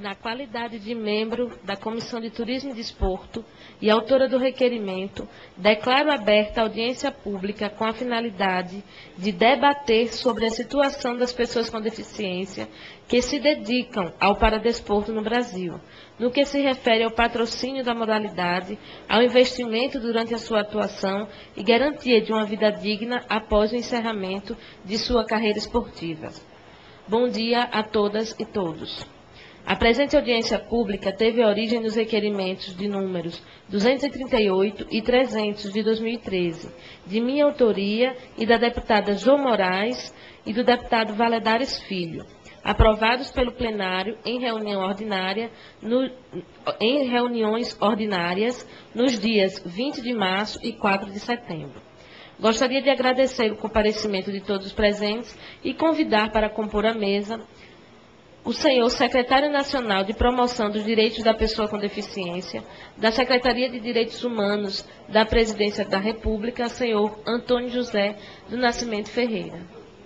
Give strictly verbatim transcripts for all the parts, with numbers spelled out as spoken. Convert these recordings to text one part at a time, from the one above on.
Na qualidade de membro da Comissão de Turismo e Desporto e autora do requerimento, declaro aberta a audiência pública com a finalidade de debater sobre a situação das pessoas com deficiência que se dedicam ao paradesporto no Brasil, no que se refere ao patrocínio da modalidade, ao investimento durante a sua atuação e garantia de uma vida digna após o encerramento de sua carreira esportiva. Bom dia a todas e todos. A presente audiência pública teve origem nos requerimentos de números duzentos e trinta e oito e trezentos de dois mil e treze, de minha autoria e da deputada Jô Moraes e do deputado Valadares Filho, aprovados pelo plenário em reunião ordinária, no, em reuniões ordinárias nos dias vinte de março e quatro de setembro. Gostaria de agradecer o comparecimento de todos os presentes e convidar para compor a mesa o senhor secretário nacional de Promoção dos Direitos da Pessoa com Deficiência, da Secretaria de Direitos Humanos da Presidência da República, senhor Antônio José do Nascimento Ferreira.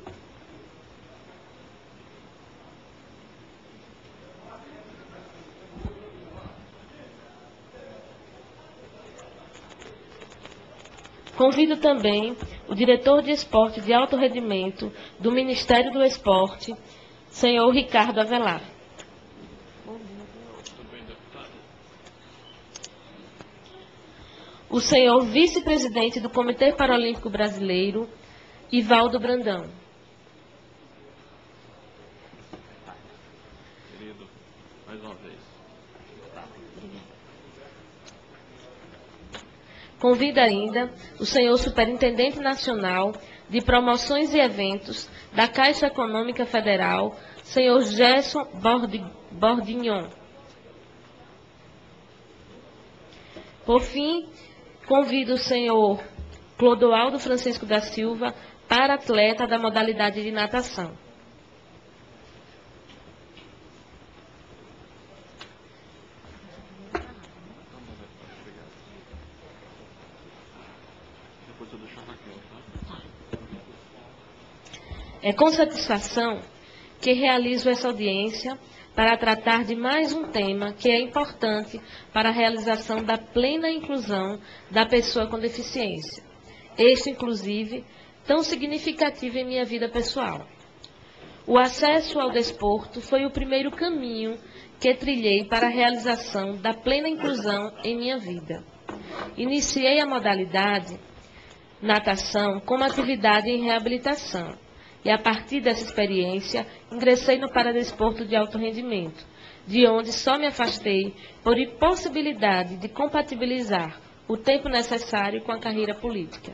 Convido também o diretor de esporte de alto rendimento do Ministério do Esporte, senhor Ricardo Avelar. O senhor vice-presidente do Comitê Paralímpico Brasileiro, Ivaldo Brandão. Querido, mais uma vez. Convido ainda o senhor Superintendente Nacional de Promoções e Eventos da Caixa Econômica Federal, senhor Gerson Bordignon. Por fim, convido o senhor Clodoaldo Francisco da Silva, para atleta da modalidade de natação. É com satisfação que realizo essa audiência para tratar de mais um tema que é importante para a realização da plena inclusão da pessoa com deficiência. Este, inclusive, tão significativo em minha vida pessoal. O acesso ao desporto foi o primeiro caminho que trilhei para a realização da plena inclusão em minha vida. Iniciei a modalidade natação como atividade em reabilitação. E, a partir dessa experiência, ingressei no paradesporto de alto rendimento, de onde só me afastei por impossibilidade de compatibilizar o tempo necessário com a carreira política.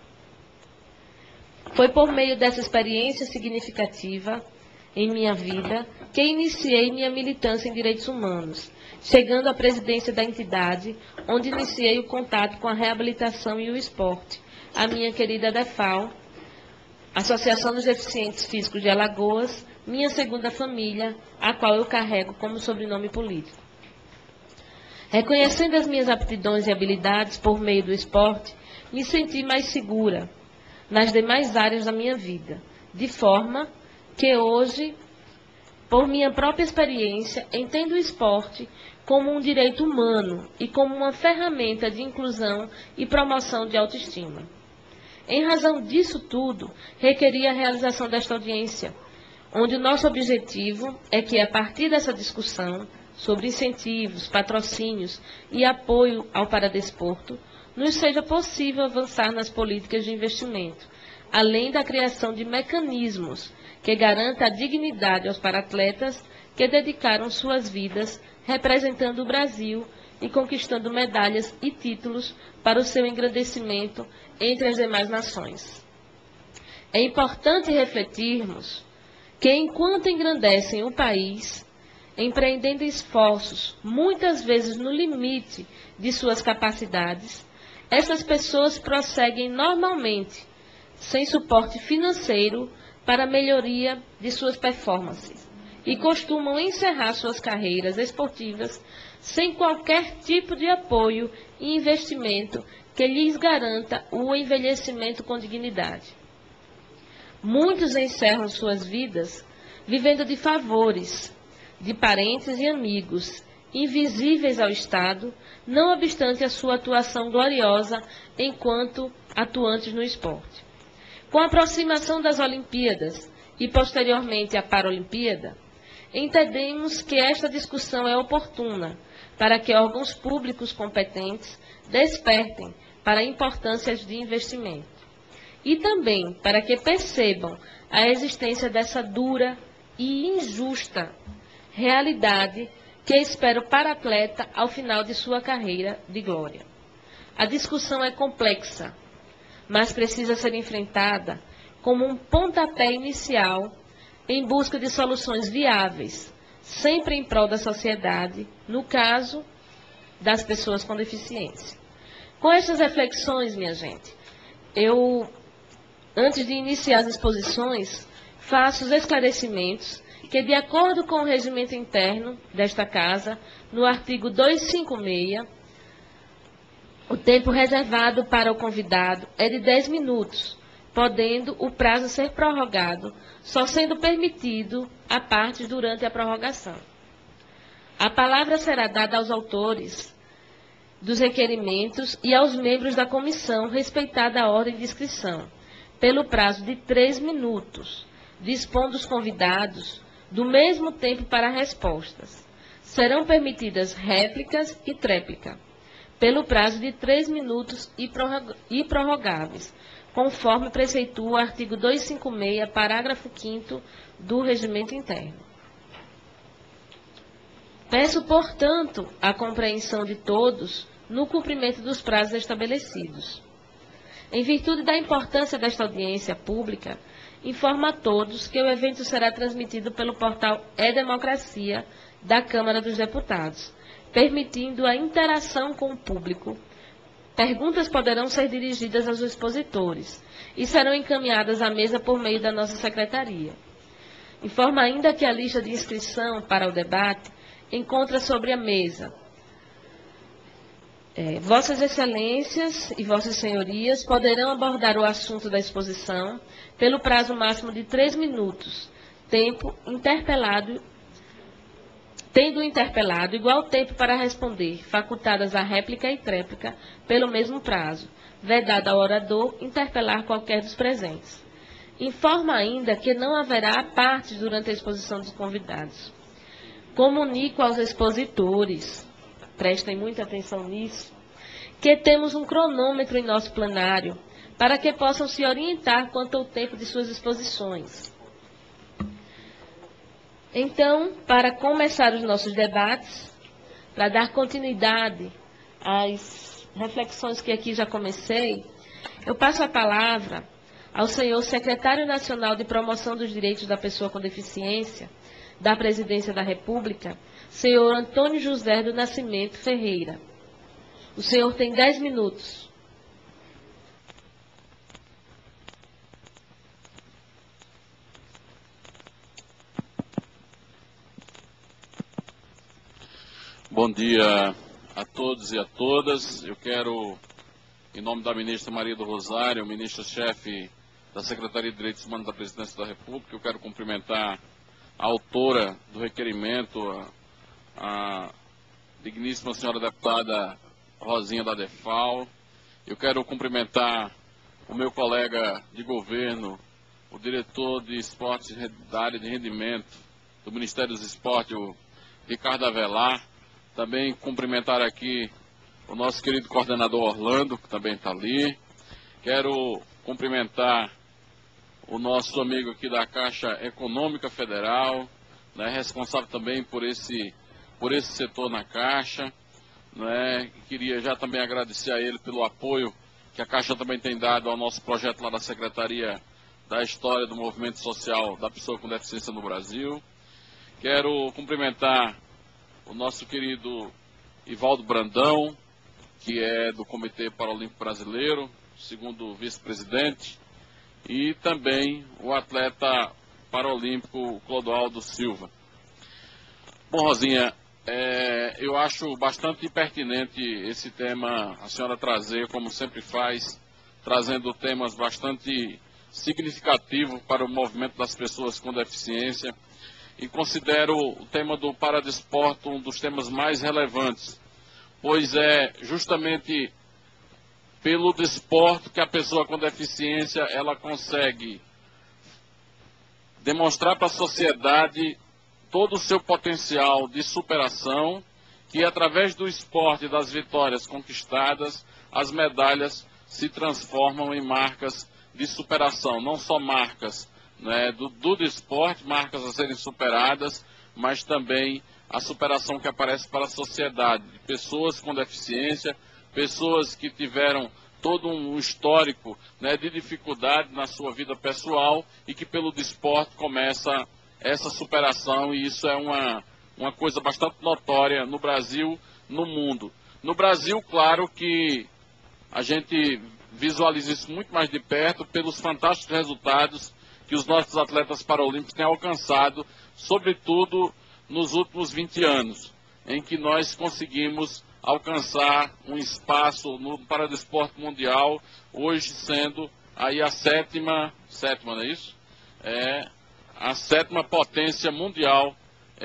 Foi por meio dessa experiência significativa em minha vida que iniciei minha militância em direitos humanos, chegando à presidência da entidade, onde iniciei o contato com a reabilitação e o esporte, a minha querida DEFAL, Associação dos Deficientes Físicos de Alagoas, minha segunda família, a qual eu carrego como sobrenome político. Reconhecendo as minhas aptidões e habilidades por meio do esporte, me senti mais segura nas demais áreas da minha vida, de forma que hoje, por minha própria experiência, entendo o esporte como um direito humano e como uma ferramenta de inclusão e promoção de autoestima. Em razão disso tudo, requeri a realização desta audiência, onde o nosso objetivo é que, a partir dessa discussão sobre incentivos, patrocínios e apoio ao paradesporto, nos seja possível avançar nas políticas de investimento, além da criação de mecanismos que garantam a dignidade aos paratletas que dedicaram suas vidas representando o Brasil e conquistando medalhas e títulos para o seu engrandecimento entre as demais nações. É importante refletirmos que, enquanto engrandecem o país, empreendendo esforços, muitas vezes no limite de suas capacidades, essas pessoas prosseguem normalmente, sem suporte financeiro, para a melhoria de suas performances, e costumam encerrar suas carreiras esportivas sem qualquer tipo de apoio e investimento que lhes garanta o envelhecimento com dignidade. Muitos encerram suas vidas vivendo de favores, de parentes e amigos, invisíveis ao Estado, não obstante a sua atuação gloriosa enquanto atuantes no esporte. Com a aproximação das Olimpíadas e posteriormente a Paralimpíada, entendemos que esta discussão é oportuna para que órgãos públicos competentes despertem para a importância de investimento e também para que percebam a existência dessa dura e injusta realidade que espera o para-atleta ao final de sua carreira de glória. A discussão é complexa, mas precisa ser enfrentada como um pontapé inicial em busca de soluções viáveis, sempre em prol da sociedade, no caso das pessoas com deficiência. Com estas reflexões, minha gente, eu, antes de iniciar as exposições, faço os esclarecimentos que, de acordo com o regimento interno desta Casa, no artigo duzentos e cinquenta e seis, o tempo reservado para o convidado é de dez minutos, podendo o prazo ser prorrogado, só sendo permitido a parte durante a prorrogação. A palavra será dada aos autores dos requerimentos e aos membros da comissão, respeitada a ordem de inscrição, pelo prazo de três minutos, dispondo os convidados do mesmo tempo para respostas. Serão permitidas réplicas e tréplica, pelo prazo de três minutos e prorrogáveis, conforme preceitua o artigo duzentos e cinquenta e seis, parágrafo quinto do Regimento Interno. Peço, portanto, a compreensão de todos no cumprimento dos prazos estabelecidos. Em virtude da importância desta audiência pública, informo a todos que o evento será transmitido pelo portal E-Democracia da Câmara dos Deputados, permitindo a interação com o público. Perguntas poderão ser dirigidas aos expositores e serão encaminhadas à mesa por meio da nossa secretaria. Informo ainda que a lista de inscrição para o debate encontra sobre a mesa. É, Vossas Excelências e Vossas Senhorias poderão abordar o assunto da exposição pelo prazo máximo de três minutos, tempo interpelado, tendo o interpelado igual tempo para responder, facultadas a réplica e tréplica pelo mesmo prazo, vedado ao orador interpelar qualquer dos presentes. Informa ainda que não haverá partes durante a exposição dos convidados. Comunico aos expositores, prestem muita atenção nisso, que temos um cronômetro em nosso plenário para que possam se orientar quanto ao tempo de suas exposições. Então, para começar os nossos debates, para dar continuidade às reflexões que aqui já comecei, eu passo a palavra ao senhor secretário nacional de Promoção dos Direitos da Pessoa com Deficiência, da Presidência da República, senhor Antônio José do Nascimento Ferreira. O senhor tem dez minutos. Bom dia a todos e a todas. Eu quero, em nome da ministra Maria do Rosário, ministra-chefe da Secretaria de Direitos Humanos da Presidência da República, eu quero cumprimentar a autora do requerimento, a, a digníssima senhora deputada Rosinha da Defal. Eu quero cumprimentar o meu colega de governo, o diretor de esportes da área de rendimento do Ministério dos Esportes, o Ricardo Avelar. Também cumprimentar aqui o nosso querido coordenador Orlando, que também está ali. Quero cumprimentar o nosso amigo aqui da Caixa Econômica Federal, né, responsável também por esse, por esse setor na Caixa. Né, queria já também agradecer a ele pelo apoio que a Caixa também tem dado ao nosso projeto lá da Secretaria da História do Movimento Social da Pessoa com Deficiência no Brasil. Quero cumprimentar o nosso querido Ivaldo Brandão, que é do Comitê Paralímpico Brasileiro, segundo vice-presidente, e também o atleta paralímpico Clodoaldo Silva. Bom, Rosinha, é, eu acho bastante pertinente esse tema, a senhora trazer, como sempre faz, trazendo temas bastante significativos para o movimento das pessoas com deficiência. e considero o tema do paradesporto um dos temas mais relevantes, pois é justamente pelo desporto que a pessoa com deficiência ela consegue demonstrar para a sociedade todo o seu potencial de superação, que através do esporte e das vitórias conquistadas, as medalhas se transformam em marcas de superação, não só marcas, né, do, do desporte, marcas a serem superadas, mas também a superação que aparece para a sociedade, de pessoas com deficiência, pessoas que tiveram todo um histórico, né, de dificuldade na sua vida pessoal e que pelo desporto começa essa superação, e isso é uma, uma coisa bastante notória no Brasil, no mundo. No Brasil, claro que a gente visualiza isso muito mais de perto pelos fantásticos resultados que os nossos atletas paralímpicos têm alcançado, sobretudo nos últimos vinte anos, em que nós conseguimos alcançar um espaço no paradesporto mundial, hoje sendo aí a sétima, sétima, não é isso? É a sétima potência mundial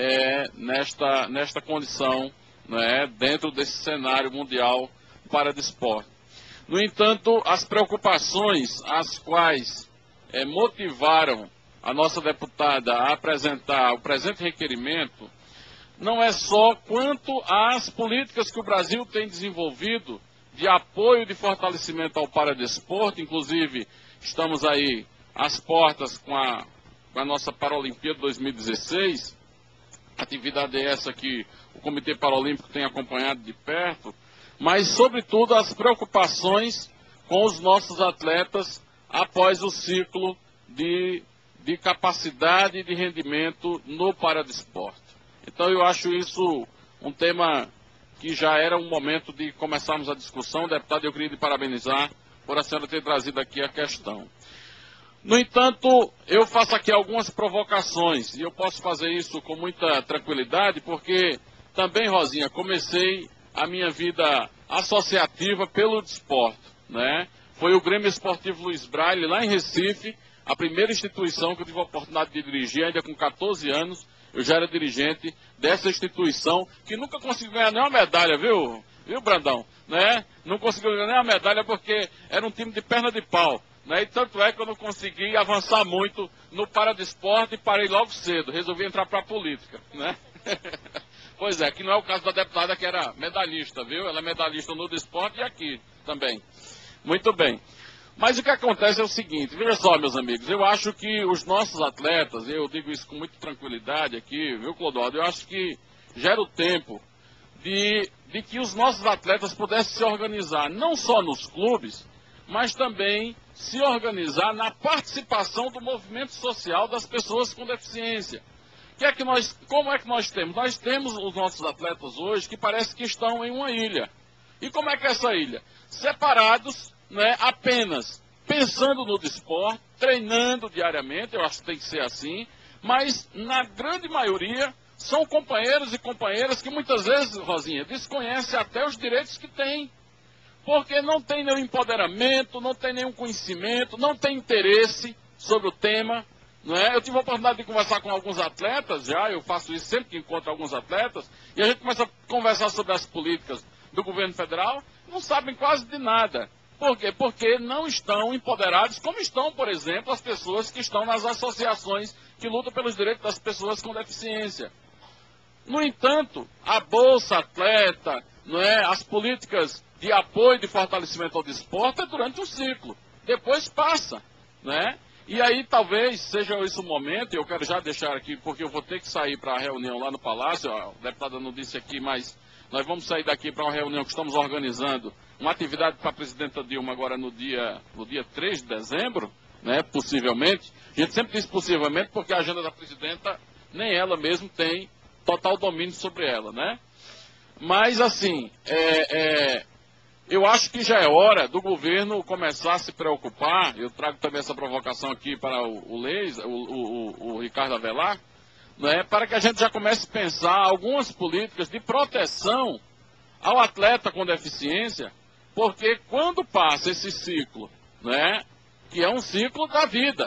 é, nesta, nesta condição, né, dentro desse cenário mundial paradesporto. No entanto, as preocupações as quais é, motivaram a nossa deputada a apresentar o presente requerimento não é só quanto às políticas que o Brasil tem desenvolvido de apoio, de fortalecimento ao paradesporto, inclusive estamos aí às portas com a, com a nossa Paralimpíada dois mil e dezesseis, atividade essa que o Comitê Paralímpico tem acompanhado de perto, mas sobretudo as preocupações com os nossos atletas após o ciclo de, de capacidade e de rendimento no paradesporto. Então eu acho isso um tema que já era um momento de começarmos a discussão. Deputado, eu queria lhe parabenizar por a senhora ter trazido aqui a questão. No entanto, eu faço aqui algumas provocações, e eu posso fazer isso com muita tranquilidade, porque também, Rosinha, comecei a minha vida associativa pelo desporto, né? Foi o Grêmio Esportivo Luiz Braille, lá em Recife, a primeira instituição que eu tive a oportunidade de dirigir, ainda com quatorze anos. Eu já era dirigente dessa instituição, que nunca conseguiu ganhar nenhuma medalha, viu, viu Brandão? Né? Não conseguiu ganhar nenhuma medalha porque era um time de perna de pau. Né? E tanto é que eu não consegui avançar muito no paradesporto e parei logo cedo. Resolvi entrar para a política. Né? Pois é, que não é o caso da deputada que era medalhista, viu? Ela é medalhista no desporto e aqui também. Muito bem. Mas o que acontece é o seguinte, veja só, meus amigos, eu acho que os nossos atletas, eu digo isso com muita tranquilidade aqui, viu, Clodoaldo, eu acho que já era o tempo de, de que os nossos atletas pudessem se organizar, não só nos clubes, mas também se organizar na participação do movimento social das pessoas com deficiência. Que é que nós, como é que nós temos? Nós temos os nossos atletas hoje que parece que estão em uma ilha. E como é que é essa ilha? Separados, né, apenas pensando no desporto, treinando diariamente, eu acho que tem que ser assim, mas na grande maioria são companheiros e companheiras que muitas vezes, Rosinha, desconhecem até os direitos que têm, porque não tem nenhum empoderamento, não tem nenhum conhecimento, não tem interesse sobre o tema, não é? Eu tive a oportunidade de conversar com alguns atletas já, eu faço isso sempre que encontro alguns atletas, e a gente começa a conversar sobre as políticas do governo federal, não sabem quase de nada. Por quê? Porque não estão empoderados, como estão, por exemplo, as pessoas que estão nas associações que lutam pelos direitos das pessoas com deficiência. No entanto, a Bolsa Atleta, não é, as políticas de apoio e de fortalecimento ao desporto é durante um ciclo. Depois passa, né? E aí talvez seja esse o momento, e eu quero já deixar aqui, porque eu vou ter que sair para a reunião lá no Palácio, a deputada não disse aqui, mas nós vamos sair daqui para uma reunião que estamos organizando, uma atividade para a presidenta Dilma agora no dia, no dia três de dezembro, né, possivelmente. A gente sempre diz possivelmente porque a agenda da presidenta, nem ela mesmo tem total domínio sobre ela, né? Mas, assim, é, é, eu acho que já é hora do governo começar a se preocupar, eu trago também essa provocação aqui para o, o Leis, o, o, o Ricardo Avelar, né, para que a gente já comece a pensar algumas políticas de proteção ao atleta com deficiência, porque quando passa esse ciclo, né, que é um ciclo da vida,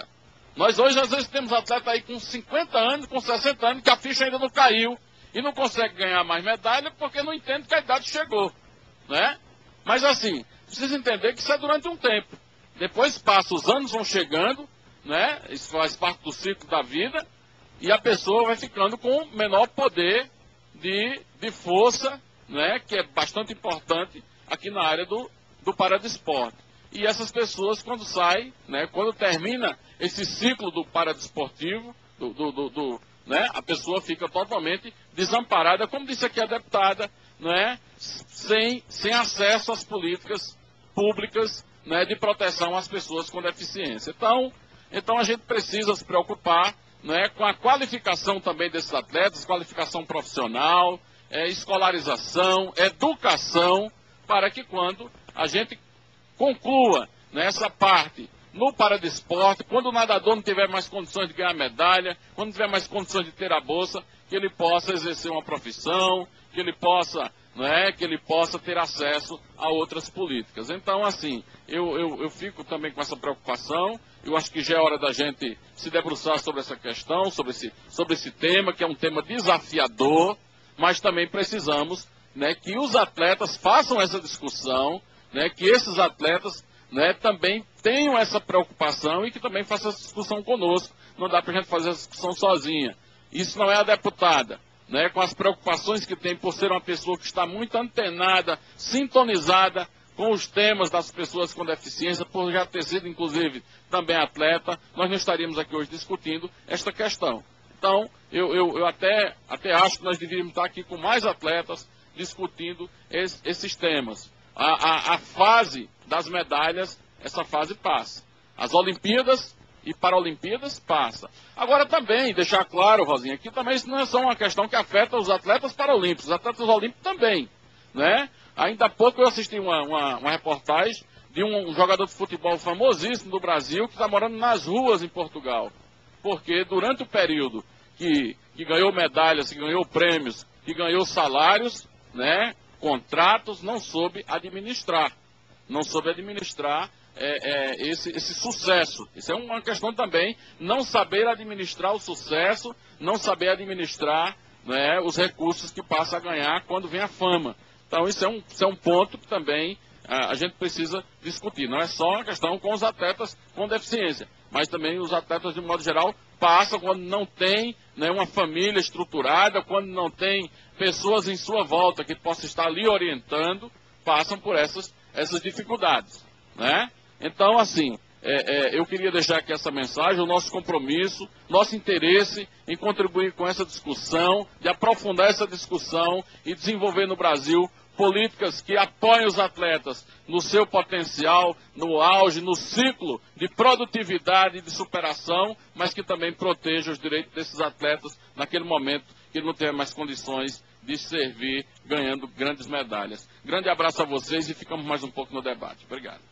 Nós hoje, às vezes, temos atleta aí com cinquenta anos, com sessenta anos, que a ficha ainda não caiu e não consegue ganhar mais medalha porque não entende que a idade chegou, né? Mas assim, precisa entender que isso é durante um tempo. Depois passa, os anos vão chegando, né? Isso faz parte do ciclo da vida e a pessoa vai ficando com menor poder de, de força, né? Que é bastante importante aqui na área do, do paradesporte. E essas pessoas, quando saem, né, quando termina esse ciclo do paradesportivo, do, do, do, do, né, a pessoa fica totalmente desamparada, como disse aqui a deputada, né, sem, sem acesso às políticas públicas, né, de proteção às pessoas com deficiência. Então, então a gente precisa se preocupar, né, com a qualificação também desses atletas, qualificação profissional, é, escolarização, educação, para que quando a gente conclua nessa parte no paradesporte, quando o nadador não tiver mais condições de ganhar medalha, quando não tiver mais condições de ter a bolsa, que ele possa exercer uma profissão, que ele possa, não é, que ele possa ter acesso a outras políticas. Então, assim, eu, eu, eu fico também com essa preocupação. Eu acho que já é hora da gente se debruçar sobre essa questão, sobre esse, sobre esse tema, que é um tema desafiador, mas também precisamos, né, que os atletas façam essa discussão, né, que esses atletas, né, também tenham essa preocupação e que também façam essa discussão conosco. Não dá para a gente fazer essa discussão sozinha. Isso não é a deputada, né, com as preocupações que tem por ser uma pessoa que está muito antenada, sintonizada com os temas das pessoas com deficiência, por já ter sido, inclusive, também atleta, nós não estaríamos aqui hoje discutindo esta questão. Então, eu, eu, eu até, até acho que nós deveríamos estar aqui com mais atletas discutindo es, esses temas. A, a, a fase das medalhas, essa fase passa. As Olimpíadas e Paralimpíadas passa. Agora também, deixar claro, Rosinha, que também isso não é só uma questão que afeta os atletas paralímpicos, os atletas olímpicos também, né? Ainda há pouco eu assisti uma, uma, uma reportagem de um, um jogador de futebol famosíssimo do Brasil que está morando nas ruas em Portugal. Porque durante o período que, que ganhou medalhas, que ganhou prêmios, que ganhou salários, né, contratos, não soube administrar. Não soube administrar é, é, esse, esse sucesso. Isso é uma questão também, não saber administrar o sucesso, não saber administrar, né, os recursos que passa a ganhar quando vem a fama. Então isso é um, isso é um ponto que também a, a gente precisa discutir. Não é só uma questão com os atletas com deficiência, mas também os atletas, de modo geral, passam quando não tem, né, uma família estruturada, quando não tem pessoas em sua volta que possam estar ali orientando, passam por essas, essas dificuldades, né? Então, assim, é, é, eu queria deixar aqui essa mensagem, o nosso compromisso, nosso interesse em contribuir com essa discussão, de aprofundar essa discussão e desenvolver no Brasil políticas que apoiem os atletas no seu potencial, no auge, no ciclo de produtividade e de superação, mas que também protejam os direitos desses atletas naquele momento que ele não tem mais condições de servir ganhando grandes medalhas. Grande abraço a vocês e ficamos mais um pouco no debate. Obrigado.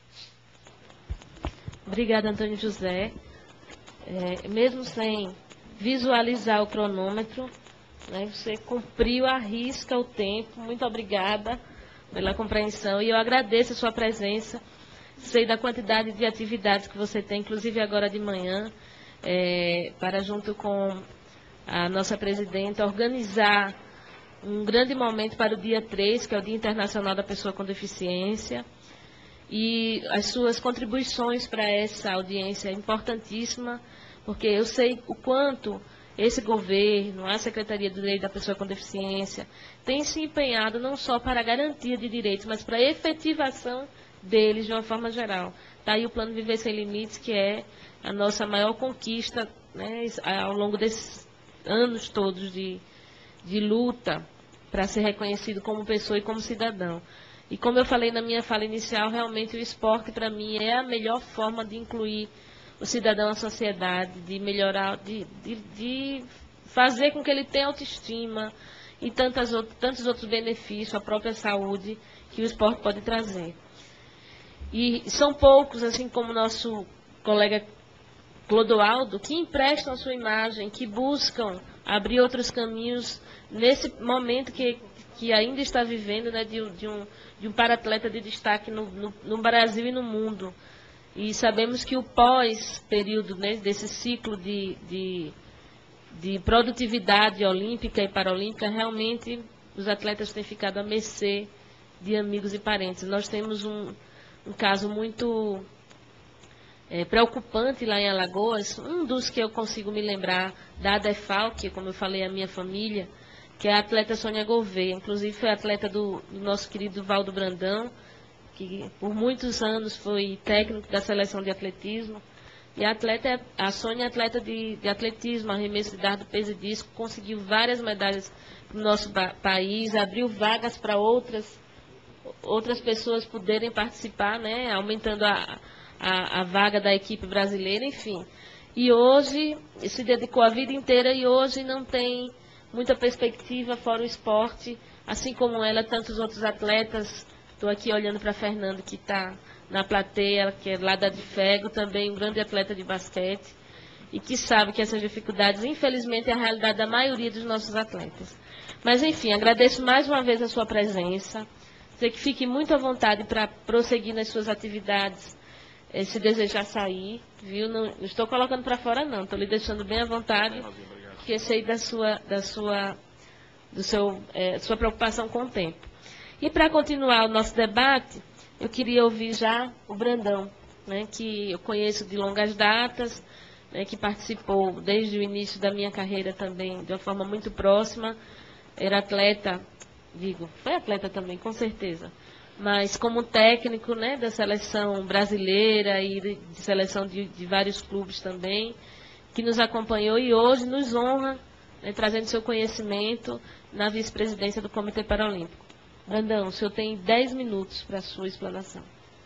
Obrigada, Antônio José. É, mesmo sem visualizar o cronômetro, né, você cumpriu à risca o tempo. Muito obrigada pela compreensão e eu agradeço a sua presença. Sei da quantidade de atividades que você tem, inclusive agora de manhã, é, para junto com a nossa presidenta organizar um grande momento para o dia três, que é o Dia Internacional da Pessoa com Deficiência. E as suas contribuições para essa audiência é importantíssima, porque eu sei o quanto esse governo, a Secretaria do Direito da Pessoa com Deficiência, tem se empenhado não só para a garantia de direitos, mas para a efetivação deles de uma forma geral. Está aí o Plano Viver Sem Limites, que é a nossa maior conquista, né, ao longo desses anos todos de, de luta para ser reconhecido como pessoa e como cidadão. E como eu falei na minha fala inicial, realmente o esporte para mim é a melhor forma de incluir o cidadão na sociedade, de melhorar, de, de, de fazer com que ele tenha autoestima e tantas outras, tantos outros benefícios, a própria saúde que o esporte pode trazer. E são poucos, assim como o nosso colega Clodoaldo, que emprestam a sua imagem, que buscam abrir outros caminhos nesse momento que, que ainda está vivendo, né, de, de um, de um paratleta de destaque no, no, no Brasil e no mundo. E sabemos que o pós-período, né, desse ciclo de, de, de produtividade olímpica e paralímpica, realmente os atletas têm ficado à mercê de amigos e parentes. Nós temos um, um caso muito é, preocupante lá em Alagoas, um dos que eu consigo me lembrar, da ADEFAL, que, como eu falei, é a minha família, que é a atleta Sônia Gouveia. Inclusive foi atleta do, do nosso querido Valdo Brandão, que por muitos anos foi técnico da seleção de atletismo. E a, atleta, a Sônia é atleta de, de atletismo, arremesso de dardo, peso e disco, conseguiu várias medalhas no nosso país, abriu vagas para outras, outras pessoas poderem participar, né, aumentando a, a, a vaga da equipe brasileira, enfim. E hoje, se dedicou a vida inteira e hoje não tem muita perspectiva fora o esporte, assim como ela, tantos outros atletas. Estou aqui olhando para a Fernanda, que está na plateia, que é lá da Difego, também um grande atleta de basquete, e que sabe que essas dificuldades, infelizmente, é a realidade da maioria dos nossos atletas. Mas, enfim, agradeço mais uma vez a sua presença, dizer que fique muito à vontade para prosseguir nas suas atividades, eh, se desejar sair, viu? Não, não estou colocando para fora, não, estou lhe deixando bem à vontade, porque sei da sua, da sua, do seu, eh, sua preocupação com o tempo. E para continuar o nosso debate, eu queria ouvir já o Brandão, né, que eu conheço de longas datas, né, que participou desde o início da minha carreira também, de uma forma muito próxima. Era atleta, digo, foi atleta também, com certeza, mas como técnico, né, da seleção brasileira e de, de seleção de, de vários clubes também, que nos acompanhou e hoje nos honra, né, trazendo seu conhecimento na vice-presidência do Comitê Paralímpico. Brandão, o senhor tem dez minutos para a sua explanação.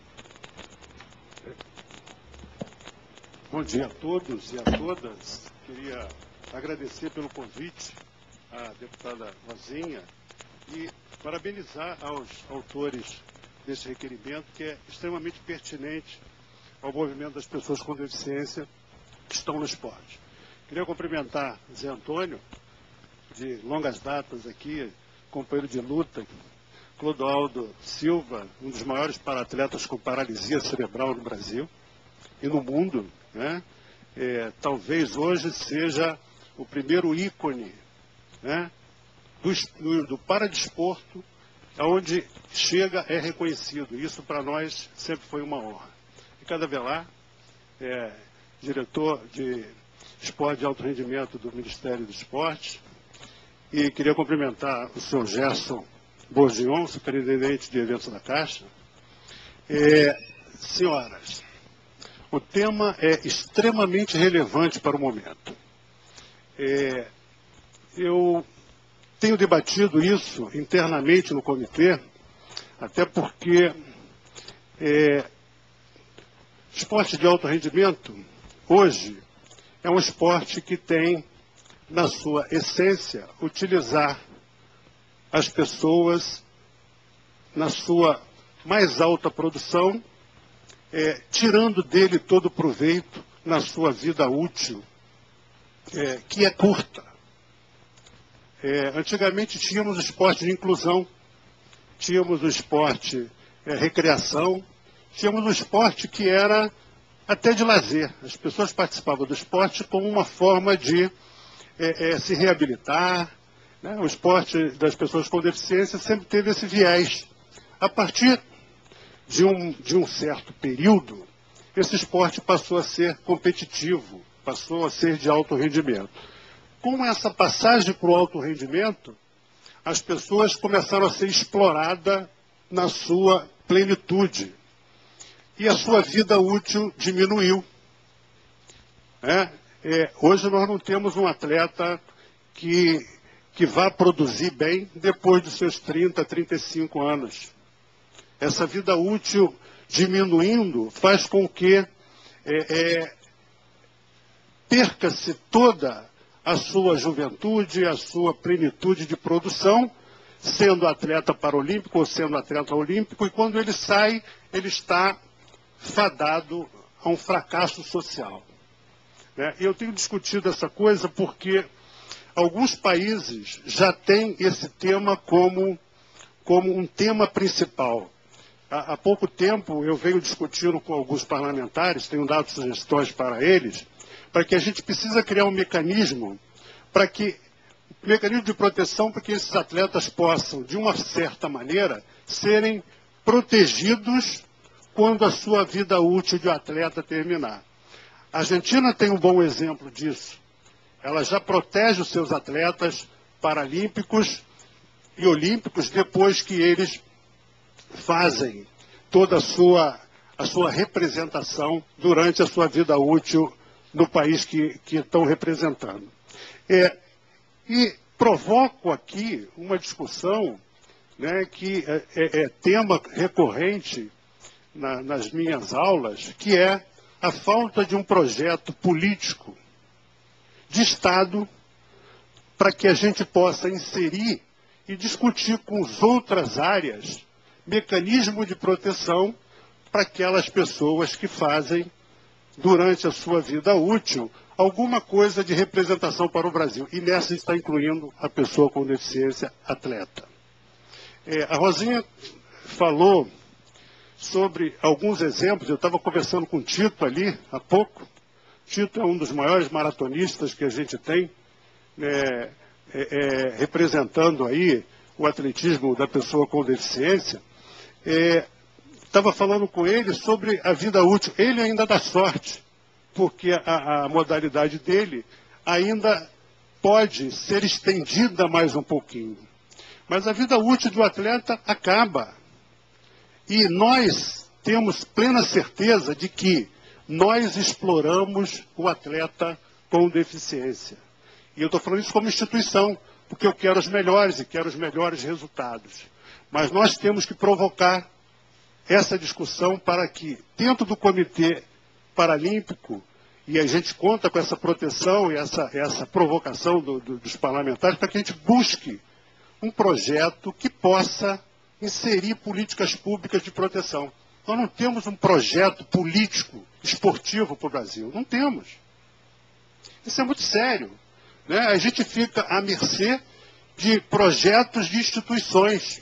Bom dia a todos e a todas. Queria agradecer pelo convite à deputada Rosinha e parabenizar aos autores desse requerimento, que é extremamente pertinente ao movimento das pessoas com deficiência que estão no esporte. Queria cumprimentar Zé Antônio, de longas datas aqui, companheiro de luta, Clodoaldo Silva, um dos maiores paratletas com paralisia cerebral no Brasil e no mundo, né? É, talvez hoje seja o primeiro ícone, né, do, do paradesporto, onde chega é reconhecido. Isso para nós sempre foi uma honra. Ricardo Avelar, é, diretor de esporte de alto rendimento do Ministério do Esporte, e queria cumprimentar o senhor Gerson Bourguignon, superintendente de eventos da Caixa. É, senhoras, o tema é extremamente relevante para o momento. É, eu tenho debatido isso internamente no comitê, até porque é, esporte de alto rendimento, hoje, é um esporte que tem, na sua essência, utilizar as pessoas na sua mais alta produção, é, tirando dele todo o proveito na sua vida útil, é, que é curta. É, antigamente tínhamos o esporte de inclusão, tínhamos o esporte é, recreação, tínhamos o esporte que era até de lazer. As pessoas participavam do esporte como uma forma de é, é, se reabilitar. Né? O esporte das pessoas com deficiência sempre teve esse viés. A partir de um, de um certo período, esse esporte passou a ser competitivo, passou a ser de alto rendimento. Com essa passagem para o alto rendimento, as pessoas começaram a ser exploradas na sua plenitude. E a sua vida útil diminuiu. É, é, hoje nós não temos um atleta que, que vá produzir bem depois dos seus trinta, trinta e cinco anos. Essa vida útil diminuindo faz com que é, é, perca-se toda a sua juventude, a sua plenitude de produção, sendo atleta paralímpico ou sendo atleta olímpico, e quando ele sai, ele está fadado a um fracasso social. Né? E eu tenho discutido essa coisa porque alguns países já têm esse tema como, como um tema principal. há, há pouco tempo eu venho discutindo com alguns parlamentares, tenho dado sugestões para eles, para que a gente precisa criar um mecanismo para que um mecanismo de proteção para que esses atletas possam, de uma certa maneira, serem protegidos quando a sua vida útil de atleta terminar. A Argentina tem um bom exemplo disso. Ela já protege os seus atletas paralímpicos e olímpicos depois que eles fazem toda a sua, a sua representação durante a sua vida útil no país que, que estão representando. É, e provoco aqui uma discussão, né, que é, é, é tema recorrente na, nas minhas aulas, que é a falta de um projeto político de Estado para que a gente possa inserir e discutir com as outras áreas mecanismo de proteção para aquelas pessoas que fazem, durante a sua vida útil, alguma coisa de representação para o Brasil. E nessa está incluindo a pessoa com deficiência atleta. É, a Rosinha falou sobre alguns exemplos. Eu estava conversando com o Tito ali há pouco. Tito é um dos maiores maratonistas que a gente tem, é, é, é, representando aí o atletismo da pessoa com deficiência. Estava é, falando com ele sobre a vida útil. Ele ainda dá sorte, porque a, a modalidade dele ainda pode ser estendida mais um pouquinho. Mas a vida útil do atleta acaba. E nós temos plena certeza de que nós exploramos o atleta com deficiência. E eu estou falando isso como instituição, porque eu quero os melhores e quero os melhores resultados. Mas nós temos que provocar essa discussão para que, dentro do Comitê Paralímpico, e a gente conta com essa proteção e essa, essa provocação do, do, dos parlamentares, para que a gente busque um projeto que possa inserir políticas públicas de proteção. Nós não temos um projeto político esportivo para o Brasil. Não temos. Isso é muito sério, né? A gente fica à mercê de projetos de instituições.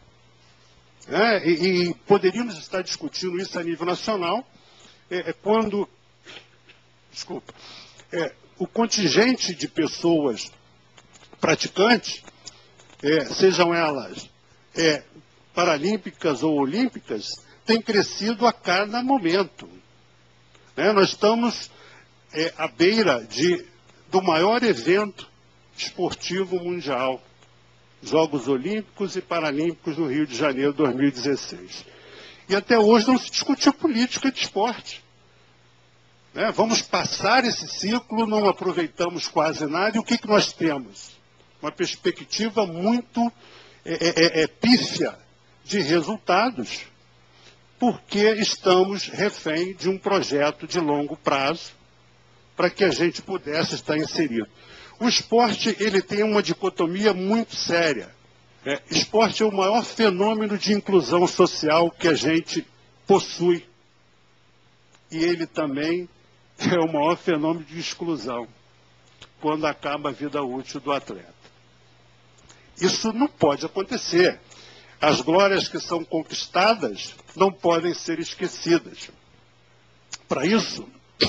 Né? E, e poderíamos estar discutindo isso a nível nacional, é, é quando desculpa, é, o contingente de pessoas praticantes, é, sejam elas é, paralímpicas ou olímpicas, tem crescido a cada momento. Né? Nós estamos é, à beira de, do maior evento esportivo mundial, Jogos Olímpicos e Paralímpicos no Rio de Janeiro dois mil e dezesseis. E até hoje não se discutiu política de esporte. Né? Vamos passar esse ciclo, não aproveitamos quase nada, e o que, que nós temos? Uma perspectiva muito é, é, é, pífia de resultados, porque estamos refém de um projeto de longo prazo para que a gente pudesse estar inserido. O esporte, ele tem uma dicotomia muito séria. É, esporte é o maior fenômeno de inclusão social que a gente possui. E ele também é o maior fenômeno de exclusão, quando acaba a vida útil do atleta. Isso não pode acontecer. As glórias que são conquistadas não podem ser esquecidas. Para isso,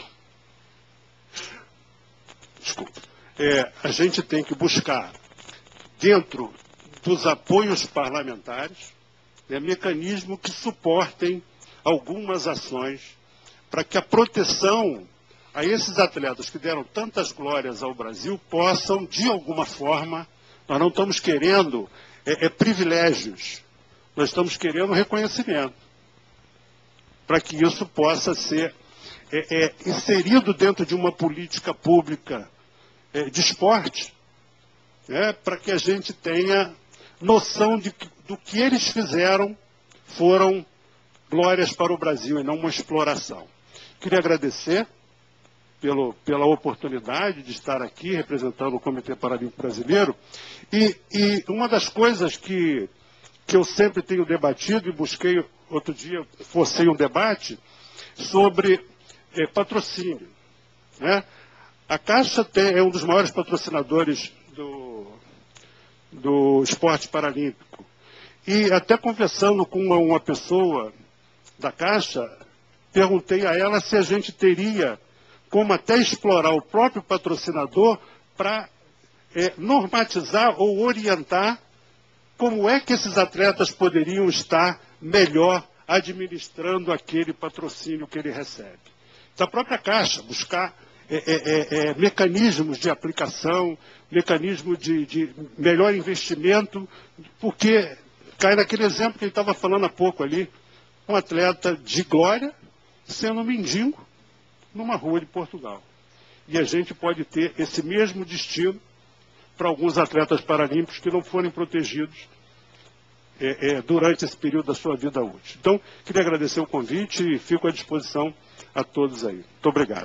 desculpa, é, a gente tem que buscar, dentro dos apoios parlamentares, né, mecanismos que suportem algumas ações para que a proteção a esses atletas que deram tantas glórias ao Brasil possam, de alguma forma, nós não estamos querendo é, é, privilégios, nós estamos querendo reconhecimento, para que isso possa ser é, é, inserido dentro de uma política pública é, de esporte, é, para que a gente tenha noção de que, do que eles fizeram foram glórias para o Brasil e não uma exploração. Queria agradecer pelo, pela oportunidade de estar aqui representando o Comitê Paralímpico Brasileiro. E, e uma das coisas que, que eu sempre tenho debatido e busquei, outro dia, forcei um debate sobre é, patrocínio. Né? A Caixa tem, é um dos maiores patrocinadores do, do esporte paralímpico. E até conversando com uma, uma pessoa da Caixa, perguntei a ela se a gente teria como até explorar o próprio patrocinador para é, normatizar ou orientar como é que esses atletas poderiam estar melhor administrando aquele patrocínio que ele recebe. Da própria Caixa, buscar é, é, é, mecanismos de aplicação, mecanismo de, de melhor investimento, porque cai naquele exemplo que ele estava falando há pouco ali, um atleta de glória sendo um mendigo numa rua de Portugal. E a gente pode ter esse mesmo destino para alguns atletas paralímpicos que não forem protegidos é, é, durante esse período da sua vida útil. Então, queria agradecer o convite e fico à disposição a todos aí. Muito obrigado.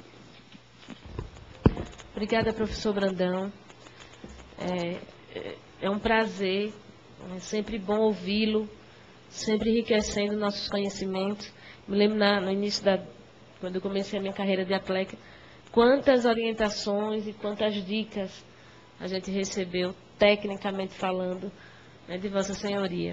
Obrigada, professor Brandão. É, é um prazer, é sempre bom ouvi-lo, sempre enriquecendo nossos conhecimentos. Me lembro na, no início da, quando eu comecei a minha carreira de atleta, quantas orientações e quantas dicas a gente recebeu, tecnicamente falando, né, de Vossa Senhoria.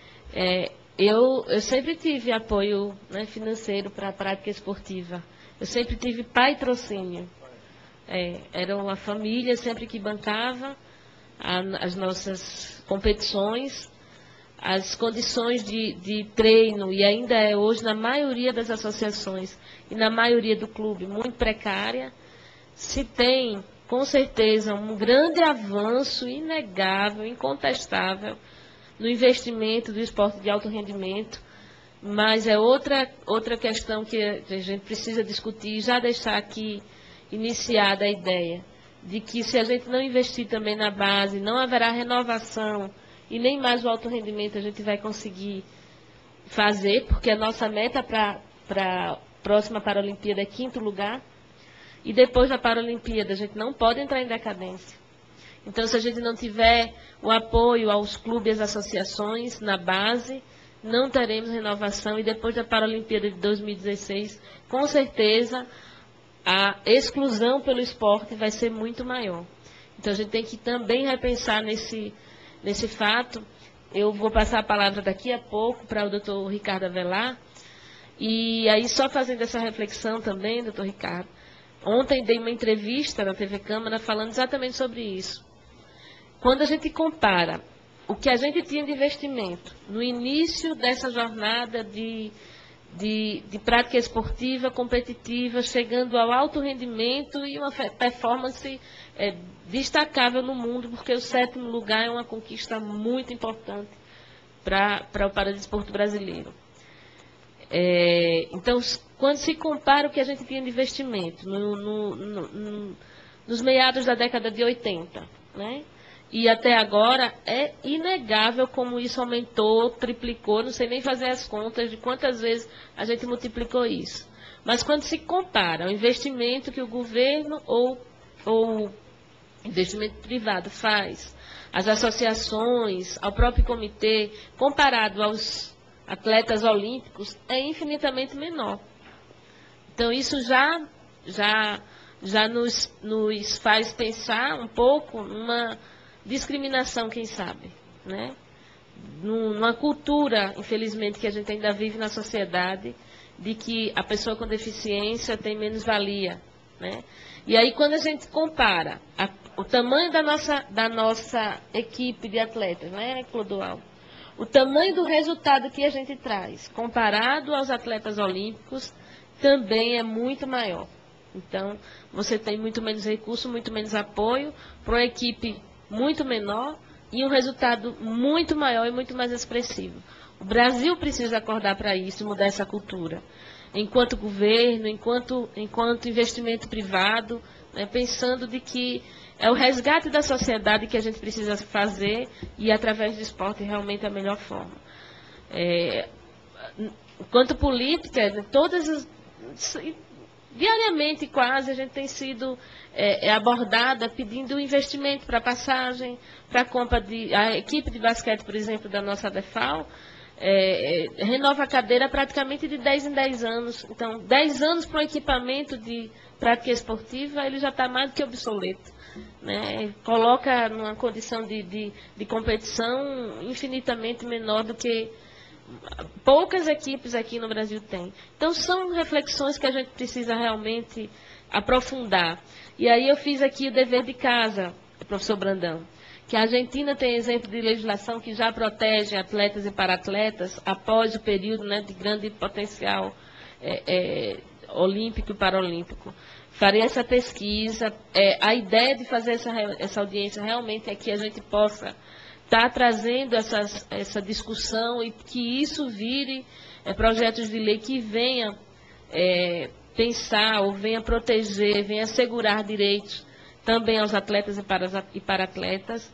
É, eu, eu sempre tive apoio, né, financeiro para a prática esportiva. Eu sempre tive patrocínio. É, era uma família sempre que bancava a, as nossas competições, as condições de, de treino, e ainda é hoje na maioria das associações e na maioria do clube, muito precária. Se tem, com certeza, um grande avanço inegável, incontestável, no investimento do esporte de alto rendimento, mas é outra, outra questão que a gente precisa discutir e já deixar aqui iniciada a ideia de que se a gente não investir também na base, não haverá renovação e nem mais o alto rendimento a gente vai conseguir fazer, porque a nossa meta para a próxima Paralimpíada é quinto lugar, e depois da Paralimpíada a gente não pode entrar em decadência. Então, se a gente não tiver o apoio aos clubes e às associações na base, não teremos renovação, e depois da Paralimpíada de dois mil e dezesseis, com certeza, a exclusão pelo esporte vai ser muito maior. Então, a gente tem que também repensar nesse, nesse fato. Eu vou passar a palavra daqui a pouco para o doutor Ricardo Avelar. E aí, só fazendo essa reflexão também, doutor Ricardo, ontem dei uma entrevista na T V Câmara falando exatamente sobre isso. Quando a gente compara o que a gente tinha de investimento no início dessa jornada de... De, de prática esportiva, competitiva, chegando ao alto rendimento e uma performance é, destacável no mundo, porque o sétimo lugar é uma conquista muito importante para o paradesporto brasileiro. É, então, quando se compara o que a gente tinha de investimento no, no, no, no, nos meados da década de oitenta, né? E até agora é inegável como isso aumentou, triplicou, não sei nem fazer as contas de quantas vezes a gente multiplicou isso. Mas quando se compara o investimento que o governo ou o investimento privado faz, as associações, ao próprio comitê, comparado aos atletas olímpicos, é infinitamente menor. Então isso já, já, já nos, nos faz pensar um pouco numa discriminação, quem sabe, né? Numa cultura, infelizmente, que a gente ainda vive na sociedade, de que a pessoa com deficiência tem menos valia, né? E aí, quando a gente compara a, o tamanho da nossa, da nossa equipe de atletas, né, Clodoaldo? O tamanho do resultado que a gente traz, comparado aos atletas olímpicos, também é muito maior. Então, você tem muito menos recurso, muito menos apoio para uma equipe muito menor e um resultado muito maior e muito mais expressivo. O Brasil precisa acordar para isso, mudar essa cultura. Enquanto governo, enquanto, enquanto investimento privado, né, pensando de que é o resgate da sociedade que a gente precisa fazer e, através do esporte, realmente é a melhor forma. É, enquanto política, todas as... Diariamente, quase, a gente tem sido é, abordada pedindo investimento para passagem, para a compra de... A equipe de basquete, por exemplo, da nossa ADEFAL, é, renova a cadeira praticamente de dez em dez anos. Então, dez anos para um equipamento de prática esportiva, ele já está mais do que obsoleto. Né? Coloca numa condição de, de, de competição infinitamente menor do que poucas equipes aqui no Brasil têm. Então, são reflexões que a gente precisa realmente aprofundar. E aí eu fiz aqui o dever de casa, professor Brandão, que a Argentina tem exemplo de legislação que já protege atletas e paratletas após o período, né, de grande potencial é, é, olímpico e paralímpico. Farei essa pesquisa. É, a ideia de fazer essa, essa audiência realmente é que a gente possa estar trazendo essas, essa discussão e que isso vire é, projetos de lei que venham é, pensar ou venha proteger, venha assegurar direitos também aos atletas e paratletas.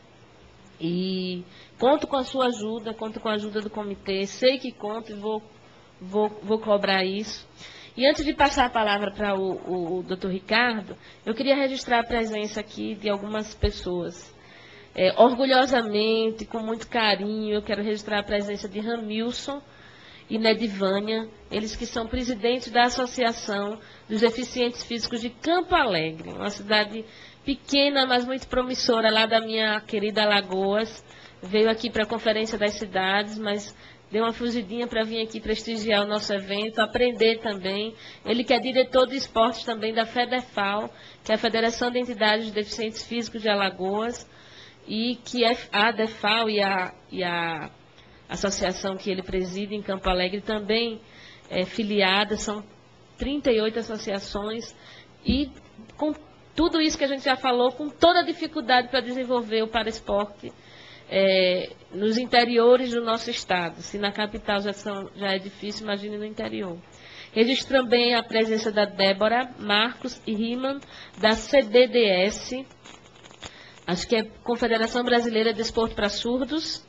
E conto com a sua ajuda, conto com a ajuda do comitê, sei que conto e vou, vou, vou cobrar isso. E antes de passar a palavra para o, o, o doutor Ricardo, eu queria registrar a presença aqui de algumas pessoas. É, orgulhosamente, com muito carinho, eu quero registrar a presença de Ramilson e Nedivânia, eles que são presidentes da Associação dos Deficientes Físicos de Campo Alegre, uma cidade pequena, mas muito promissora, lá da minha querida Alagoas. Veio aqui para a Conferência das Cidades, mas deu uma fugidinha para vir aqui prestigiar o nosso evento, aprender também. Ele que é diretor de esportes também da FEDEFAL, que é a Federação de Entidades de Deficientes Físicos de Alagoas, e que é a DEFAL e a, e a associação que ele preside em Campo Alegre também é filiada, são trinta e oito associações, e com tudo isso que a gente já falou, com toda a dificuldade para desenvolver o paraesporte é, nos interiores do nosso estado. Se na capital já, são, já é difícil, imagine no interior. Registro também a presença da Débora Marcos e Riman, da C D D S, acho que é Confederação Brasileira de Desporto para Surdos.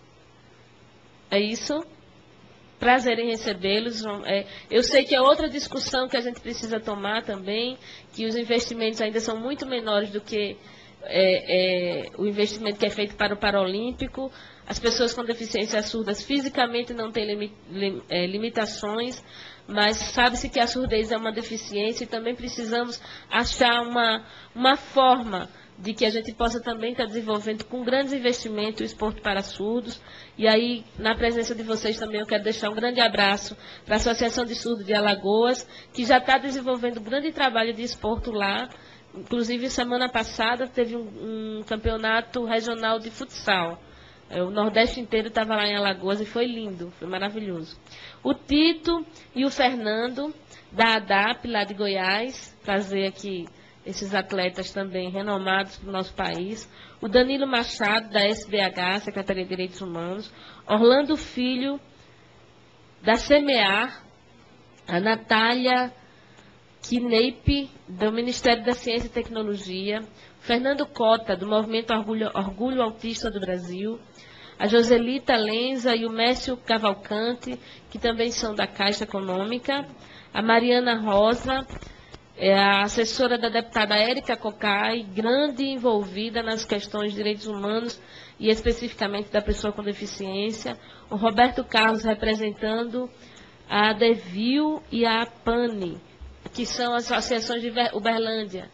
É isso? Prazer em recebê-los. É, eu sei que é outra discussão que a gente precisa tomar também, que os investimentos ainda são muito menores do que é, é, o investimento que é feito para o Paralímpico. As pessoas com deficiências surdas fisicamente não têm limi, lim, é, limitações, mas sabe-se que a surdez é uma deficiência e também precisamos achar uma, uma forma de que a gente possa também estar desenvolvendo com grandes investimentos o esporte para surdos. E aí, na presença de vocês também, eu quero deixar um grande abraço para a Associação de Surdos de Alagoas, que já está desenvolvendo um grande trabalho de esporte lá. Inclusive, semana passada, teve um, um campeonato regional de futsal. O Nordeste inteiro estava lá em Alagoas e foi lindo, foi maravilhoso. O Tito e o Fernando, da ADAP, lá de Goiás, trazer aqui esses atletas também renomados para o nosso país. O Danilo Machado, da S B H, Secretaria de Direitos Humanos. Orlando Filho, da SEMEAR. A Natália Kineipe, do Ministério da Ciência e Tecnologia. Fernando Cota, do Movimento Orgulho, Orgulho Autista do Brasil. A Joselita Lenza e o Mércio Cavalcante, que também são da Caixa Econômica. A Mariana Rosa, é a assessora da deputada Érica Cocai, grande envolvida nas questões de direitos humanos e especificamente da pessoa com deficiência. O Roberto Carlos representando a ADEVIL e a APANE, que são as associações de Uberlândia.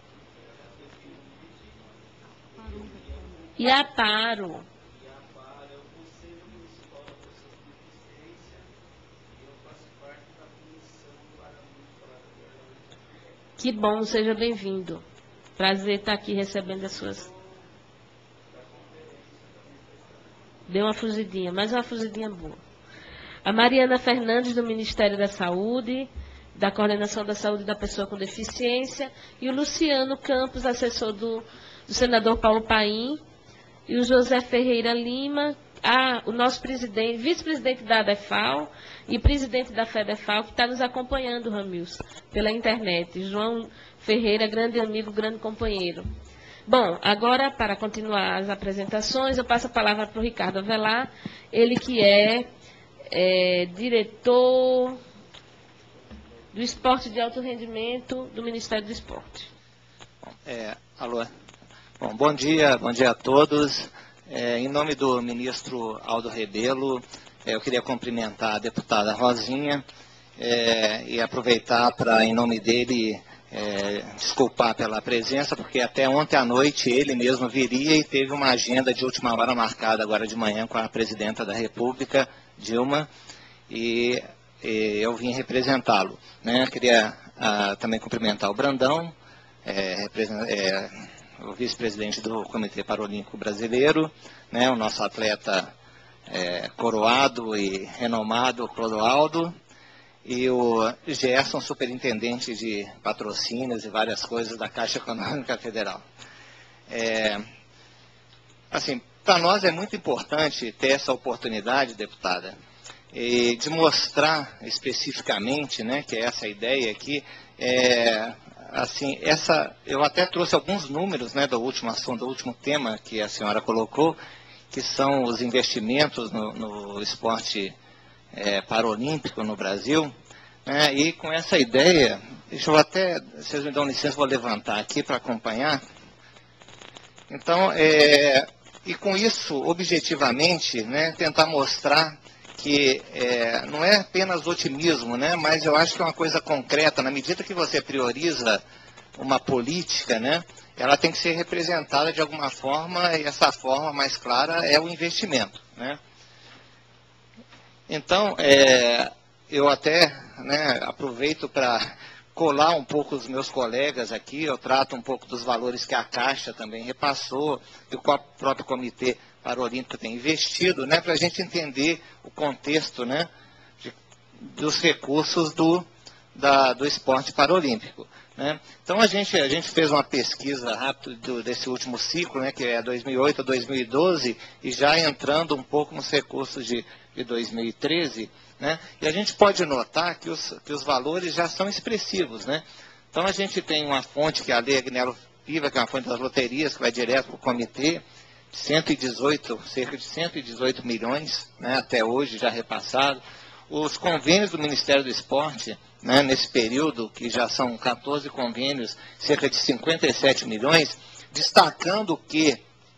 E a APARO. Que bom, seja bem-vindo. Prazer estar aqui recebendo as suas... Deu uma fugidinha, mas uma fugidinha boa. A Mariana Fernandes, do Ministério da Saúde, da Coordenação da Saúde da Pessoa com Deficiência, e o Luciano Campos, assessor do, do senador Paulo Paim, e o José Ferreira Lima, a, o nosso presidente, vice-presidente da ADEFAL e presidente da FEDEFAL, que está nos acompanhando, Ramilson, pela internet. João Ferreira, grande amigo, grande companheiro. Bom, agora, para continuar as apresentações, eu passo a palavra para o Ricardo Avelar, ele que é, é diretor do esporte de alto rendimento do Ministério do Esporte. É, alô. Bom, bom dia, bom dia a todos. É, em nome do ministro Aldo Rebelo, é, eu queria cumprimentar a deputada Rosinha é, e aproveitar para, em nome dele, é, desculpar pela presença, porque até ontem à noite ele mesmo viria e teve uma agenda de última hora marcada agora de manhã com a presidenta da República, Dilma, e, e eu vim representá-lo, né? Queria ah, também cumprimentar o Brandão, é, é, o vice-presidente do Comitê Paralímpico Brasileiro, né? O nosso atleta é, coroado e renomado, Clodoaldo, e o Gerson, superintendente de patrocínios e várias coisas da Caixa Econômica Federal. É, assim, para nós é muito importante ter essa oportunidade, deputada, e de mostrar especificamente, né, que é essa ideia aqui, é, assim, essa, eu até trouxe alguns números, né, do último assunto, do último tema que a senhora colocou, que são os investimentos no, no esporte É, paralímpico no Brasil, né, e com essa ideia, deixa eu até, vocês me dão licença, vou levantar aqui para acompanhar. Então, é, e com isso, objetivamente, né, tentar mostrar que é, não é apenas otimismo, né, mas eu acho que é uma coisa concreta, na medida que você prioriza uma política, né, ela tem que ser representada de alguma forma, e essa forma mais clara é o investimento, né. Então, é, eu até, né, aproveito para colar um pouco os meus colegas aqui, eu trato um pouco dos valores que a Caixa também repassou, e o próprio Comitê Paralímpico tem investido, né, para a gente entender o contexto, né, de, dos recursos do, da, do esporte paralímpico. Né. Então, a gente, a gente fez uma pesquisa rápida do, desse último ciclo, né, que é dois mil e oito a dois mil e doze, e já entrando um pouco nos recursos de de dois mil e treze, né? E a gente pode notar que os, que os valores já são expressivos, né? Então a gente tem uma fonte que é a Lei Agnello Piva, que é uma fonte das loterias, que vai direto para o comitê, cento e dezoito, cerca de cento e dezoito milhões, né, até hoje já repassado. Os convênios do Ministério do Esporte, né, nesse período, que já são quatorze convênios, cerca de cinquenta e sete milhões, destacando que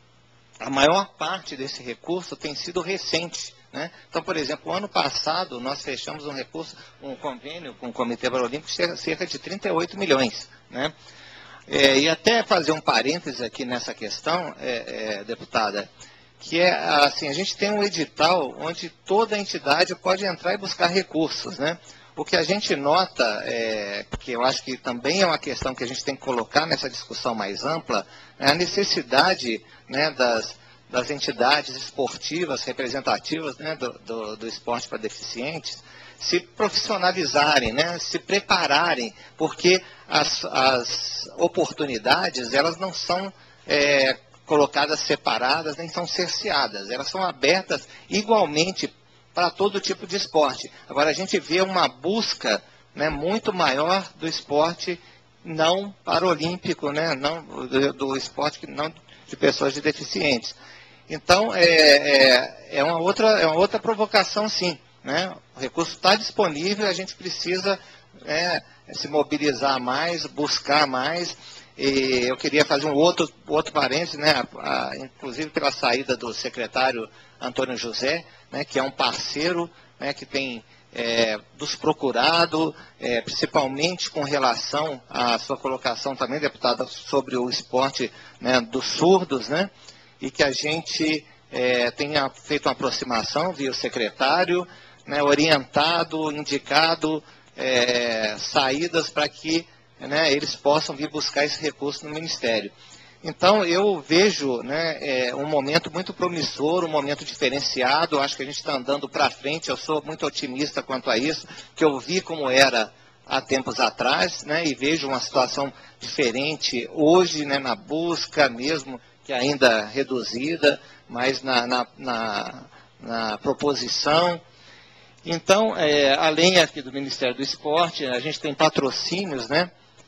a maior parte desse recurso tem sido recente. Né? Então, por exemplo, o ano passado nós fechamos um recurso, um convênio com o Comitê Paralímpico de cerca de trinta e oito milhões. Né? É, e até fazer um parênteses aqui nessa questão, é, é, deputada, que é assim, a gente tem um edital onde toda entidade pode entrar e buscar recursos. Né? O que a gente nota, é, que eu acho que também é uma questão que a gente tem que colocar nessa discussão mais ampla, é a necessidade, né, das... das entidades esportivas representativas, né, do, do, do esporte para deficientes, se profissionalizarem, né, se prepararem, porque as, as oportunidades, elas não são é, colocadas separadas, nem são cerceadas, elas são abertas igualmente para todo tipo de esporte. Agora, a gente vê uma busca, né, muito maior do esporte não paralímpico, né, não, do, do esporte que não de pessoas de deficientes. Então, é, é, é, uma outra, é uma outra provocação, sim. Né? O recurso está disponível, a gente precisa é, se mobilizar mais, buscar mais. E eu queria fazer um outro, outro parênteses, né? a, a, inclusive pela saída do secretário Antônio José, né? que é um parceiro, né? que tem é, nos procurado, é, principalmente com relação à sua colocação também, deputada, sobre o esporte, né, dos surdos, né? E que a gente é, tenha feito uma aproximação via o secretário, né, orientado, indicado é, saídas para que, né, eles possam vir buscar esse recurso no Ministério. Então, eu vejo, né, é, um momento muito promissor, um momento diferenciado, acho que a gente está andando para frente, eu sou muito otimista quanto a isso, que eu vi como era há tempos atrás, né, e vejo uma situação diferente hoje, né, na busca mesmo, que ainda reduzida, mas na, na, na, na proposição. Então, é, além aqui do Ministério do Esporte, a gente tem patrocínios, né,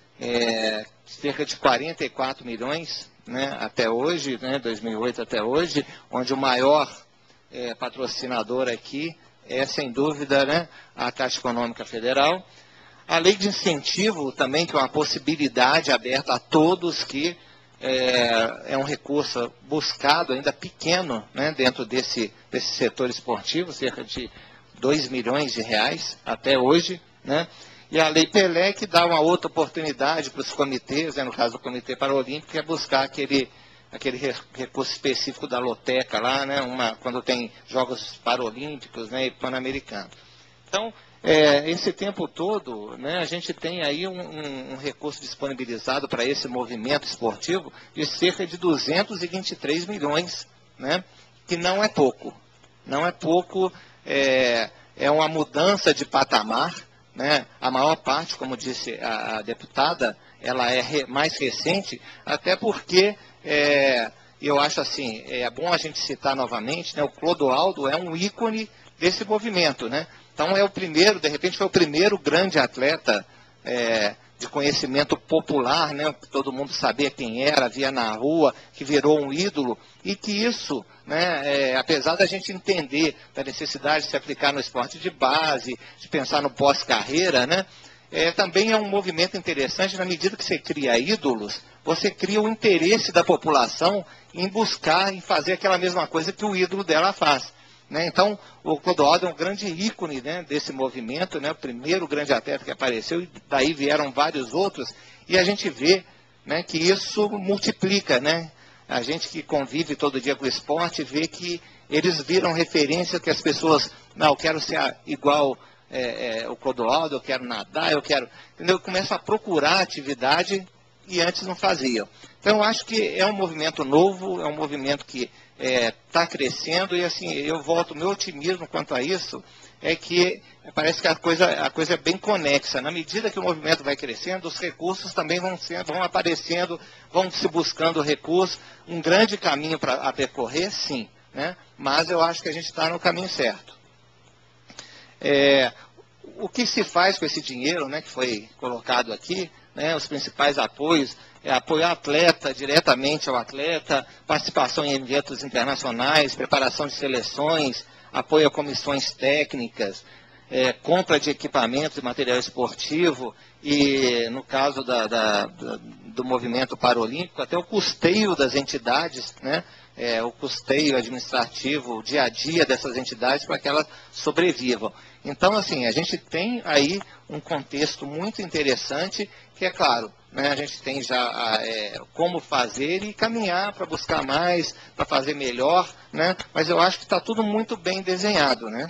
é, cerca de quarenta e quatro milhões, né, até hoje, né, dois mil e oito até hoje, onde o maior é, patrocinador aqui é, sem dúvida, né, a Caixa Econômica Federal. A lei de incentivo também, que é uma possibilidade aberta a todos que É, é um recurso buscado ainda pequeno, né, dentro desse, desse setor esportivo, cerca de dois milhões de reais até hoje, né, E a Lei Pelé que dá uma outra oportunidade para os comitês, né, no caso do Comitê Paralímpico, que é buscar aquele, aquele recurso específico da loteca lá, né, uma, quando tem Jogos Paralímpicos, né, e Pan-Americanos. Então, é, esse tempo todo, né, a gente tem aí um, um, um recurso disponibilizado para esse movimento esportivo de cerca de duzentos e vinte e três milhões, né, que não é pouco. Não é pouco, é, é uma mudança de patamar, né? A maior parte, como disse a, a deputada, ela é re, mais recente, até porque é, eu acho assim, é bom a gente citar novamente, né, o Clodoaldo é um ícone desse movimento, né? Então é o primeiro, de repente foi o primeiro grande atleta é, de conhecimento popular, né, que todo mundo sabia quem era, via na rua, que virou um ídolo, e que isso, né, é, apesar da gente entender da necessidade de se aplicar no esporte de base, de pensar no pós-carreira, né, é, também é um movimento interessante na medida que você cria ídolos, você cria o interesse da população em buscar, em fazer aquela mesma coisa que o ídolo dela faz. Né? Então, o Clodoaldo é um grande ícone, né, desse movimento, né, o primeiro grande atleta que apareceu, e daí vieram vários outros, e a gente vê, né, que isso multiplica, né? A gente que convive todo dia com o esporte vê que eles viram referência que as pessoas, não, eu quero ser igual é, é, o Clodoaldo, eu quero nadar, eu quero... Entendeu? Começam a procurar atividade e antes não faziam. Então, eu acho que é um movimento novo, é um movimento que está é, crescendo, e assim, eu volto, meu otimismo quanto a isso é que parece que a coisa, a coisa é bem conexa. Na medida que o movimento vai crescendo, os recursos também vão, ser, vão aparecendo, vão se buscando recursos, um grande caminho para a percorrer, sim, né? Mas eu acho que a gente está no caminho certo. É, o que se faz com esse dinheiro, né, que foi colocado aqui, né, os principais apoios, é apoiar atleta, diretamente ao atleta, participação em eventos internacionais, preparação de seleções, apoio a comissões técnicas, é, compra de equipamentos e material esportivo, e no caso da, da, da, do movimento paralímpico, até o custeio das entidades, né, é, o custeio administrativo, o dia a dia dessas entidades para que elas sobrevivam. Então, assim, a gente tem aí um contexto muito interessante, que é claro, né, a gente tem já é, como fazer e caminhar para buscar mais, para fazer melhor, né, mas eu acho que está tudo muito bem desenhado, né.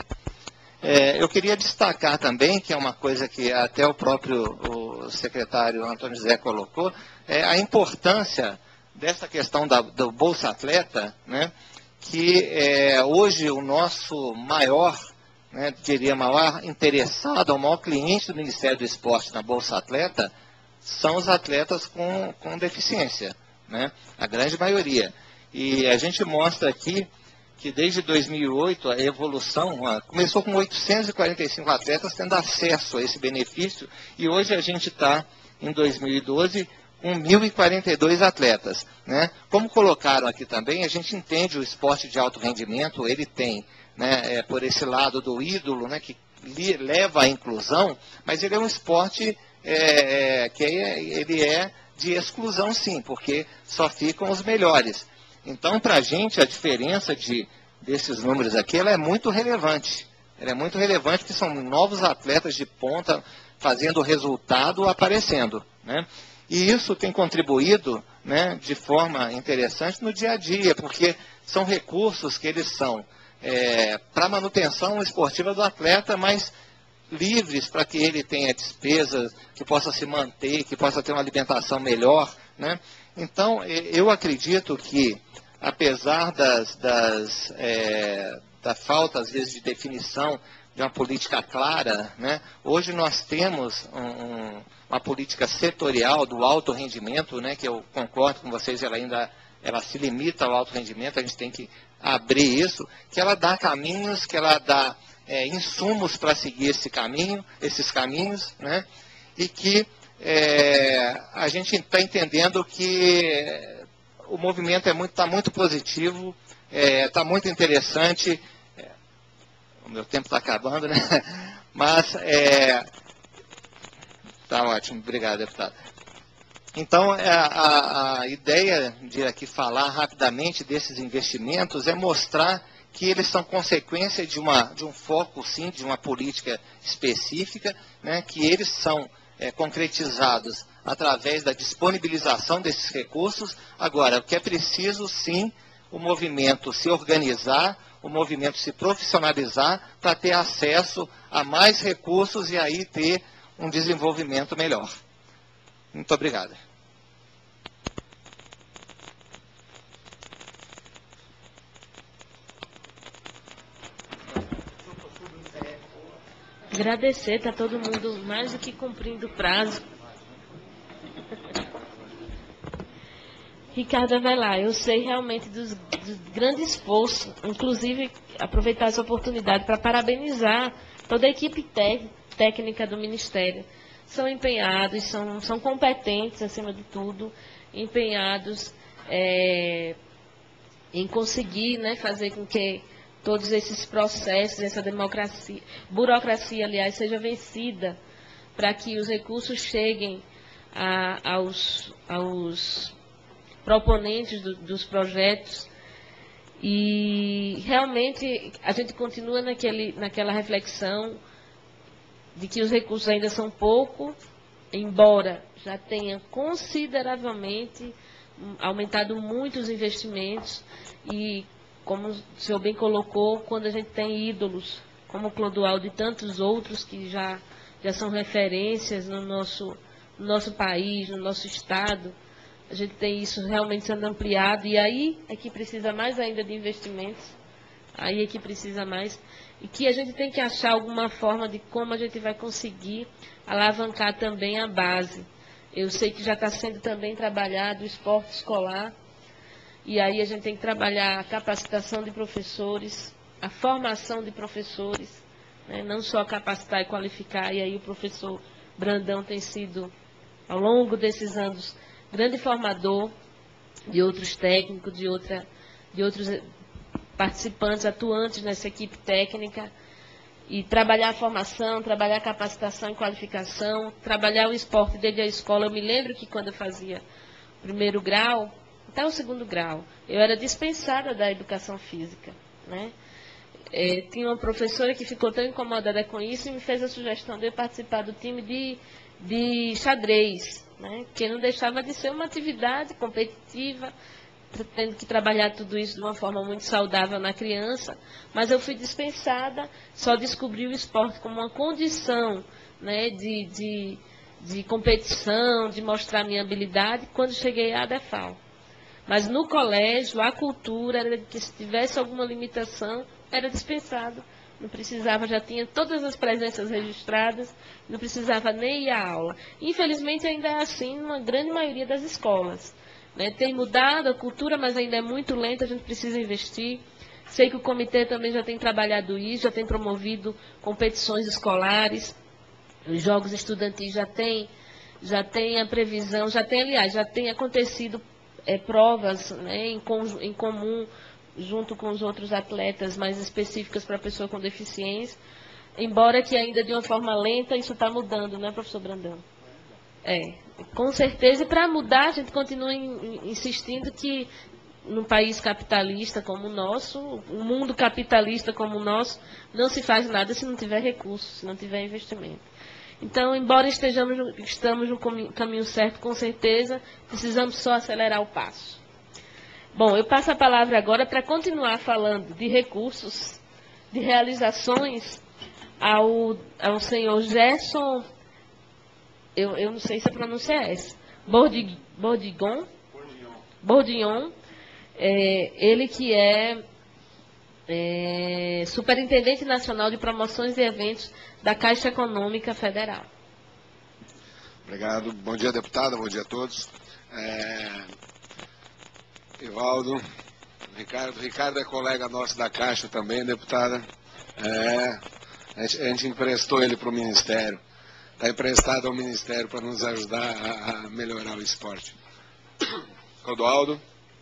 É, eu queria destacar também, que é uma coisa que até o próprio o secretário Antônio José colocou, é a importância dessa questão da, do Bolsa Atleta, né, que é, hoje o nosso maior, né, diria maior interessado, o maior cliente do Ministério do Esporte na Bolsa Atleta, são os atletas com, com deficiência, né, a grande maioria. E a gente mostra aqui que desde dois mil e oito a evolução ó, começou com oitocentos e quarenta e cinco atletas tendo acesso a esse benefício, e hoje a gente está, em dois mil e doze, com mil e quarenta e dois atletas. Né? Como colocaram aqui também, a gente entende o esporte de alto rendimento, ele tem, né, é, por esse lado do ídolo, né, que li, leva à inclusão, mas ele é um esporte é, é, que é, ele é de exclusão, sim, porque só ficam os melhores. Então, para a gente, a diferença de, desses números aqui, ela é muito relevante. Ela é muito relevante porque são novos atletas de ponta fazendo resultado, aparecendo. Né? E isso tem contribuído, né, de forma interessante no dia a dia, porque são recursos que eles são é, para manutenção esportiva do atleta, mas livres para que ele tenha despesas, que possa se manter, que possa ter uma alimentação melhor. Né? Então, eu acredito que, apesar das, das, é, da falta, às vezes, de definição de uma política clara, né, hoje nós temos um, um, uma política setorial do alto rendimento, né, que eu concordo com vocês, ela ainda ela se limita ao alto rendimento, a gente tem que abrir isso, que ela dá caminhos, que ela dá é, insumos para seguir esse caminho, esses caminhos, né, e que é, a gente está entendendo que o movimento é muito, está muito positivo, está é, muito interessante. É, o meu tempo está acabando, né? Mas está é, ótimo, obrigado, deputado. Então, a, a, a ideia de aqui falar rapidamente desses investimentos é mostrar que eles são consequência de, uma, de um foco, sim, de uma política específica, né, que eles são é, concretizados através da disponibilização desses recursos. Agora, o que é preciso, sim, o movimento se organizar, o movimento se profissionalizar para ter acesso a mais recursos e aí ter um desenvolvimento melhor. Muito obrigado. Agradecer, está todo mundo mais do que cumprindo o prazo. Ricardo vai lá, eu sei realmente dos, do grande esforço, inclusive aproveitar essa oportunidade para parabenizar toda a equipe tec, técnica do Ministério. São empenhados, são, são competentes, acima de tudo, empenhados é, em conseguir, né, fazer com que todos esses processos, essa democracia, burocracia, aliás, seja vencida, para que os recursos cheguem a, aos, aos proponentes do, dos projetos. E realmente a gente continua naquele, naquela reflexão de que os recursos ainda são pouco, embora já tenha consideravelmente aumentado muito os investimentos. E como o senhor bem colocou, quando a gente tem ídolos como o Clodoaldo e tantos outros que já, já são referências no nosso, no nosso país, no nosso estado, a gente tem isso realmente sendo ampliado, e aí é que precisa mais ainda de investimentos, aí é que precisa mais, e que a gente tem que achar alguma forma de como a gente vai conseguir alavancar também a base. Eu sei que já está sendo também trabalhado o esporte escolar, e aí a gente tem que trabalhar a capacitação de professores, a formação de professores, né? Não só capacitar e qualificar, e aí o professor Brandão tem sido, ao longo desses anos, grande formador de outros técnicos, de, outra, de outros participantes, atuantes nessa equipe técnica, e trabalhar a formação, trabalhar a capacitação e qualificação, trabalhar o esporte desde a escola. Eu me lembro que quando eu fazia o primeiro grau, até o segundo grau, eu era dispensada da educação física, né? É, tinha uma professora que ficou tão incomodada com isso e me fez a sugestão de eu participar do time de, de xadrez, né? Que não deixava de ser uma atividade competitiva, tendo que trabalhar tudo isso de uma forma muito saudável na criança, mas eu fui dispensada, só descobri o esporte como uma condição, né, de, de, de competição, de mostrar minha habilidade, quando cheguei à ADEFAL. Mas no colégio, a cultura era que se tivesse alguma limitação, era dispensado. Não precisava, já tinha todas as presenças registradas, não precisava nem ir à aula. Infelizmente, ainda é assim numa grande maioria das escolas, né? Tem mudado a cultura, mas ainda é muito lenta, a gente precisa investir. Sei que o comitê também já tem trabalhado isso, já tem promovido competições escolares, os jogos estudantis já tem, já tem a previsão, já tem, aliás, já tem acontecido é, provas, né, em, em comum, junto com os outros atletas mais específicas para a pessoa com deficiência, embora que ainda de uma forma lenta, isso está mudando, né, professor Brandão? É, com certeza, e para mudar, a gente continua in, insistindo que num país capitalista como o nosso, um mundo capitalista como o nosso, não se faz nada se não tiver recursos, se não tiver investimento. Então, embora estejamos no, estamos no caminho certo, com certeza, precisamos só acelerar o passo. Bom, eu passo a palavra agora para continuar falando de recursos, de realizações, ao, ao senhor Gerson, eu, eu não sei se a pronúncia é essa, Bordig, Bordigon, Bordignon, é, ele que é, é Superintendente Nacional de Promoções e Eventos da Caixa Econômica Federal. Obrigado. Bom dia, deputada. Bom dia a todos. É... Ivaldo, Ricardo. Ricardo é colega nosso da Caixa também, deputada. É... A gente, a gente emprestou ele para o Ministério. Está emprestado ao Ministério para nos ajudar a, a melhorar o esporte. Clodoaldo.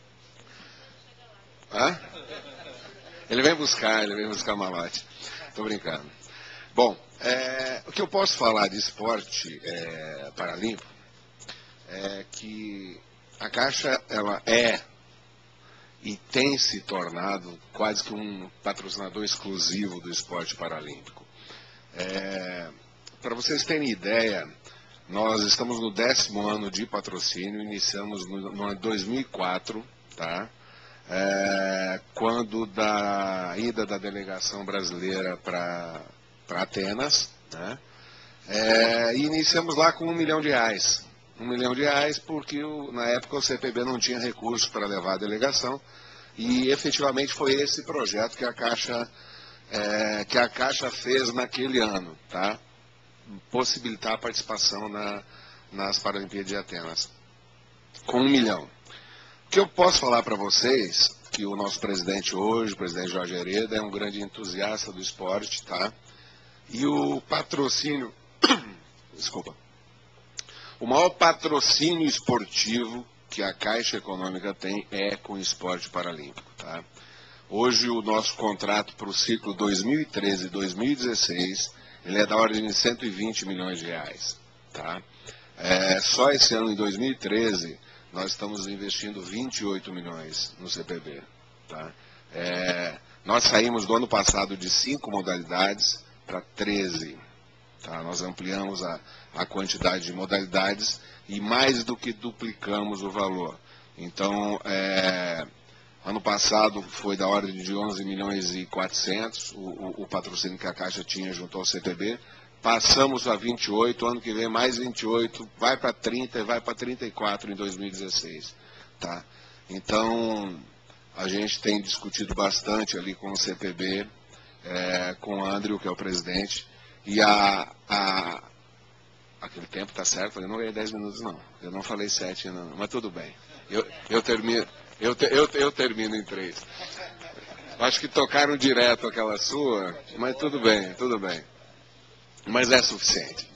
Hã? Ele vem buscar, ele vem buscar malote. Estou brincando. Bom, é, o que eu posso falar de esporte é, paralímpico é que a Caixa ela é e tem se tornado quase que um patrocinador exclusivo do esporte paralímpico. É, para vocês terem ideia, nós estamos no décimo ano de patrocínio, iniciamos no, no dois mil e quatro, tá? É, quando da ida da delegação brasileira para Atenas, né? É, e iniciamos lá com um milhão de reais. Um milhão de reais porque o, na época o C P B não tinha recursos para levar a delegação e efetivamente foi esse projeto que a Caixa, é, que a Caixa fez naquele ano, tá? Possibilitar a participação na, nas Paralimpíadas de Atenas, com um milhão. O que eu posso falar para vocês, que o nosso presidente hoje, o presidente Jorge Hereda, é um grande entusiasta do esporte, tá? E o patrocínio, desculpa, o maior patrocínio esportivo que a Caixa Econômica tem é com o esporte paralímpico, tá? Hoje o nosso contrato para o ciclo dois mil e treze e dois mil e dezesseis, ele é da ordem de cento e vinte milhões de reais, tá? É, só esse ano, em dois mil e treze, nós estamos investindo vinte e oito milhões no C P B, tá? É, nós saímos do ano passado de cinco modalidades para treze, tá? Nós ampliamos a, a quantidade de modalidades e mais do que duplicamos o valor. Então, é, ano passado foi da ordem de onze milhões e quatrocentos, o, o, o patrocínio que a Caixa tinha junto ao C P B. Passamos a vinte e oito, ano que vem mais vinte e oito, vai para trinta e vai para trinta e quatro em dois mil e dezesseis. Tá? Então, a gente tem discutido bastante ali com o C P B, é, com o Andrew, que é o presidente, e a, a, aquele tempo está certo, eu não ganhei dez minutos não, eu não falei sete não, mas tudo bem, eu, eu, termino, eu, eu, eu termino em três. Acho que tocaram direto aquela sua, mas tudo bem, tudo bem. Mas é suficiente.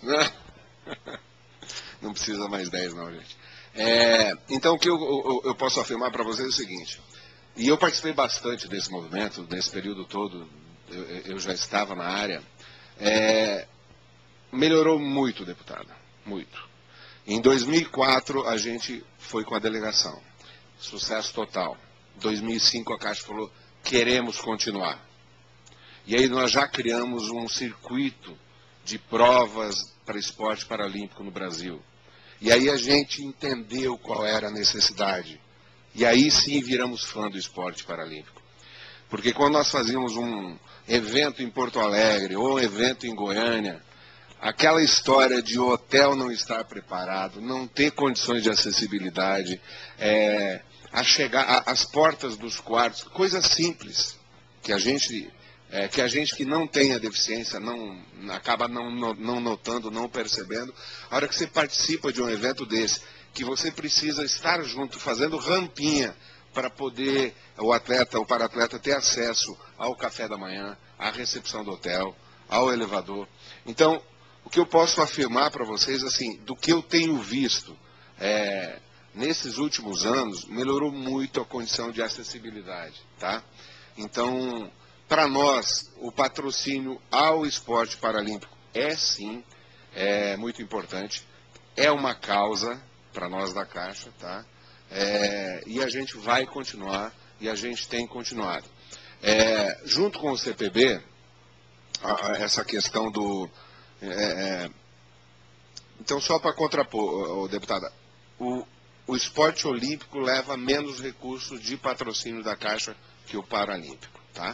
Não precisa mais dez não, gente. É, então, o que eu, eu, eu posso afirmar para vocês é o seguinte, e eu participei bastante desse movimento, nesse período todo, eu, eu já estava na área, é, melhorou muito, deputada, muito. Em dois mil e quatro, a gente foi com a delegação, sucesso total. Em dois mil e cinco, a Caixa falou, queremos continuar. E aí nós já criamos um circuito de provas para esporte paralímpico no Brasil. E aí a gente entendeu qual era a necessidade. E aí sim viramos fã do esporte paralímpico. Porque quando nós fazíamos um evento em Porto Alegre ou um evento em Goiânia, aquela história de o hotel não estar preparado, não ter condições de acessibilidade, é, a chegar, a, as portas dos quartos, coisas simples que a gente... É, que a gente que não tem a deficiência não, acaba não, não notando, não percebendo. A hora que você participa de um evento desse, que você precisa estar junto, fazendo rampinha, para poder o atleta, o paratleta ter acesso ao café da manhã, à recepção do hotel, ao elevador. Então, o que eu posso afirmar para vocês, assim, do que eu tenho visto, é, nesses últimos anos, melhorou muito a condição de acessibilidade, tá? Então... Para nós, o patrocínio ao esporte paralímpico é sim, é muito importante, é uma causa para nós da Caixa, tá? É, e a gente vai continuar, e a gente tem continuado. É, junto com o C P B, a, a, essa questão do... É, é, então, só para contrapor, o, o deputada, o, o esporte olímpico leva menos recursos de patrocínio da Caixa que o paralímpico, tá?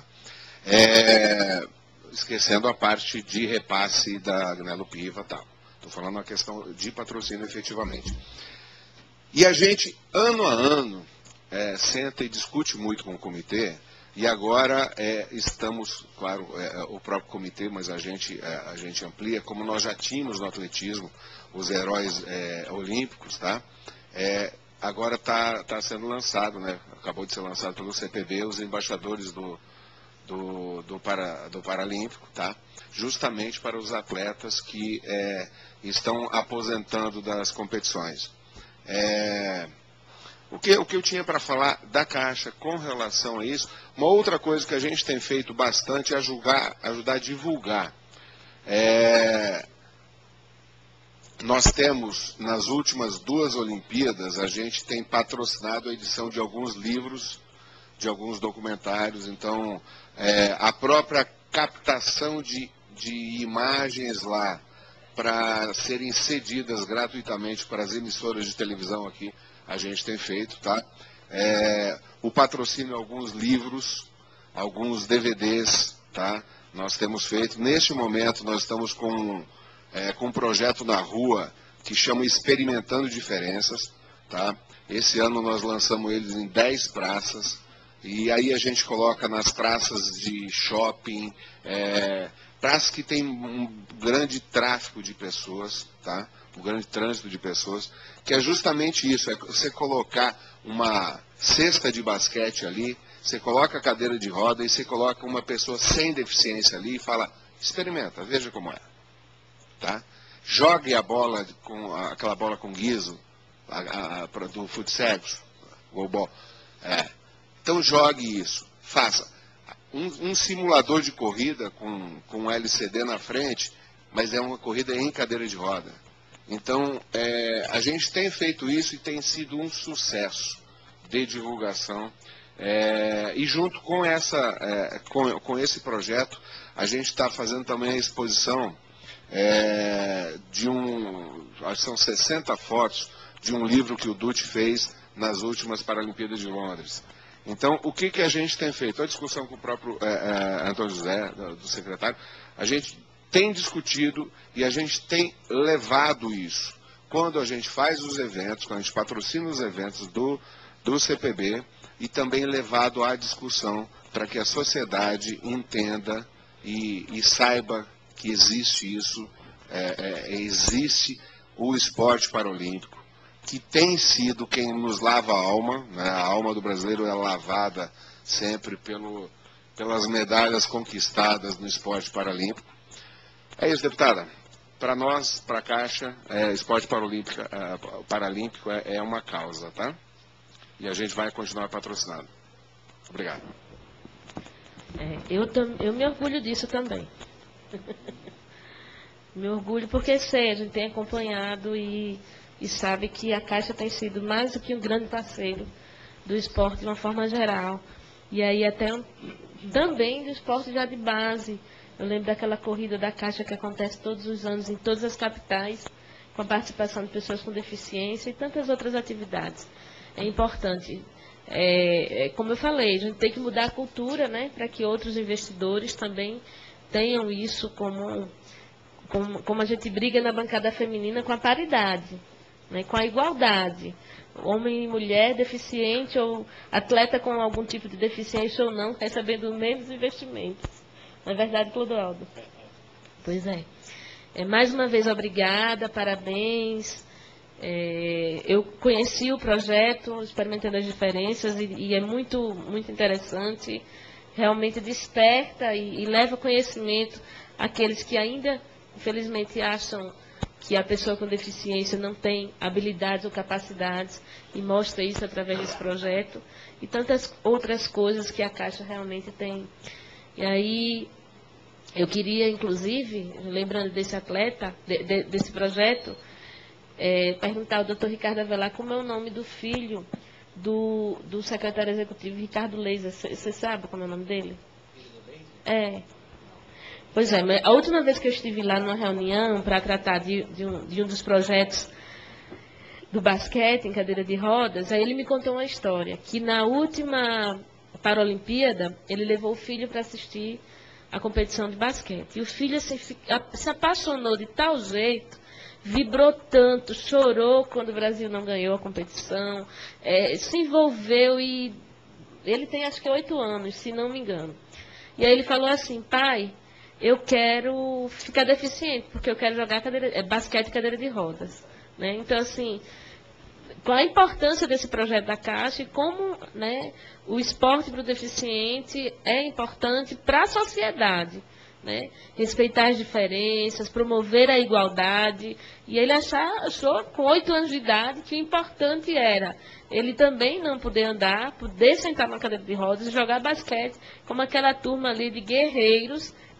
É, esquecendo a parte de repasse da Agnello Piva e tal. Estou falando uma questão de patrocínio efetivamente. E a gente, ano a ano, é, senta e discute muito com o comitê, e agora é, estamos, claro, é, o próprio comitê, mas a gente, é, a gente amplia, como nós já tínhamos no atletismo, os heróis é, olímpicos, tá? É, agora está tá sendo lançado, né? Acabou de ser lançado pelo C P B, os embaixadores do Do, do, para, do Paralímpico, tá? Justamente para os atletas que é, estão aposentando das competições. É, o, que, o que eu tinha para falar da Caixa com relação a isso, uma outra coisa que a gente tem feito bastante é ajudar, ajudar a divulgar. É, nós temos, nas últimas duas Olimpíadas, a gente tem patrocinado a edição de alguns livros de alguns documentários. Então, é, a própria captação de, de imagens lá para serem cedidas gratuitamente para as emissoras de televisão aqui, a gente tem feito, tá? É, o patrocínio de alguns livros, alguns D V Ds, tá? Nós temos feito. Neste momento, nós estamos com, é, com um projeto na rua que chama Experimentando Diferenças, tá? Esse ano nós lançamos eles em dez praças, e aí a gente coloca nas praças de shopping, é, praças que tem um grande tráfego de pessoas, tá? Um grande trânsito de pessoas, que é justamente isso, é você colocar uma cesta de basquete ali, você coloca a cadeira de roda e você coloca uma pessoa sem deficiência ali e fala, experimenta, veja como é, tá? Jogue a bola, com aquela bola com guiso, a, a, a, do futsal, goalball. É. Então jogue isso, faça. Um, um simulador de corrida com, com um L C D na frente, mas é uma corrida em cadeira de roda. Então, é, a gente tem feito isso e tem sido um sucesso de divulgação. É, e junto com, essa, é, com, com esse projeto, a gente está fazendo também a exposição é, de um, acho que são sessenta fotos de um livro que o Dutti fez nas últimas Paralimpíadas de Londres. Então, o que, que a gente tem feito? A discussão com o próprio é, é, Antônio José, do, do secretário, a gente tem discutido e a gente tem levado isso. Quando a gente faz os eventos, quando a gente patrocina os eventos do, do C P B, e também levado à discussão para que a sociedade entenda e, e saiba que existe isso, é, é, existe o esporte paralímpico, que tem sido quem nos lava a alma, né? A alma do brasileiro é lavada sempre pelo, pelas medalhas conquistadas no esporte paralímpico. É isso, deputada. Para nós, para a Caixa, é, esporte paralímpico, é, paralímpico é, é uma causa, tá? E a gente vai continuar patrocinando. Obrigado. É, eu, tam, eu me orgulho disso também. Me orgulho porque sei, a gente tem acompanhado e, e sabe que a Caixa tem sido mais do que um grande parceiro do esporte de uma forma geral. E aí até um, também do esporte já de base. Eu lembro daquela corrida da Caixa que acontece todos os anos em todas as capitais, com a participação de pessoas com deficiência e tantas outras atividades. É importante. É, é, como eu falei, a gente tem que mudar a cultura, né, para que outros investidores também tenham isso como, como, como a gente briga na bancada feminina com a paridade, né, com a igualdade. Homem e mulher, deficiente ou atleta com algum tipo de deficiência ou não, recebendo os mesmos investimentos. Não é verdade, Clodoaldo? Pois é. é. Mais uma vez, obrigada, parabéns. É, eu conheci o projeto, experimentando as diferenças, e, e é muito, muito interessante. Realmente desperta e, e leva conhecimento àqueles que ainda, infelizmente, acham que a pessoa com deficiência não tem habilidades ou capacidades, e mostra isso através desse projeto, e tantas outras coisas que a Caixa realmente tem. E aí, eu queria, inclusive, lembrando desse atleta, de, de, desse projeto, é, perguntar ao doutor Ricardo Avelar como é o nome do filho do, do secretário executivo, Ricardo Leisa. Você sabe como é o nome dele? É. Pois é, mas a última vez que eu estive lá numa reunião para tratar de, de, um, de um dos projetos do basquete em cadeira de rodas, aí ele me contou uma história, que na última Paralimpíada, ele levou o filho para assistir a competição de basquete. E o filho assim, se apaixonou de tal jeito, vibrou tanto, chorou quando o Brasil não ganhou a competição, é, se envolveu e ele tem acho que oito anos, se não me engano. E aí ele falou assim, pai, eu quero ficar deficiente, porque eu quero jogar cadeira, é, basquete e cadeira de rodas. Né? Então, assim, qual a importância desse projeto da Caixa e como, né, o esporte para o deficiente é importante para a sociedade. Né? Respeitar as diferenças, promover a igualdade. E ele achar, achou, com oito anos de idade, que o importante era ele também não poder andar, poder sentar na cadeira de rodas e jogar basquete, como aquela turma ali de guerreiros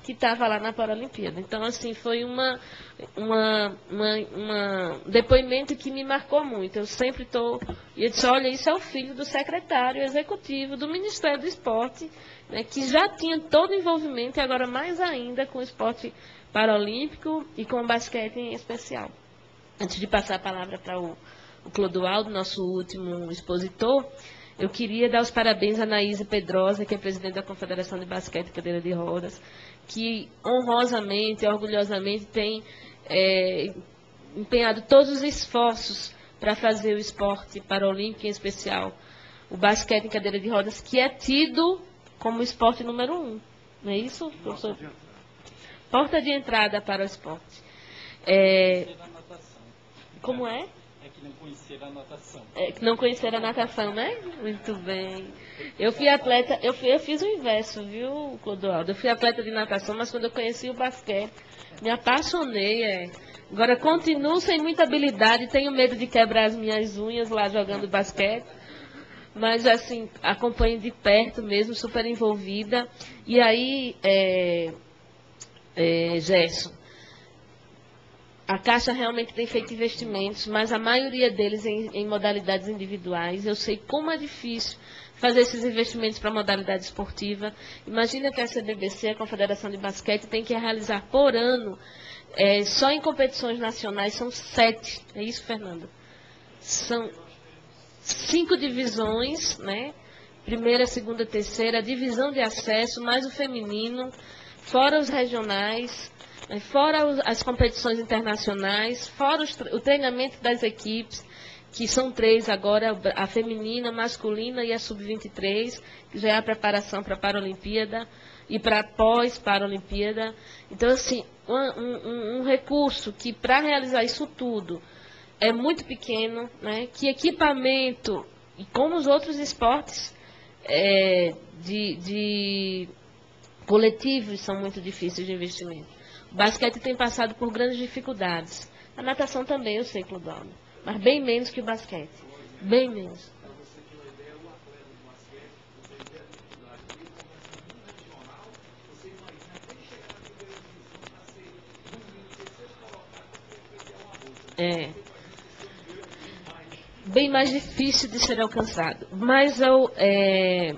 que estava lá na Paralimpíada. Então, assim, foi uma, uma, uma, uma depoimento que me marcou muito. Eu sempre estou... E eu disse, olha, isso é o filho do secretário executivo do Ministério do Esporte, né, que já tinha todo o envolvimento, e agora mais ainda com o esporte paralímpico e com o basquete em especial. Antes de passar a palavra para o, o Clodoaldo, nosso último expositor, eu queria dar os parabéns a Anaíse Pedrosa, que é presidente da Confederação de Basquete e Cadeira de Rodas, que honrosamente e orgulhosamente tem é, empenhado todos os esforços para fazer o esporte paralímpico, em especial o basquete em cadeira de rodas, que é tido como esporte número um. Não é isso, professor? Porta de entrada para o esporte. É, como é? É que não conhecer a natação. É que não conhecer a natação, né? Muito bem. Eu fui atleta, eu, fui, eu fiz o inverso, viu, Clodoaldo? Eu fui atleta de natação, mas quando eu conheci o basquete, me apaixonei, é. Agora, continuo sem muita habilidade, tenho medo de quebrar as minhas unhas lá jogando basquete. Mas, assim, acompanho de perto mesmo, super envolvida. E aí, é, é, Gerson, a Caixa realmente tem feito investimentos, mas a maioria deles em, em modalidades individuais. Eu sei como é difícil fazer esses investimentos para a modalidade esportiva. Imagina que a C B B C, a Confederação de Basquete, tem que realizar por ano, é, só em competições nacionais, são sete. É isso, Fernando? São cinco divisões, né? Primeira, segunda, terceira, divisão de acesso, mais o feminino, fora os regionais, fora as competições internacionais, fora o treinamento das equipes, que são três agora, a feminina, a masculina e a sub vinte e três, que já é a preparação para a Paralimpíada e para a pós-Paralimpíada. Então, assim, um, um, um recurso que, para realizar isso tudo, é muito pequeno, né? Que equipamento, e como os outros esportes é, de, de coletivos são muito difíceis de investimento. O basquete tem passado por grandes dificuldades. A natação também, eu sei, Clodoaldo, mas bem menos que o basquete. Bem menos. É bem mais difícil de ser alcançado. Mas eu é,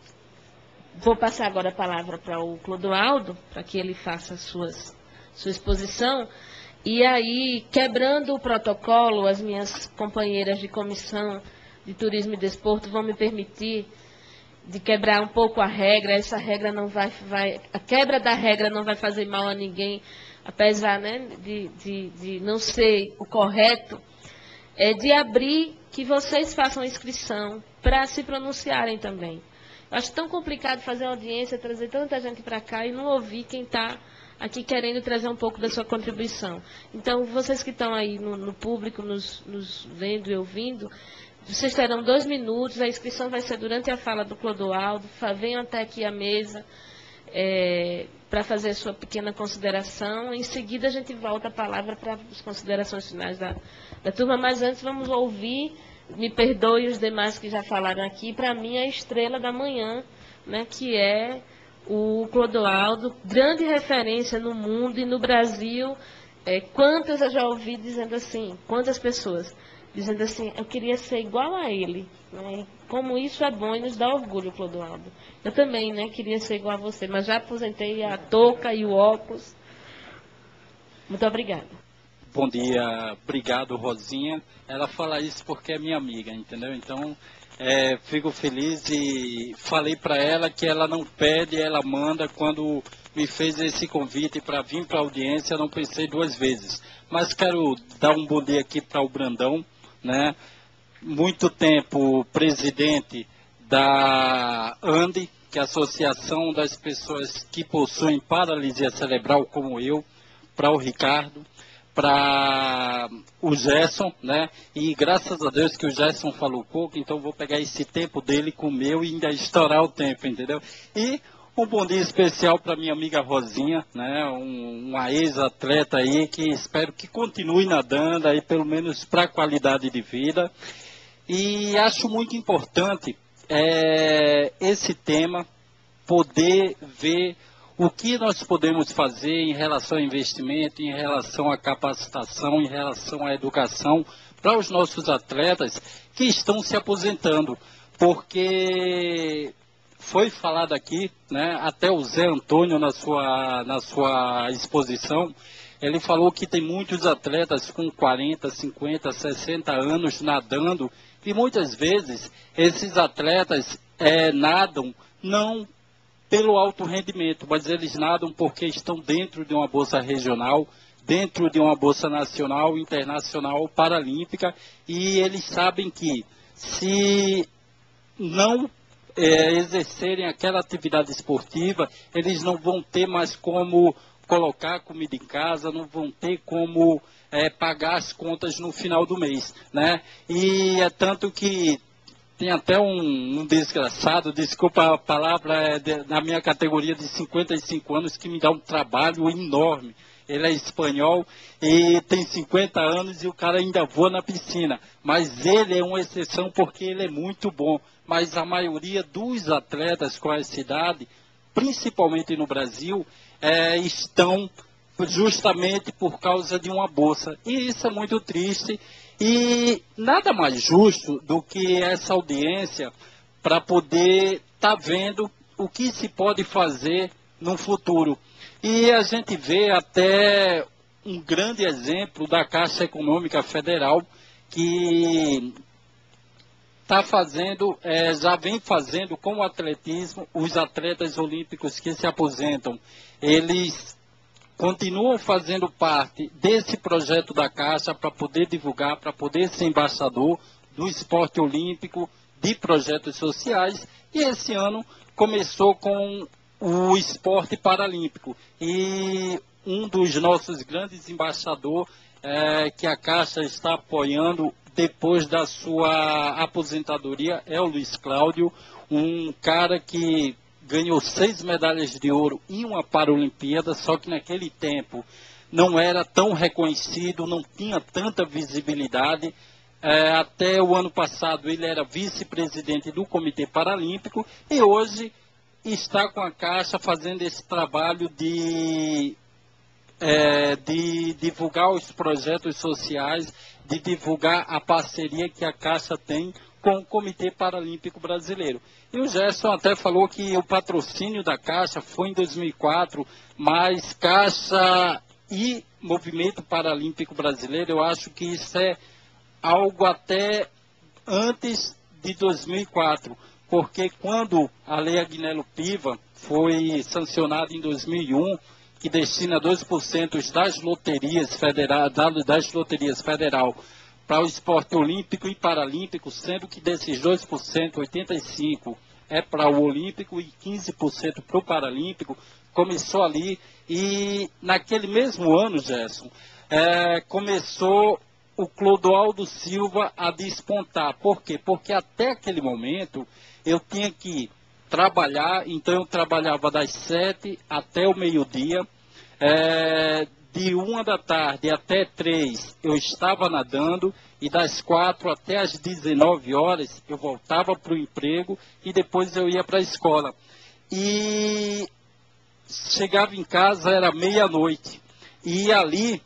vou passar agora a palavra para o Clodoaldo, para que ele faça a suas, sua exposição. E aí, quebrando o protocolo, as minhas companheiras de comissão de turismo e desporto vão me permitir de quebrar um pouco a regra. Essa regra não vai, vai a quebra da regra não vai fazer mal a ninguém, apesar, né, de, de, de não ser o correto. É de abrir que vocês façam inscrição para se pronunciarem também. Eu acho tão complicado fazer uma audiência, trazer tanta gente para cá e não ouvir quem está aqui querendo trazer um pouco da sua contribuição. Então, vocês que estão aí no, no público, nos, nos vendo e ouvindo, vocês terão dois minutos, a inscrição vai ser durante a fala do Clodoaldo. Venham até aqui à mesa é, para fazer a sua pequena consideração. Em seguida, a gente volta a palavra para as considerações finais da, da turma. Mas antes, vamos ouvir, me perdoe os demais que já falaram aqui, para mim, a estrela da manhã, né, que é o Clodoaldo, grande referência no mundo e no Brasil. É, quantas eu já ouvi dizendo assim, quantas pessoas dizendo assim, eu queria ser igual a ele, né? Como isso é bom e nos dá orgulho, Clodoaldo. Eu também, né, queria ser igual a você, mas já aposentei a touca e o óculos. Muito obrigada. Bom dia, obrigado, Rosinha. Ela fala isso porque é minha amiga, entendeu? Então, é, fico feliz e falei para ela que ela não pede, ela manda. Quando me fez esse convite para vir para a audiência, não pensei duas vezes. Mas quero dar um bom dia aqui para o Brandão, né? Muito tempo presidente da ANDE, que é a Associação das Pessoas que Possuem Paralisia Cerebral, como eu, para o Ricardo, para o Gerson, né? E graças a Deus que o Gerson falou pouco, então vou pegar esse tempo dele com o meu e ainda estourar o tempo, entendeu? E um bom dia especial para minha amiga Rosinha, né? Um, uma ex-atleta aí que espero que continue nadando aí, pelo menos para a qualidade de vida. E acho muito importante é, esse tema, poder ver o que nós podemos fazer em relação ao investimento, em relação à capacitação, em relação à educação para os nossos atletas que estão se aposentando, porque foi falado aqui, né, até o Zé Antônio na sua, na sua exposição, ele falou que tem muitos atletas com quarenta, cinquenta, sessenta anos nadando, e muitas vezes esses atletas é, nadam não pelo alto rendimento, mas eles nadam porque estão dentro de uma bolsa regional, dentro de uma bolsa nacional, internacional, paralímpica, e eles sabem que se não é, exercerem aquela atividade esportiva, eles não vão ter mais como colocar comida em casa, não vão ter como é, pagar as contas no final do mês, né? E é tanto que tem até um, um desgraçado, desculpa a palavra, é de, na minha categoria de cinquenta e cinco anos, que me dá um trabalho enorme. Ele é espanhol e tem cinquenta anos e o cara ainda voa na piscina. Mas ele é uma exceção porque ele é muito bom. Mas a maioria dos atletas com essa idade, principalmente no Brasil, é, estão justamente por causa de uma bolsa. E isso é muito triste. E nada mais justo do que essa audiência para poder estar tá vendo o que se pode fazer no futuro. E a gente vê até um grande exemplo da Caixa Econômica Federal, que está fazendo, é, já vem fazendo com o atletismo, os atletas olímpicos que se aposentam, eles continuam fazendo parte desse projeto da Caixa para poder divulgar, para poder ser embaixador do esporte olímpico, de projetos sociais, e esse ano começou com o esporte paralímpico. E um dos nossos grandes embaixadores, é, que a Caixa está apoiando depois da sua aposentadoria, é o Luiz Cláudio, um cara que ganhou seis medalhas de ouro em uma Paralimpíada, só que naquele tempo não era tão reconhecido, não tinha tanta visibilidade. É, até o ano passado ele era vice-presidente do Comitê Paralímpico e hoje está com a Caixa fazendo esse trabalho de, é, de divulgar os projetos sociais, de divulgar a parceria que a Caixa tem com o Comitê Paralímpico Brasileiro. E o Gerson até falou que o patrocínio da Caixa foi em dois mil e quatro, mas Caixa e Movimento Paralímpico Brasileiro, eu acho que isso é algo até antes de dois mil e quatro, porque quando a Lei Agnello Piva foi sancionada em dois mil e um, que destina dois por cento das loterias federais, das loterias federal para o esporte olímpico e paralímpico, sendo que desses dois por cento, oitenta e cinco por cento é para o olímpico e quinze por cento para o paralímpico, começou ali. E naquele mesmo ano, Gerson, é, começou o Clodoaldo Silva a despontar. Por quê? Porque até aquele momento eu tinha que trabalhar, então eu trabalhava das sete até o meio-dia, é, de uma da tarde até três eu estava nadando, e das quatro até as dezenove horas eu voltava para o emprego e depois eu ia para a escola. E chegava em casa, era meia-noite, e ali,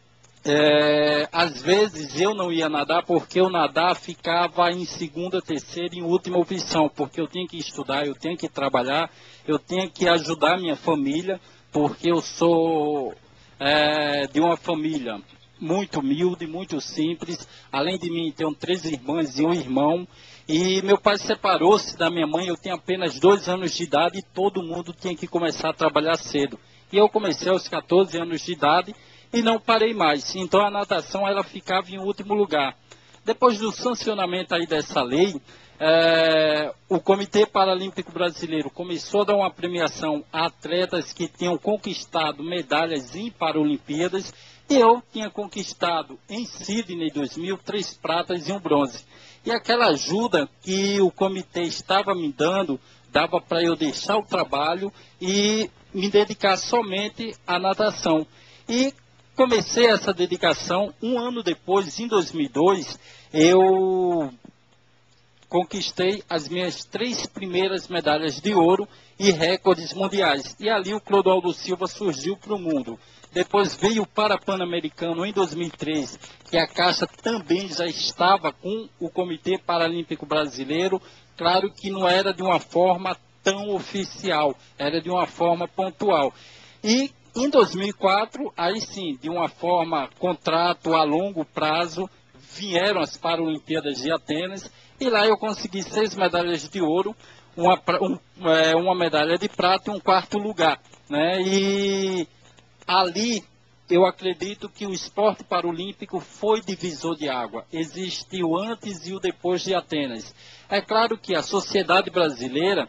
é, às vezes eu não ia nadar, porque eu nadar ficava em segunda, terceira e em última opção, porque eu tinha que estudar, eu tinha que trabalhar, eu tinha que ajudar minha família, porque eu sou é, de uma família muito humilde, muito simples. Além de mim, tenho três irmãs e um irmão. E meu pai separou-se da minha mãe, eu tinha apenas dois anos de idade e todo mundo tinha que começar a trabalhar cedo. E eu comecei aos quatorze anos de idade e não parei mais. Então a natação ela ficava em último lugar. Depois do sancionamento aí dessa lei, é, o Comitê Paralímpico Brasileiro começou a dar uma premiação a atletas que tinham conquistado medalhas em Paralimpíadas. E eu tinha conquistado em Sydney dois mil, três pratas e um bronze. E aquela ajuda que o comitê estava me dando, dava para eu deixar o trabalho e me dedicar somente à natação. E comecei essa dedicação um ano depois, em dois mil e dois, eu conquistei as minhas três primeiras medalhas de ouro e recordes mundiais. E ali o Clodoaldo Silva surgiu para o mundo. Depois veio para o Pan-Americano em dois mil e três, que a Caixa também já estava com o Comitê Paralímpico Brasileiro. Claro que não era de uma forma tão oficial, era de uma forma pontual. E em dois mil e quatro, aí sim, de uma forma, contrato a longo prazo, vieram as Paralimpíadas de Atenas, e lá eu consegui seis medalhas de ouro, uma, um, é, uma medalha de prata e um quarto lugar, né? E ali eu acredito que o esporte paralímpico foi divisor de água. Existe o antes e o depois de Atenas. É claro que a sociedade brasileira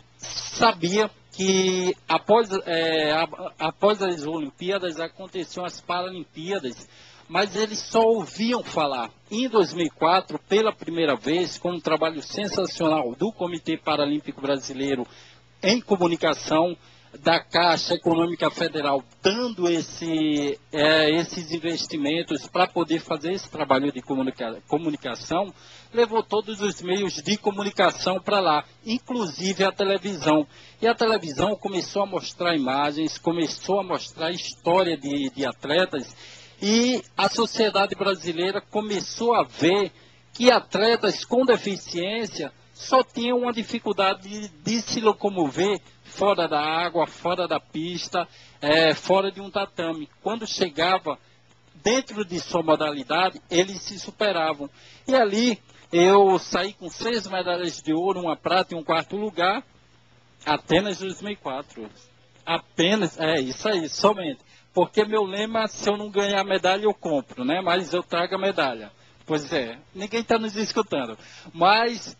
sabia que após, é, após as Olimpíadas aconteciam as Paralimpíadas, mas eles só ouviam falar. Em dois mil e quatro, pela primeira vez, com um trabalho sensacional do Comitê Paralímpico Brasileiro em comunicação, da Caixa Econômica Federal, dando esse, é, esses investimentos para poder fazer esse trabalho de comunica comunicação, levou todos os meios de comunicação para lá, inclusive a televisão. E a televisão começou a mostrar imagens, começou a mostrar a história de, de atletas, e a sociedade brasileira começou a ver que atletas com deficiência só tinham uma dificuldade de, de se locomover fora da água, fora da pista, é, fora de um tatame. Quando chegava dentro de sua modalidade, eles se superavam. E ali eu saí com seis medalhas de ouro, uma prata e um quarto lugar, Atenas dois mil e quatro. Apenas, é isso aí, somente. Porque meu lema, se eu não ganhar a medalha, eu compro, né? Mas eu trago a medalha. Pois é, ninguém está nos escutando. Mas,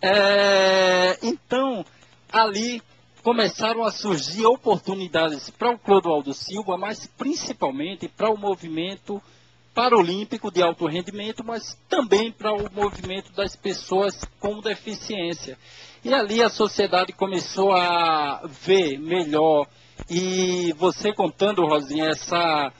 é, então, ali começaram a surgir oportunidades para o Clodoaldo Silva, mas principalmente para o movimento paralímpico de alto rendimento, mas também para o movimento das pessoas com deficiência. E ali a sociedade começou a ver melhor. E você contando, Rosinha, essa,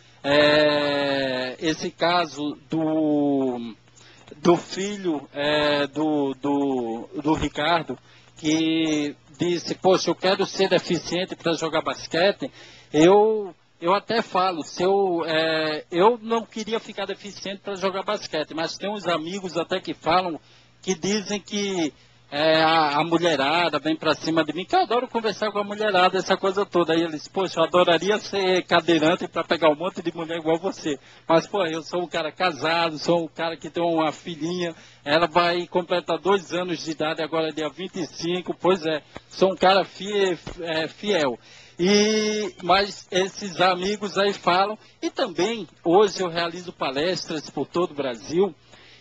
é, esse caso do, do filho é, do, do, do Ricardo, que disse, poxa, eu quero ser deficiente para jogar basquete, eu, eu até falo, se eu, é, eu não queria ficar deficiente para jogar basquete, mas tem uns amigos até que falam, que dizem que é, a, a mulherada vem para cima de mim, que eu adoro conversar com a mulherada, essa coisa toda. Aí eles, poxa, eu adoraria ser cadeirante para pegar um monte de mulher igual você. Mas, pô, eu sou um cara casado, sou um cara que tem uma filhinha, ela vai completar dois anos de idade agora, dia vinte e cinco, pois é, sou um cara fiel. É, fiel. E, mas esses amigos aí falam, e também hoje eu realizo palestras por todo o Brasil,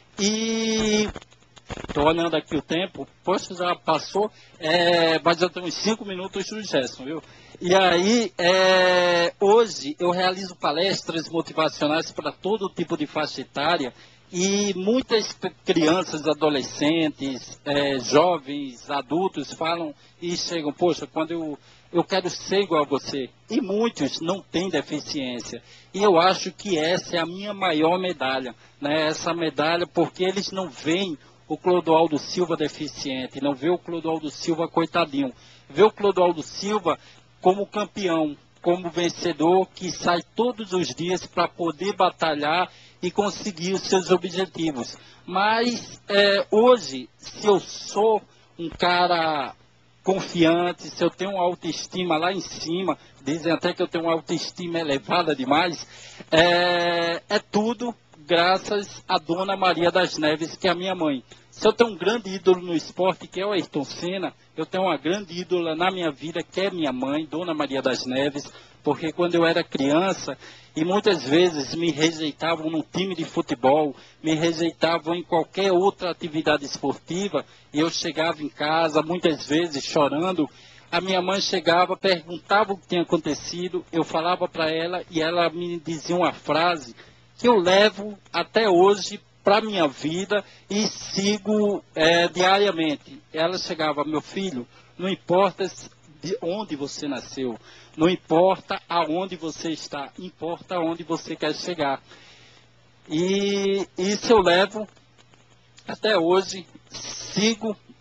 e estou olhando aqui o tempo, poxa, já passou, é, mas eu tenho uns cinco minutos do Gerson, viu? E aí, é, hoje eu realizo palestras motivacionais para todo tipo de faixa etária, e muitas crianças, adolescentes, é, jovens, adultos falam e chegam, poxa, quando eu, eu quero ser igual a você. E muitos não têm deficiência. E eu acho que essa é a minha maior medalha, né? Essa medalha, porque eles não veem o Clodoaldo Silva deficiente, não vê o Clodoaldo Silva coitadinho, vê o Clodoaldo Silva como campeão, como vencedor, que sai todos os dias para poder batalhar e conseguir os seus objetivos. Mas é, hoje, se eu sou um cara confiante, se eu tenho uma autoestima lá em cima, dizem até que eu tenho uma autoestima elevada demais, é, é tudo graças à Dona Maria das Neves, que é a minha mãe. Se eu tenho um grande ídolo no esporte, que é o Ayrton Senna, eu tenho uma grande ídola na minha vida, que é minha mãe, Dona Maria das Neves, porque quando eu era criança, e muitas vezes me rejeitavam num time de futebol, me rejeitavam em qualquer outra atividade esportiva, e eu chegava em casa, muitas vezes chorando, a minha mãe chegava, perguntava o que tinha acontecido, eu falava para ela, e ela me dizia uma frase que eu levo até hoje para a minha vida e sigo é, diariamente. Ela chegava, meu filho, não importa de onde você nasceu, não importa aonde você está, importa aonde você quer chegar. E isso eu levo até hoje, sigo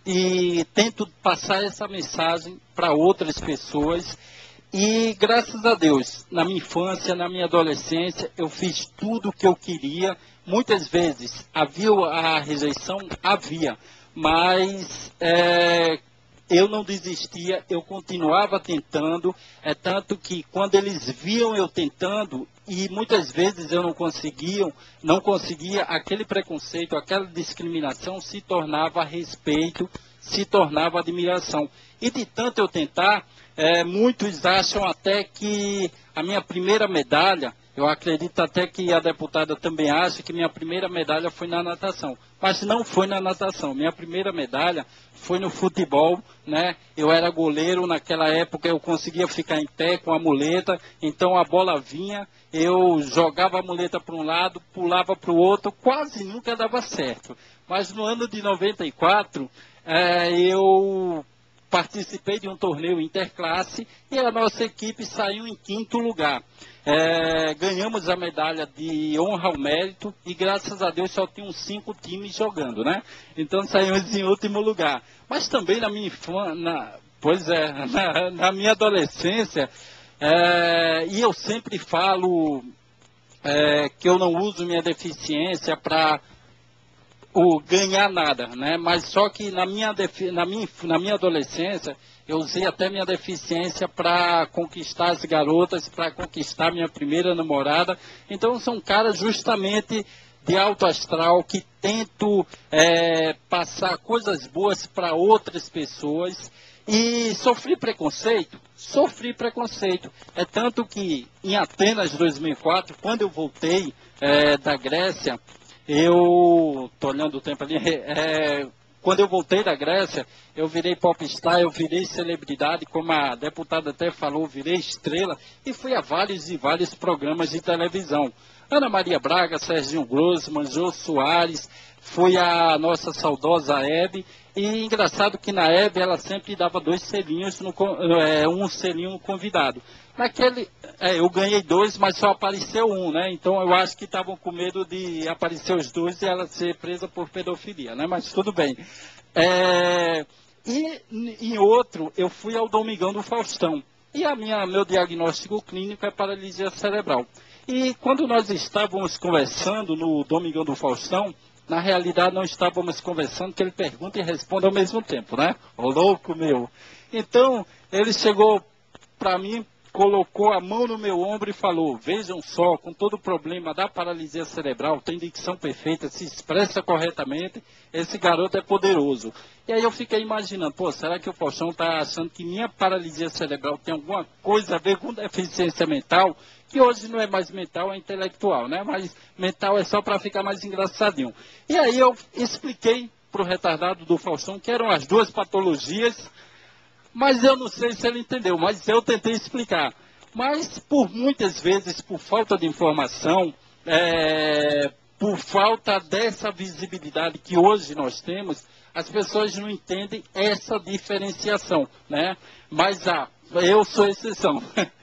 e tento passar essa mensagem para outras pessoas. E graças a Deus, na minha infância, na minha adolescência, eu fiz tudo o que eu queria. Muitas vezes havia a rejeição, havia, mas é, eu não desistia, eu continuava tentando. É tanto que quando eles viam eu tentando, e muitas vezes eu não conseguia, não conseguia, aquele preconceito, aquela discriminação se tornava respeito, se tornava admiração. E de tanto eu tentar, é, muitos acham até que a minha primeira medalha, eu acredito até que a deputada também acha que minha primeira medalha foi na natação. Mas não foi na natação. Minha primeira medalha foi no futebol, né? Eu era goleiro, naquela época eu conseguia ficar em pé com a muleta, então a bola vinha, eu jogava a muleta para um lado, pulava para o outro, quase nunca dava certo. Mas no ano de noventa e quatro, é, eu participei de um torneio interclasse e a nossa equipe saiu em quinto lugar. É, ganhamos a medalha de honra ao mérito e graças a Deus só tinham cinco times jogando, né? Então saímos em último lugar. Mas também na minha infância, pois é, na, na minha adolescência, é, e eu sempre falo é, que eu não uso minha deficiência para o ganhar nada, né? Mas só que na minha, na minha, na minha adolescência, eu usei até minha deficiência para conquistar as garotas, para conquistar minha primeira namorada. Então são caras justamente de alto astral que tento é, passar coisas boas para outras pessoas. E sofri preconceito? Sofri preconceito. É tanto que em Atenas dois mil e quatro, quando eu voltei é, da Grécia, eu, estou olhando o tempo ali, é, quando eu voltei da Grécia, eu virei popstar, eu virei celebridade, como a deputada até falou, virei estrela, e fui a vários e vários programas de televisão. Ana Maria Braga, Serginho Grossman, Jô Soares, fui a nossa saudosa Hebe, e engraçado que na Hebe ela sempre dava dois selinhos, no, é, um selinho no convidado. Naquele, é, eu ganhei dois, mas só apareceu um, né? Então eu acho que estavam com medo de aparecer os dois e ela ser presa por pedofilia, né? Mas tudo bem. É, e em outro, eu fui ao Domingão do Faustão. E a minha, meu diagnóstico clínico é paralisia cerebral. E quando nós estávamos conversando no Domingão do Faustão, na realidade não estávamos conversando, que ele pergunta e responde ao mesmo tempo, né? Ô louco meu! Então, ele chegou para mim, colocou a mão no meu ombro e falou, vejam só, com todo o problema da paralisia cerebral, tem dicção perfeita, se expressa corretamente, esse garoto é poderoso. E aí eu fiquei imaginando, pô, será que o Faustão está achando que minha paralisia cerebral tem alguma coisa a ver com deficiência mental? Que hoje não é mais mental, é intelectual, né? Mas mental é só para ficar mais engraçadinho. E aí eu expliquei para o retardado do Faustão que eram as duas patologias, mas eu não sei se ele entendeu, mas eu tentei explicar. Mas por muitas vezes, por falta de informação, é, por falta dessa visibilidade que hoje nós temos, as pessoas não entendem essa diferenciação, né? Mas ah, eu sou exceção.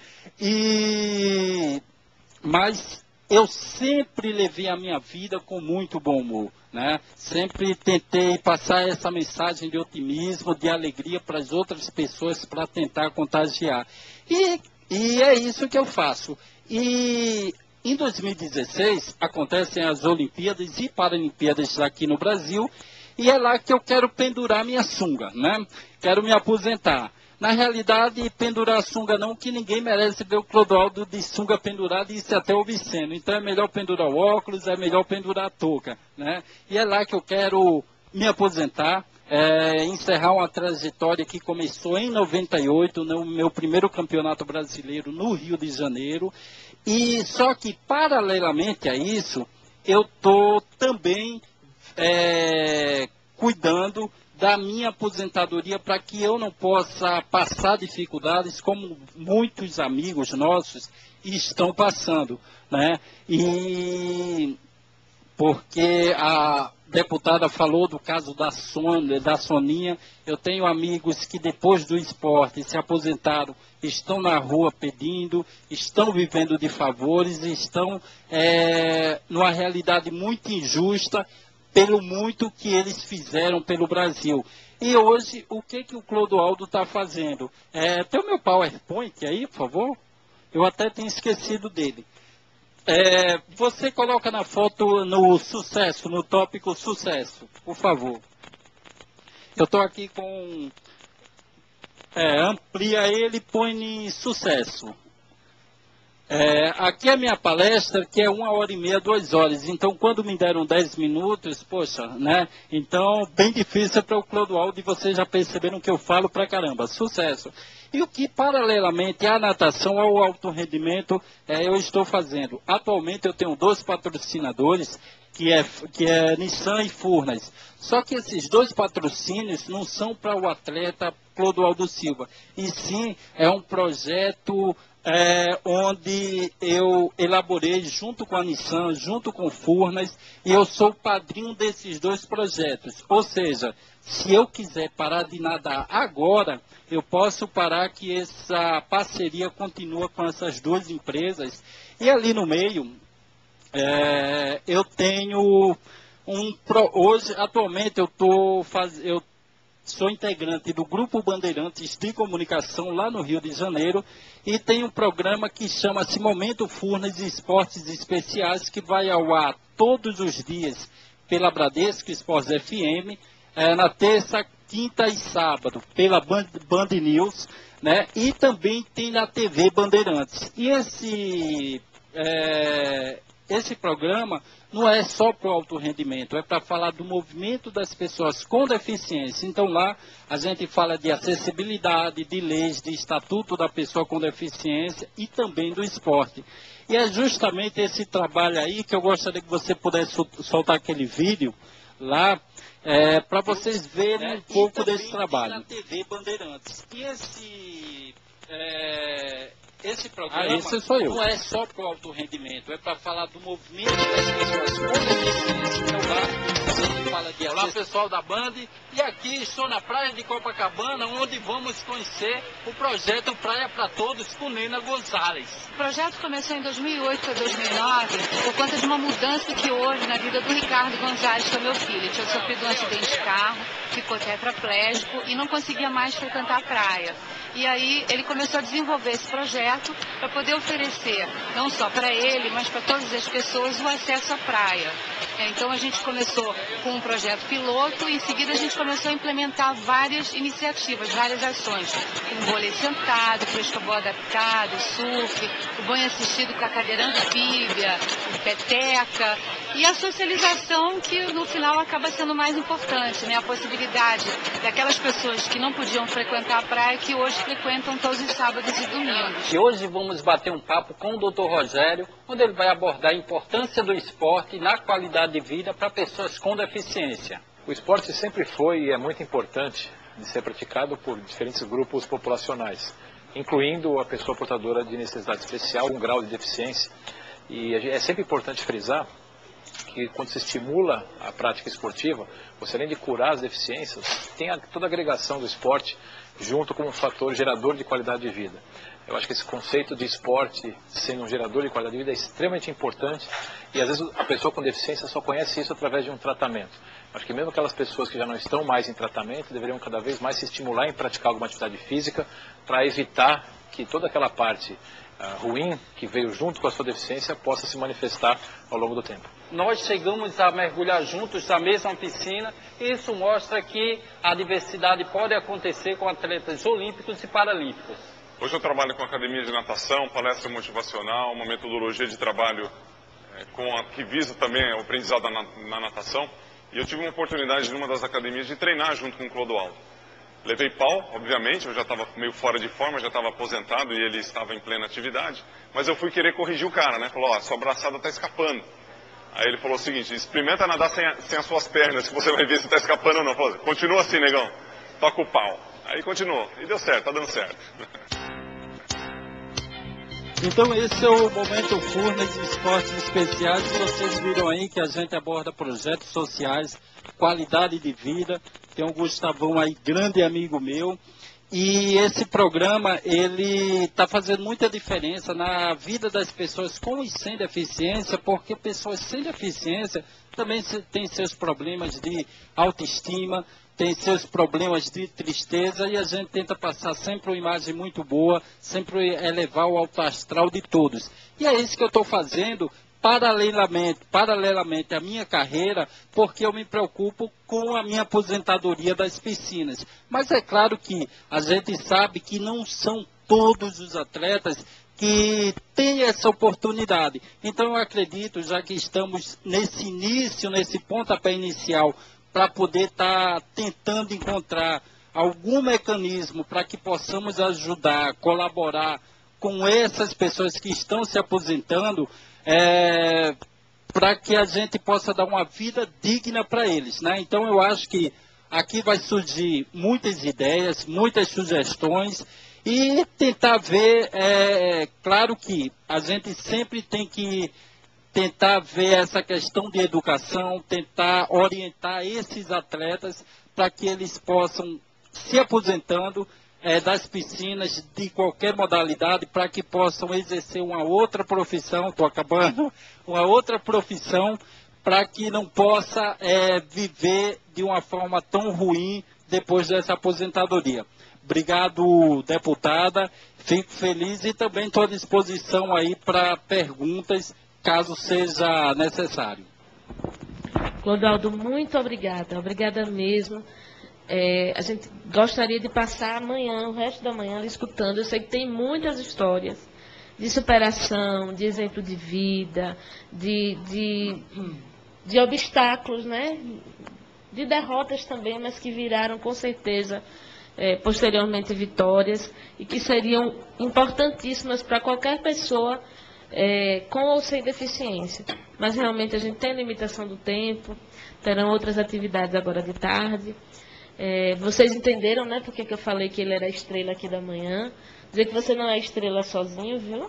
E, mas eu sempre levei a minha vida com muito bom humor, né? Sempre tentei passar essa mensagem de otimismo, de alegria para as outras pessoas, para tentar contagiar. E, e é isso que eu faço. E em dois mil e dezesseis acontecem as Olimpíadas e Paralimpíadas aqui no Brasil, e é lá que eu quero pendurar minha sunga, né? Quero me aposentar. Na realidade, pendurar a sunga não, que ninguém merece ver o Clodoaldo de sunga pendurada, e isso é até obsceno. Então é melhor pendurar o óculos, é melhor pendurar a touca, né? E é lá que eu quero me aposentar, é, encerrar uma trajetória que começou em noventa e oito, no meu primeiro campeonato brasileiro no Rio de Janeiro. E só que, paralelamente a isso, eu estou também é, cuidando da minha aposentadoria, para que eu não possa passar dificuldades como muitos amigos nossos estão passando, né? E porque a deputada falou do caso da, Son, da Soninha, eu tenho amigos que depois do esporte se aposentaram, estão na rua pedindo, estão vivendo de favores, estão é, numa realidade muito injusta, pelo muito que eles fizeram pelo Brasil. E hoje, o que, que o Clodoaldo está fazendo? É, tem o meu PowerPoint aí, por favor? Eu até tinha esquecido dele. É, você coloca na foto no sucesso, no tópico sucesso, por favor. Eu estou aqui com... É, amplia ele e põe em sucesso. É, aqui é a minha palestra, que é uma hora e meia, duas horas. Então, quando me deram dez minutos, poxa, né? Então, bem difícil para o Clodoaldo, e vocês já perceberam que eu falo pra caramba. Sucesso. E o que, paralelamente à natação, ao alto rendimento, é, eu estou fazendo? Atualmente, eu tenho dois patrocinadores, que é, que é Nissan e Furnas. Só que esses dois patrocínios não são para o atleta Clodoaldo Silva, e sim é um projeto é, onde eu elaborei junto com a Nissan, junto com Furnas, e eu sou o padrinho desses dois projetos. Ou seja, se eu quiser parar de nadar agora, eu posso parar, que essa parceria continua com essas duas empresas. E ali no meio, é, eu tenho um... Hoje, atualmente, eu estou fazendo... Sou integrante do Grupo Bandeirantes de Comunicação lá no Rio de Janeiro, e tem um programa que chama-se Momento Furnas e Esportes Especiais, que vai ao ar todos os dias pela Bradesco Esportes F M, é, na terça, quinta e sábado, pela Band, Band News, né? E também tem na T V Bandeirantes. E esse, é, esse programa não é só para o alto rendimento, é para falar do movimento das pessoas com deficiência. Então lá a gente fala de acessibilidade, de leis, de estatuto da pessoa com deficiência e também do esporte. E é justamente esse trabalho aí que eu gostaria que você pudesse soltar aquele vídeo lá, é, para vocês verem é, um pouco desse trabalho. Na T V Bandeirantes. E esse... É... Esse programa ah, esse sou eu. Não é só para o alto rendimento, é para falar do movimento das pessoas com deficiência. Então lá a gente fala de... Olá, pessoal da Band, e aqui estou na praia de Copacabana, onde vamos conhecer o projeto Praia para Todos com Nena Gonzalez. O projeto começou em dois mil e oito a dois mil e nove por conta de uma mudança que houve na vida do Ricardo Gonzalez, que é meu filho. Ele tinha sofrido um acidente de carro, ficou tetraplégico e não conseguia mais frequentar a praia. E aí ele começou a desenvolver esse projeto para poder oferecer, não só para ele, mas para todas as pessoas, o acesso à praia. Então a gente começou com um projeto piloto e em seguida a gente começou a implementar várias iniciativas, várias ações. O vôlei sentado, frescobol adaptado, surf, o banho assistido com a cadeira anfíbia, o peteca e a socialização, que no final acaba sendo mais importante, né? A possibilidade daquelas pessoas que não podiam frequentar a praia, que hoje frequentam todos os sábados e domingos. E hoje vamos bater um papo com o doutor Rogério, onde ele vai abordar a importância do esporte na qualidade de vida para pessoas com deficiência. O esporte sempre foi e é muito importante de ser praticado por diferentes grupos populacionais, incluindo a pessoa portadora de necessidade especial, um grau de deficiência. E é sempre importante frisar que quando se estimula a prática esportiva, você além de curar as deficiências, tem a, toda a agregação do esporte junto com um fator gerador de qualidade de vida. Eu acho que esse conceito de esporte sendo um gerador de qualidade de vida é extremamente importante, e às vezes a pessoa com deficiência só conhece isso através de um tratamento. Eu acho que mesmo aquelas pessoas que já não estão mais em tratamento deveriam cada vez mais se estimular em praticar alguma atividade física para evitar que toda aquela parte uh, ruim que veio junto com a sua deficiência possa se manifestar ao longo do tempo. Nós chegamos a mergulhar juntos na mesma piscina, e isso mostra que a diversidade pode acontecer com atletas olímpicos e paralímpicos. Hoje eu trabalho com academia de natação, palestra motivacional, uma metodologia de trabalho é, com a, que visa também o aprendizado na, na natação. E eu tive uma oportunidade numa das academias de treinar junto com o Clodoaldo. Levei pau, obviamente, eu já estava meio fora de forma, já estava aposentado e ele estava em plena atividade. Mas eu fui querer corrigir o cara, né? Falou, ó, sua braçada está escapando. Aí ele falou o seguinte, experimenta nadar sem, a, sem as suas pernas, que você vai ver se está escapando ou não. Falou, continua assim, negão, toca o pau. Aí continuou, e deu certo, tá dando certo. Então esse é o Momento Furnas Esportes Especiais. Vocês viram aí que a gente aborda projetos sociais, qualidade de vida. Tem um Gustavão aí, grande amigo meu. E esse programa, ele está fazendo muita diferença na vida das pessoas com e sem deficiência, porque pessoas sem deficiência também têm seus problemas de autoestima, tem seus problemas de tristeza e a gente tenta passar sempre uma imagem muito boa, sempre elevar o alto astral de todos. E é isso que eu estou fazendo paralelamente, paralelamente à minha carreira, porque eu me preocupo com a minha aposentadoria das piscinas. Mas é claro que a gente sabe que não são todos os atletas que têm essa oportunidade. Então eu acredito, já que estamos nesse início, nesse pontapé inicial, para poder estar tá tentando encontrar algum mecanismo para que possamos ajudar, colaborar com essas pessoas que estão se aposentando, é, para que a gente possa dar uma vida digna para eles, né? Então eu acho que aqui vai surgir muitas ideias, muitas sugestões e tentar ver, é, claro que a gente sempre tem que tentar ver essa questão de educação, tentar orientar esses atletas para que eles possam, se aposentando é, das piscinas de qualquer modalidade, para que possam exercer uma outra profissão, estou acabando, uma outra profissão, para que não possa é, viver de uma forma tão ruim depois dessa aposentadoria. Obrigado, deputada, fico feliz e também estou à disposição aí para perguntas, caso seja necessário. Clodoaldo, muito obrigada, obrigada mesmo. É, a gente gostaria de passar amanhã, o resto da manhã, escutando. Eu sei que tem muitas histórias de superação, de exemplo de vida, de, de, de obstáculos, né? De derrotas também, mas que viraram com certeza é, posteriormente vitórias e que seriam importantíssimas para qualquer pessoa É, com ou sem deficiência. Mas realmente a gente tem limitação do tempo, terão outras atividades agora de tarde. É, vocês entenderam, né, porque que eu falei que ele era a estrela aqui da manhã. Dizer que você não é estrela sozinho, viu?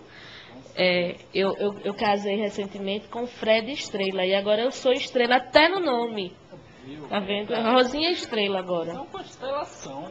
É, eu, eu, eu casei recentemente com Fred Estrela, e agora eu sou estrela até no nome. Tá vendo? Rosinha Estrela agora. É uma constelação.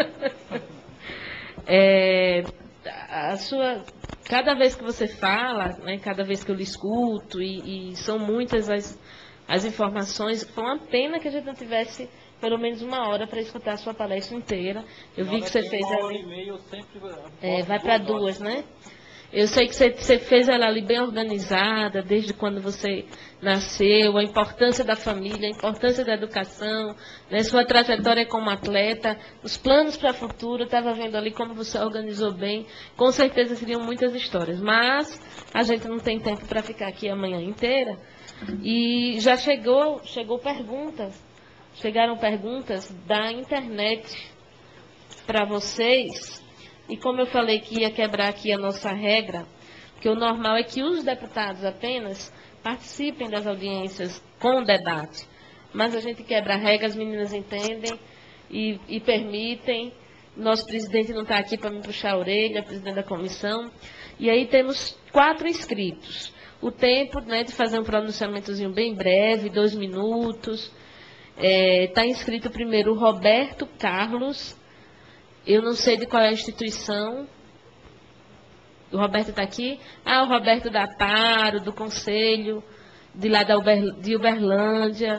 é, a sua... Cada vez que você fala, né, cada vez que eu lhe escuto, e, e são muitas as, as informações, foi uma pena que a gente não tivesse pelo menos uma hora para escutar a sua palestra inteira. Eu vi que você fez ali... É, vai para duas, né? Eu sei que você, você fez ela ali bem organizada, desde quando você nasceu, a importância da família, a importância da educação, né, sua trajetória como atleta, os planos para o futuro, estava vendo ali como você organizou bem. Com certeza seriam muitas histórias, mas a gente não tem tempo para ficar aqui a manhã inteira. E já chegou, chegou perguntas, chegaram perguntas da internet para vocês. E como eu falei que ia quebrar aqui a nossa regra, que o normal é que os deputados apenas participem das audiências com o debate. Mas a gente quebra a regra, as meninas entendem e, e permitem. Nosso presidente não está aqui para me puxar a orelha, presidente da comissão. E aí temos quatro inscritos. O tempo, né, de fazer um pronunciamentozinho bem breve, dois minutos. Está é, inscrito primeiro o Roberto Carlos. Eu não sei de qual é a instituição. O Roberto está aqui? Ah, o Roberto da Paro, do Conselho, de lá da Uber, de Uberlândia.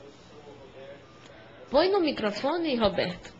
Põe no microfone, Roberto.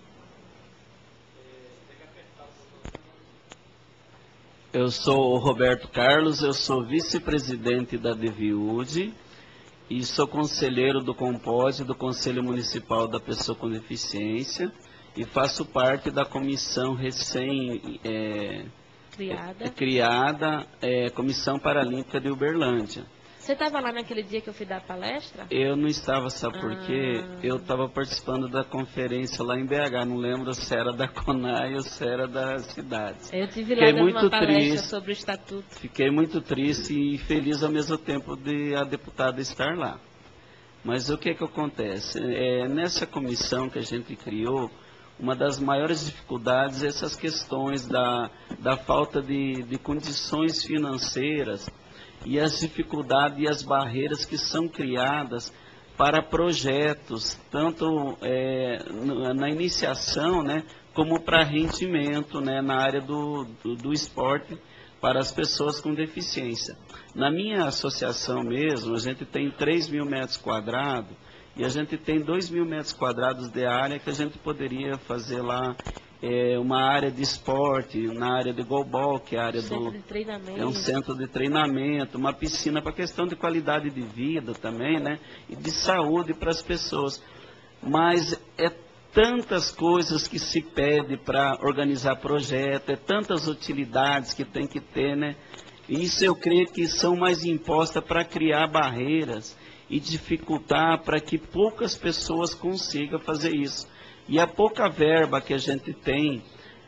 Eu sou o Roberto Carlos, eu sou vice-presidente da DEVIUD e sou conselheiro do COMPOSE, do Conselho Municipal da Pessoa com Deficiência. E faço parte da comissão recém é, criada, é, criada é, Comissão Paralímpica de Uberlândia. Você estava lá naquele dia que eu fui dar a palestra? Eu não estava, sabe por quê? Ah. Eu estava participando da conferência lá em B H, não lembro se era da CONAI ou se era da cidade. Eu tive Fiquei lá dando muito uma palestra triste, sobre o estatuto. Fiquei muito triste e feliz ao mesmo tempo de a deputada estar lá. Mas o que é que acontece? É, nessa comissão que a gente criou, uma das maiores dificuldades é essas questões da, da falta de, de condições financeiras e as dificuldades e as barreiras que são criadas para projetos, tanto é, na iniciação, né, como para rendimento, né, na área do, do, do esporte para as pessoas com deficiência. Na minha associação mesmo, a gente tem três mil metros quadrados, E a gente tem dois mil metros quadrados de área que a gente poderia fazer lá é, uma área de esporte, na área de goalball, que é a área Centro do... de treinamento. É um centro de treinamento, uma piscina para questão de qualidade de vida também, né? E de saúde para as pessoas. Mas é tantas coisas que se pede para organizar projeto, é tantas utilidades que tem que ter, né? Isso eu creio que são mais impostas para criar barreiras e dificultar para que poucas pessoas consigam fazer isso. E a pouca verba que a gente tem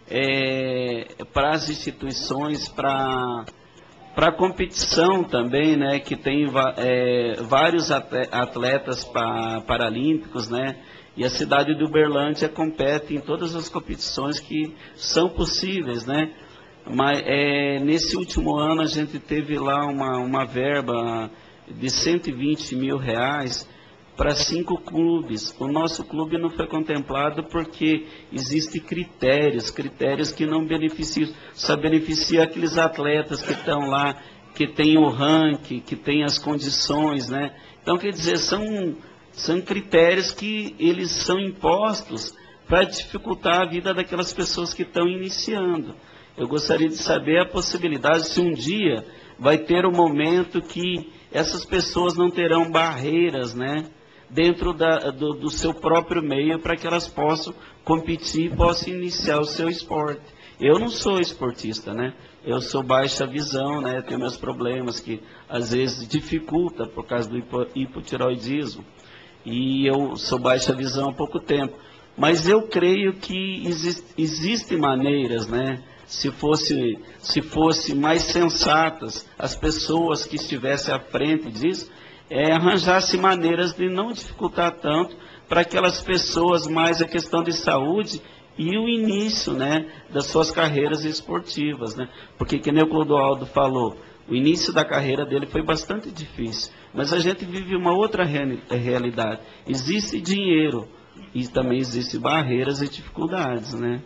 é, para as instituições, para a competição também, né, que tem é, vários atletas pa, paralímpicos, né, e a cidade de Uberlândia compete em todas as competições que são possíveis, né. Mas é, nesse último ano a gente teve lá uma, uma verba de cento e vinte mil reais para cinco clubes. O nosso clube não foi contemplado porque existem critérios, critérios que não beneficiam, só beneficiam aqueles atletas que estão lá, que têm o ranking, que têm as condições, né? Então, quer dizer, são, são critérios que eles são impostos para dificultar a vida daquelas pessoas que estão iniciando. Eu gostaria de saber a possibilidade se um dia vai ter um momento que essas pessoas não terão barreiras, né, dentro da, do, do seu próprio meio para que elas possam competir e possam iniciar o seu esporte. Eu não sou esportista, né? Eu sou baixa visão, né? Tenho meus problemas que às vezes dificulta por causa do hipo, hipotiroidismo. E eu sou baixa visão há pouco tempo. Mas eu creio que exist, existem maneiras, né? Se fosse, se fosse mais sensatas as pessoas que estivessem à frente disso, é, arranjasse maneiras de não dificultar tanto para aquelas pessoas mais a questão de saúde e o início, né, das suas carreiras esportivas, né? Porque, que nem o Clodoaldo falou, o início da carreira dele foi bastante difícil, mas a gente vive uma outra realidade. Existe dinheiro e também existem barreiras e dificuldades, né?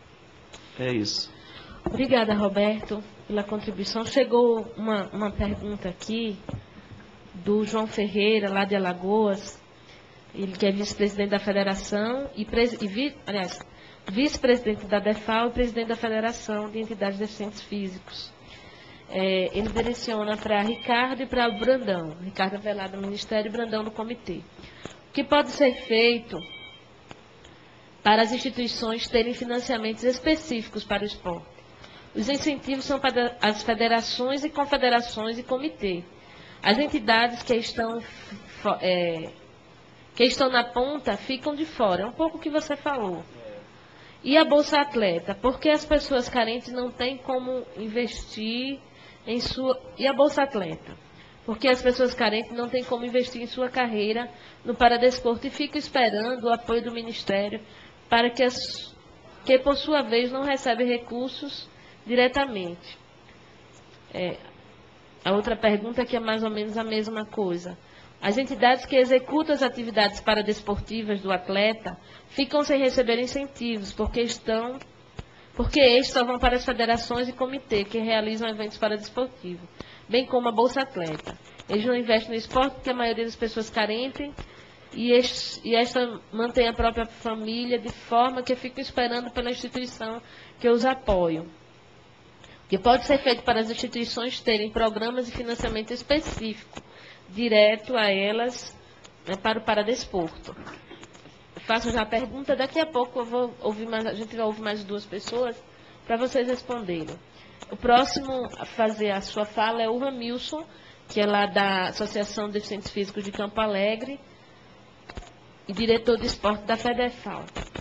É isso. Obrigada, Roberto, pela contribuição. Chegou uma, uma pergunta aqui do João Ferreira, lá de Alagoas, ele que é vice-presidente da Federação, e, e vi, aliás, vice-presidente da DEFAL e presidente da Federação de Entidades de Deficientes Físicos. É, ele direciona para Ricardo e para o Brandão. Ricardo Velado no Ministério e Brandão no Comitê. O que pode ser feito para as instituições terem financiamentos específicos para o esporte? Os incentivos são para as federações e confederações e comitê. As entidades que estão, é, que estão na ponta ficam de fora. É um pouco o que você falou. E a Bolsa Atleta? Porque as pessoas carentes não têm como investir em sua... E a Bolsa Atleta? Porque as pessoas carentes não têm como investir em sua carreira no paradesporto e ficam esperando o apoio do Ministério para que, as, que por sua vez, não recebem recursos diretamente. É, a outra pergunta que é mais ou menos a mesma coisa. As entidades que executam as atividades paradesportivas do atleta ficam sem receber incentivos, porque estão, porque estes só vão para as federações e comitê que realizam eventos paradesportivos, bem como a Bolsa Atleta. Eles não investem no esporte porque a maioria das pessoas carentes e, este, e esta mantém a própria família de forma que ficam esperando pela instituição que os apoia. O que pode ser feito para as instituições terem programas de financiamento específico, direto a elas, né, para o paradesporto. Faço já a pergunta, daqui a pouco eu vou ouvir mais, a gente vai ouvir mais duas pessoas para vocês responderem. O próximo a fazer a sua fala é o Ramilson, que é lá da Associação de Deficientes Físicos de Campo Alegre e diretor de esporte da FEDEFAL.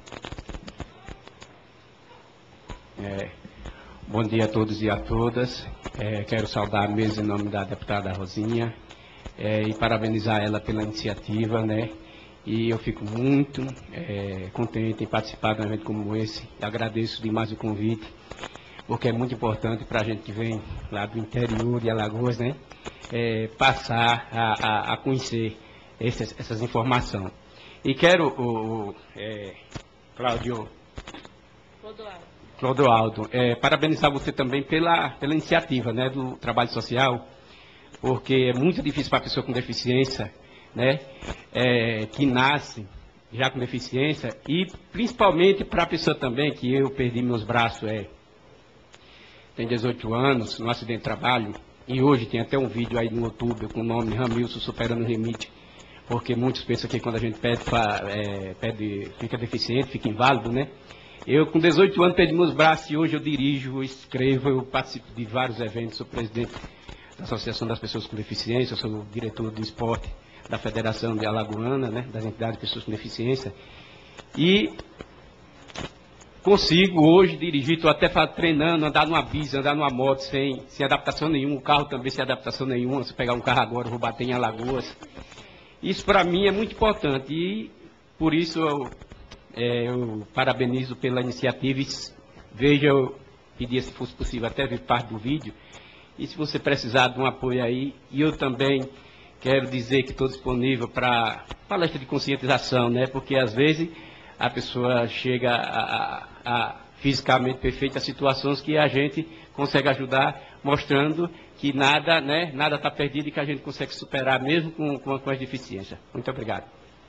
É, bom dia a todos e a todas. É, quero saudar a mesa em nome da deputada Rosinha é, e parabenizar ela pela iniciativa, né? E eu fico muito é, contente em participar de um evento como esse. Agradeço demais o convite, porque é muito importante para a gente que vem lá do interior de Alagoas, né? É, passar a, a, a conhecer esses, essas informações. E quero, o, o é, Cláudio... Clodoaldo. Clodoaldo, é, parabenizar você também pela, pela iniciativa, né, do trabalho social, porque é muito difícil para a pessoa com deficiência né, é, que nasce já com deficiência, e principalmente para a pessoa também, que eu perdi meus braços, é, tem dezoito anos, no acidente de trabalho, e hoje tem até um vídeo aí no YouTube com o nome Ramilson Superando o Limite, porque muitos pensam que quando a gente pede, é, pede, fica deficiente, fica inválido, né? Eu, com dezoito anos, perdi meus braços e hoje eu dirijo, eu escrevo, eu participo de vários eventos, sou presidente da Associação das Pessoas com Deficiência, sou diretor do esporte da Federação de Alagoana, né, das entidades de pessoas com deficiência, e consigo hoje dirigir, estou até treinando, andar numa bis, andar numa moto sem, sem adaptação nenhuma, o carro também sem adaptação nenhuma, se pegar um carro agora eu vou bater em Alagoas. Isso para mim é muito importante e por isso eu, é, eu parabenizo pela iniciativa e veja, eu pedia se fosse possível até ver parte do vídeo, e se você precisar de um apoio aí, e eu também quero dizer que estou disponível para palestra de conscientização, né? Porque às vezes a pessoa chega a, a, a fisicamente perfeita a situações que a gente consegue ajudar, mostrando que nada, né, nada está perdido e que a gente consegue superar mesmo com, com, com as deficiências. Muito obrigado.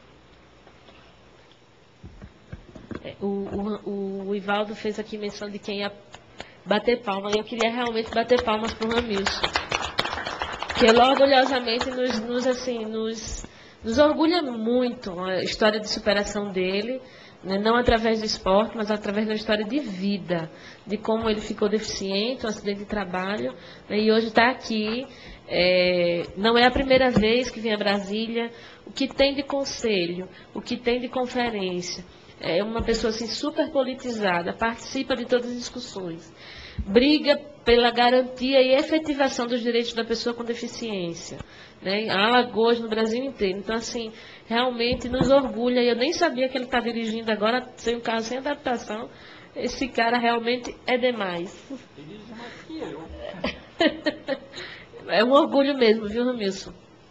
O, o, o Ivaldo fez aqui menção de quem ia bater palma, e eu queria realmente bater palmas para o Ramilson, que ele orgulhosamente nos, nos, assim, nos, nos orgulha muito a história de superação dele, né, não através do esporte, mas através da história de vida, de como ele ficou deficiente, um acidente de trabalho, né, e hoje está aqui. É, não é a primeira vez que vem a Brasília. O que tem de conselho, o que tem de conferência, é uma pessoa assim, super politizada, participa de todas as discussões, briga pela garantia e efetivação dos direitos da pessoa com deficiência, né? Há Alagoas no Brasil inteiro. Então, assim, realmente nos orgulha. Eu nem sabia que ele está dirigindo agora sem um carro sem adaptação. Esse cara realmente é demais. Ele dirige mais que eu. É um orgulho mesmo, viu, Ramilson?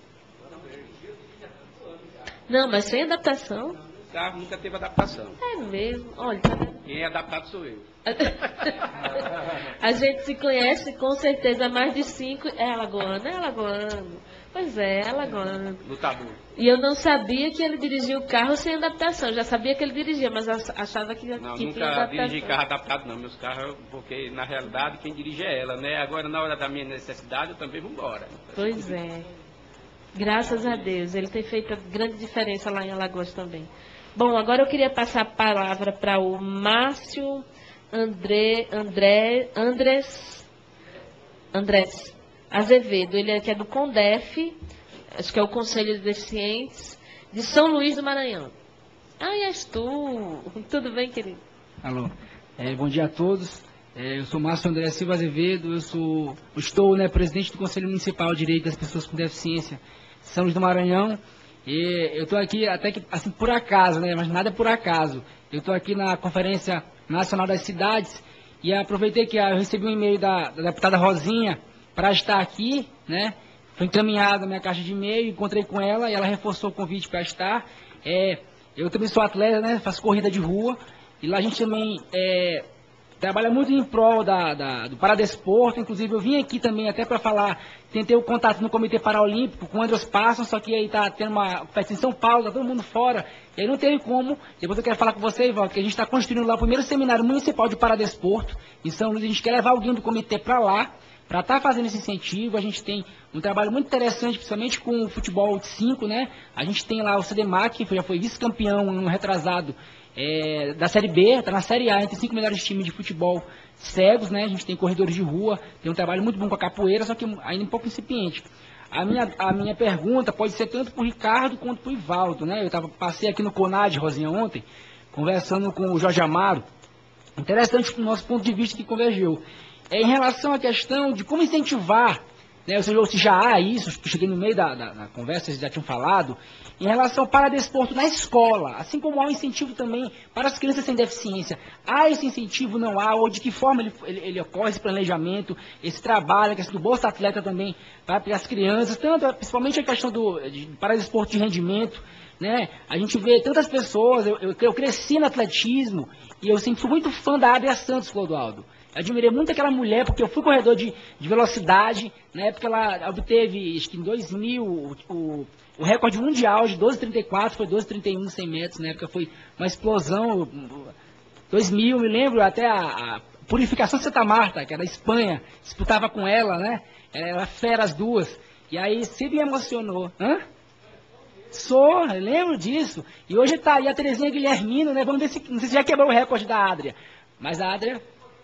Não, mas sem adaptação. O carro nunca teve adaptação. É mesmo. Olha, tá vendo? Quem é adaptado sou eu. A gente se conhece com certeza há mais de cinco. É alagoano, é alagoano. Pois é, é alagoano. Lutador. E eu não sabia que ele dirigia o carro sem adaptação. Eu já sabia que ele dirigia, mas achava que, não, que nunca tinha adaptação. dirigi carro adaptado, não. Meus carros, porque na realidade quem dirige é ela, né? Agora, na hora da minha necessidade, eu também vou embora. Pois é. Graças a Deus. Ele tem feito grande diferença lá em Alagoas também. Bom, agora eu queria passar a palavra para o Márcio André, André, Andrés, Andrés Azevedo. Ele é, que é do CONDEF, acho que é o Conselho de Deficientes, de São Luís do Maranhão. Ah, és tu. Tudo bem, querido? Alô. É, bom dia a todos. É, eu sou Márcio André Silva Azevedo, eu sou, eu estou, né, presidente do Conselho Municipal de Direito das Pessoas com Deficiência de São Luís do Maranhão. E eu estou aqui até que, assim, por acaso, né, mas nada é por acaso. Eu estou aqui na Conferência Nacional das Cidades e aproveitei que eu recebi um e-mail da, da deputada Rosinha para estar aqui, né? Foi encaminhada a minha caixa de e-mail, encontrei com ela e ela reforçou o convite para estar. É, eu também sou atleta, né? Faço corrida de rua e lá a gente também é, trabalha muito em prol da, da, do paradesporto. Inclusive eu vim aqui também até para falar, tentei o contato no Comitê Paralímpico com o Andros Passos, só que aí tá tendo uma festa em São Paulo, tá todo mundo fora, e aí não teve como. Depois eu quero falar com você, Ivaldo, que a gente está construindo lá o primeiro seminário municipal de paradesporto em São Luís. A gente quer levar alguém do comitê para lá, para estar tá fazendo esse incentivo. A gente tem um trabalho muito interessante, principalmente com o futebol de cinco, né? A gente tem lá o CEDEMAC, que já foi vice-campeão no retrasado é, da Série B, está na Série A, entre cinco melhores times de futebol cegos, né? A gente tem corredores de rua, tem um trabalho muito bom com a capoeira, só que ainda um pouco incipiente. A minha, a minha pergunta pode ser tanto para o Ricardo quanto para o Ivaldo, né? Eu tava, passei aqui no CONAD, Rosinha, ontem, conversando com o Jorge Amaro. Interessante o nosso ponto de vista que convergeu. É em relação à questão de como incentivar, né, ou seja, ou se já há isso, que eu cheguei no meio da, da, da conversa, vocês já tinham falado, em relação ao paradesporto na escola, assim como há um incentivo também para as crianças sem deficiência. Há esse incentivo, não há, ou de que forma ele, ele, ele ocorre, esse planejamento, esse trabalho, a questão do Bolsa Atleta também, para as crianças, tanto, principalmente a questão do de paradesporto de rendimento, né? A gente vê tantas pessoas, eu, eu, eu cresci no atletismo, e eu sempre fui muito fã da Adria Santos, Clodoaldo. admirei muito aquela mulher, porque eu fui corredor de, de velocidade, na época ela obteve, acho que em dois mil, o, o, o recorde mundial de doze trinta e quatro, foi doze trinta e um cem metros, na época foi uma explosão, dois mil, me lembro até a, a Purificação de Santa Marta, que era da Espanha, disputava com ela, né, era fera as duas, e aí sempre me emocionou, hã? Sou, eu lembro disso, e hoje tá aí a Terezinha Guilhermino, né, vamos ver se, não sei se já quebrou o recorde da Adria, mas a Adria...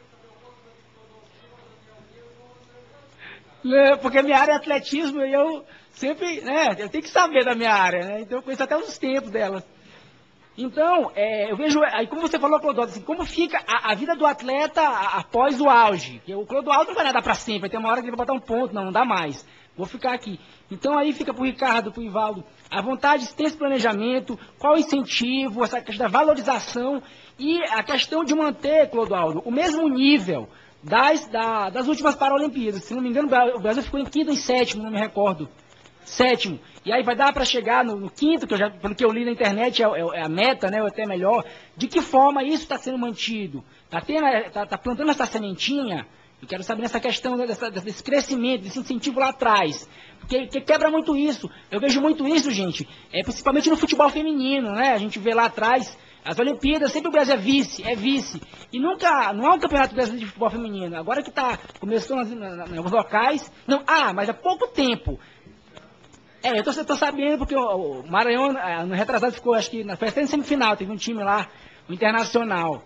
Porque minha área é atletismo e eu sempre, né, eu tenho que saber da minha área, né, então eu conheço até os tempos delas. Então, é, eu vejo, aí como você falou, Clodoaldo, assim, como fica a, a vida do atleta após o auge, porque o Clodoaldo não vai nadar para sempre, vai ter uma hora que ele vai botar um ponto, não, não dá mais, vou ficar aqui. Então aí fica para o Ricardo, para o Ivaldo, a vontade de ter esse planejamento, qual o incentivo, essa questão da valorização e a questão de manter, Clodoaldo, o mesmo nível Das, da, das últimas Paralimpíadas. Se não me engano, o Brasil ficou em quinto e sétimo, não me recordo. Sétimo. E aí vai dar para chegar no, no quinto, que eu já, pelo que eu li na internet, é, é, é a meta, né, ou até melhor. De que forma isso está sendo mantido? Está tá, tá plantando essa sementinha? Eu quero saber nessa questão, né, dessa, desse crescimento, desse incentivo lá atrás. Porque, porque quebra muito isso. Eu vejo muito isso, gente, é, principalmente no futebol feminino, né? A gente vê lá atrás... As Olimpíadas, sempre o Brasil é vice, é vice. E nunca, não há um campeonato brasileiro de futebol feminino. Agora que está, começou nas, nas, nos locais, não, ah, mas há pouco tempo. É, eu tô, tô sabendo porque o, o Maranhão, no retrasado, ficou, acho que, na festa semifinal, teve um time lá, o Internacional.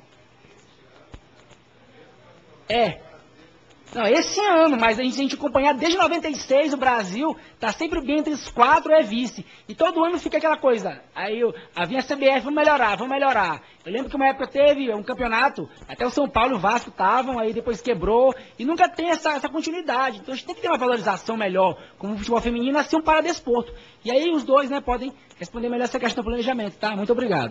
É. Não, esse ano, mas a gente, a gente acompanhar desde noventa e seis o Brasil, tá sempre bem entre os quatro, é vice. E todo ano fica aquela coisa. Aí eu, havia a C B F, vamos melhorar, vamos melhorar. Eu lembro que uma época teve um campeonato, até o São Paulo e o Vasco estavam, aí depois quebrou, e nunca tem essa, essa continuidade. Então a gente tem que ter uma valorização melhor, como o futebol feminino, assim um paradesporto. E aí os dois, né, podem responder melhor essa questão do planejamento, tá? Muito obrigado.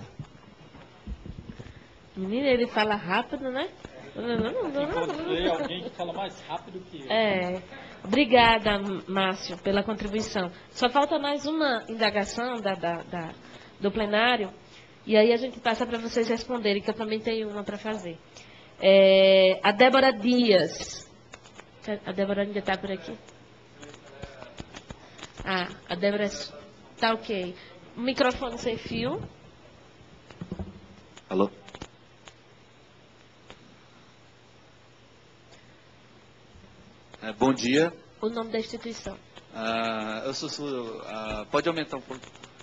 Menina, ele fala rápido, né? Encontrei alguém que fala mais rápido que eu. É. Obrigada, Márcio, pela contribuição. Só falta mais uma indagação da, da, da, do plenário, e aí a gente passa para vocês responderem, que eu também tenho uma para fazer. É, a Débora Dias. A Débora ainda está por aqui? Ah, a Débora está ok. Microfone sem fio. Alô? É, bom dia. O nome da instituição. Ah, eu sou surdo. Ah, pode aumentar um pouco?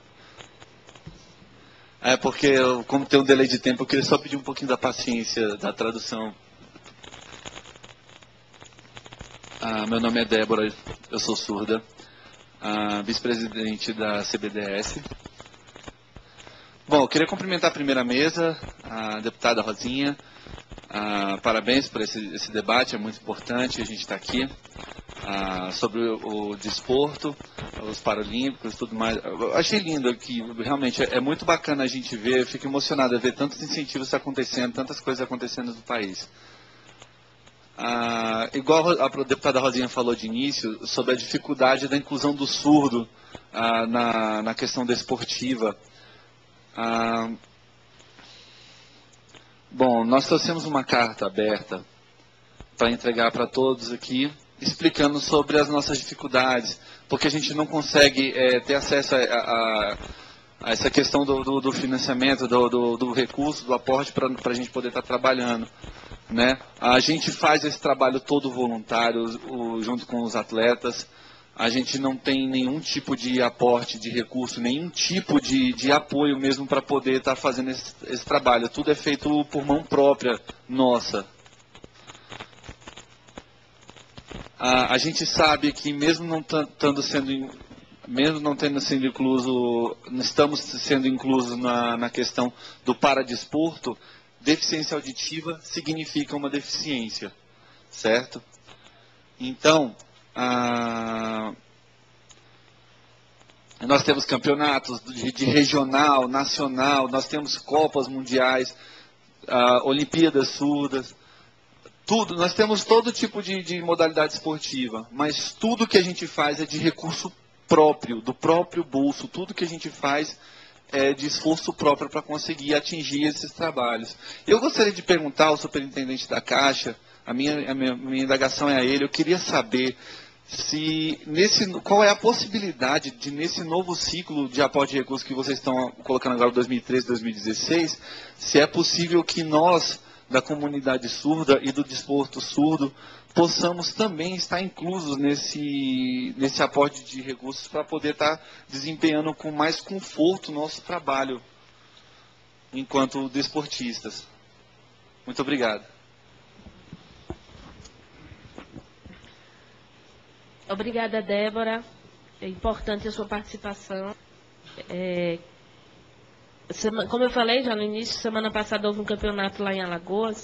É porque, eu, como tem um delay de tempo, eu queria só pedir um pouquinho da paciência da tradução. Ah, meu nome é Débora, eu sou surda, ah, vice-presidente da C B D S. Bom, eu queria cumprimentar a primeira mesa, a deputada Rosinha. Ah, parabéns por esse, esse debate, é muito importante a gente estar aqui, ah, sobre o, o desporto, os paralímpicos e tudo mais. Eu achei lindo aqui, realmente é, é muito bacana a gente ver, eu fico emocionado a ver tantos incentivos acontecendo, tantas coisas acontecendo no país. Ah, igual a deputada Rosinha falou de início, sobre a dificuldade da inclusão do surdo ah, na, na questão desportiva. Ah, Bom, nós trouxemos uma carta aberta para entregar para todos aqui, explicando sobre as nossas dificuldades, porque a gente não consegue é, ter acesso a, a, a essa questão do, do, do financiamento, do, do, do recurso, do aporte para a gente poder estar trabalhando, né? A gente faz esse trabalho todo voluntário, o, junto com os atletas. A gente não tem nenhum tipo de aporte de recurso, nenhum tipo de, de apoio mesmo para poder estar fazendo esse, esse trabalho. Tudo é feito por mão própria nossa. A, a gente sabe que mesmo não tendo sendo, mesmo não tendo sido incluso, estamos sendo inclusos na, na questão do paradesporto, deficiência auditiva significa uma deficiência, certo? Então, Ah, nós temos campeonatos de, de regional, nacional, nós temos copas mundiais, ah, Olimpíadas surdas, tudo, nós temos todo tipo de, de modalidade esportiva, mas tudo que a gente faz é de recurso próprio, do próprio bolso, tudo que a gente faz é de esforço próprio para conseguir atingir esses trabalhos. Eu gostaria de perguntar ao superintendente da Caixa, a minha, a minha, minha indagação é a ele, eu queria saber se nesse, qual é a possibilidade de, nesse novo ciclo de aporte de recursos que vocês estão colocando agora, dois mil e treze, dois mil e dezesseis, se é possível que nós, da comunidade surda e do desporto surdo, possamos também estar inclusos nesse, nesse aporte de recursos para poder estar desempenhando com mais conforto o nosso trabalho enquanto desportistas. Muito obrigado. Obrigada, Débora. É importante a sua participação. É, sema, como eu falei já no início, semana passada houve um campeonato lá em Alagoas,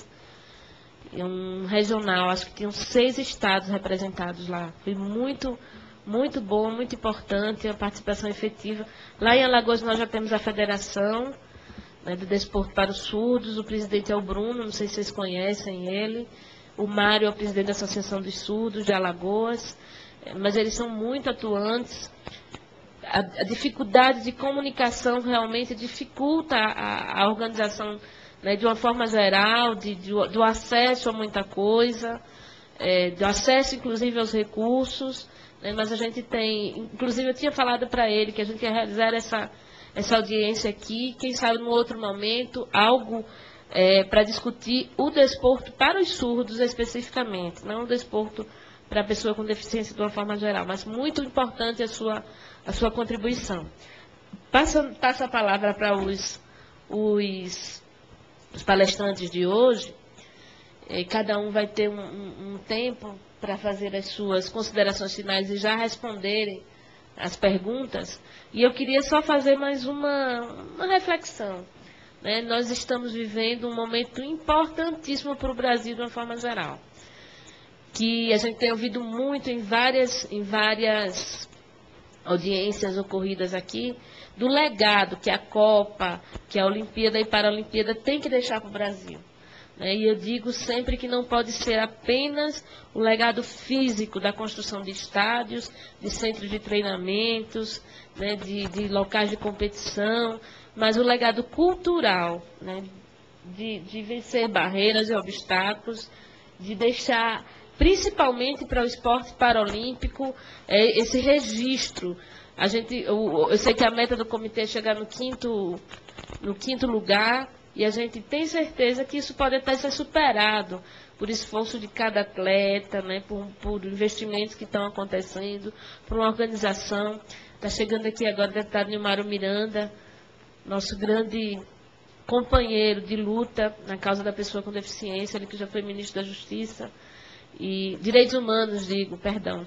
um regional, acho que tinham seis estados representados lá. Foi muito, muito bom, muito importante a participação efetiva. Lá em Alagoas nós já temos a federação, né, do desporto para os surdos. O presidente é o Bruno, não sei se vocês conhecem ele. O Mário é o presidente da Associação dos Surdos de Alagoas. Mas eles são muito atuantes. A, a dificuldade de comunicação realmente dificulta a, a organização, né, de uma forma geral, de, de, do acesso a muita coisa, é, do acesso inclusive aos recursos, né, mas a gente tem, inclusive eu tinha falado para ele que a gente ia realizar essa, essa audiência aqui, quem sabe num outro momento, algo é, para discutir o desporto para os surdos especificamente, não o desporto para a pessoa com deficiência de uma forma geral, mas muito importante a sua, a sua contribuição. Passa, passa a palavra para os, os, os palestrantes de hoje. Eh, cada um vai ter um, um, um tempo para fazer as suas considerações finais e já responderem as perguntas. E eu queria só fazer mais uma, uma reflexão, né? Nós estamos vivendo um momento importantíssimo para o Brasil de uma forma geral, que a gente tem ouvido muito em várias, em várias audiências ocorridas aqui, do legado que a Copa, que a Olimpíada e Paralimpíada tem que deixar para o Brasil. Né? E eu digo sempre que não pode ser apenas o legado físico da construção de estádios, de centros de treinamentos, né, de, de locais de competição, mas o legado cultural, né, de, de vencer barreiras e obstáculos, de deixar, principalmente para o esporte paralímpico, é, esse registro. A gente, eu, eu sei que a meta do comitê é chegar no quinto, no quinto lugar, e a gente tem certeza que isso pode até ser superado por esforço de cada atleta, né, por, por investimentos que estão acontecendo, por uma organização. Está chegando aqui agora o deputado Nilmaro Miranda, nosso grande companheiro de luta na causa da pessoa com deficiência, ele que já foi ministro da Justiça, e Direitos Humanos, digo, perdão.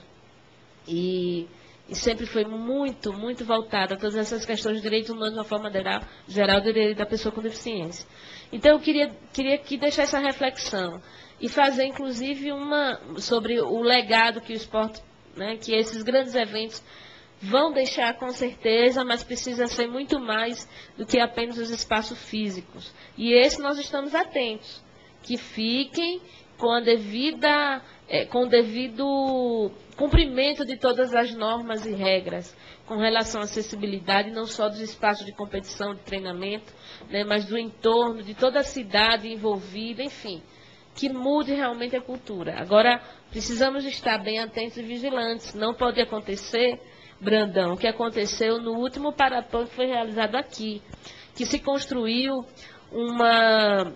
E, e sempre foi muito, muito voltado a todas essas questões de direitos humanos de uma forma geral, geral do direito da pessoa com deficiência. Então, eu queria, queria aqui deixar essa reflexão e fazer, inclusive, uma sobre o legado que o esporte, né, que esses grandes eventos vão deixar com certeza, mas precisa ser muito mais do que apenas os espaços físicos. E esse nós estamos atentos, que fiquem com a devida, é, com o devido cumprimento de todas as normas e regras com relação à acessibilidade, não só dos espaços de competição, de treinamento, né, mas do entorno, de toda a cidade envolvida, enfim, que mude realmente a cultura. Agora, precisamos estar bem atentos e vigilantes. Não pode acontecer, Brandão, o que aconteceu no último Parapan que foi realizado aqui, que se construiu uma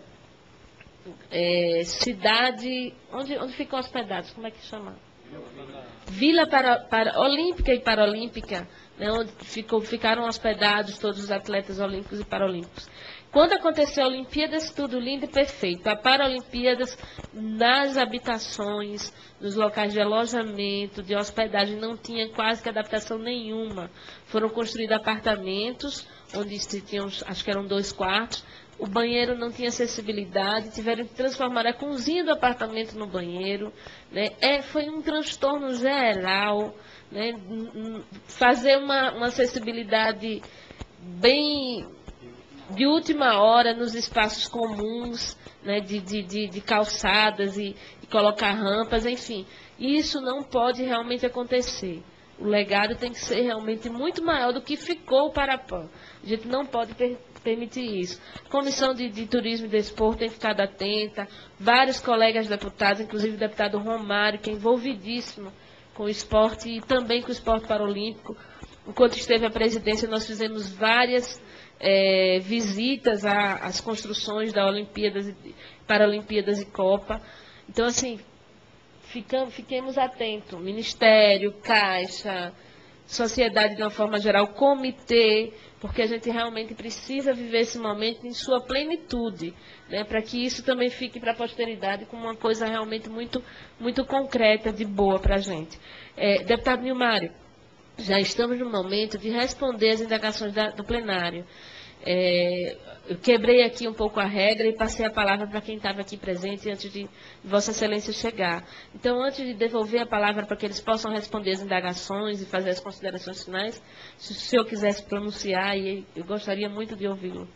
é, cidade, onde, onde ficam hospedados, como é que chama? Vila para, para, Olímpica e Paralímpica, né, onde ficou, ficaram hospedados todos os atletas olímpicos e paralímpicos. Quando aconteceu a Olimpíadas, tudo lindo e perfeito. A Paralimpíadas, nas habitações, nos locais de alojamento, de hospedagem, não tinha quase que adaptação nenhuma. Foram construídos apartamentos, onde se tinham, acho que eram dois quartos. O banheiro não tinha acessibilidade, tiveram que transformar a cozinha do apartamento no banheiro. Né? É, foi um transtorno geral, né? Fazer uma, uma acessibilidade bem de última hora nos espaços comuns, né, de, de, de, de calçadas e, e colocar rampas, enfim. Isso não pode realmente acontecer. O legado tem que ser realmente muito maior do que ficou para a Pan. A gente não pode per permitir isso. A Comissão de, de Turismo e Desporto tem ficado atenta, vários colegas deputados, inclusive o deputado Romário, que é envolvidíssimo com o esporte e também com o esporte paralímpico. Enquanto esteve a presidência, nós fizemos várias é, visitas às construções da Olimpíadas, Paralimpíadas e Copa. Então, assim, ficamos, fiquemos atentos. Ministério, Caixa, sociedade de uma forma geral, comitê, porque a gente realmente precisa viver esse momento em sua plenitude, né, para que isso também fique para a posteridade como uma coisa realmente muito, muito concreta, de boa para a gente. É, deputado Nilmário, já estamos no momento de responder as indagações da, do plenário. É, eu quebrei aqui um pouco a regra e passei a palavra para quem estava aqui presente antes de Vossa Excelência chegar. Então, antes de devolver a palavra para que eles possam responder as indagações e fazer as considerações finais, se o senhor quisesse pronunciar, eu gostaria muito de ouvi-lo.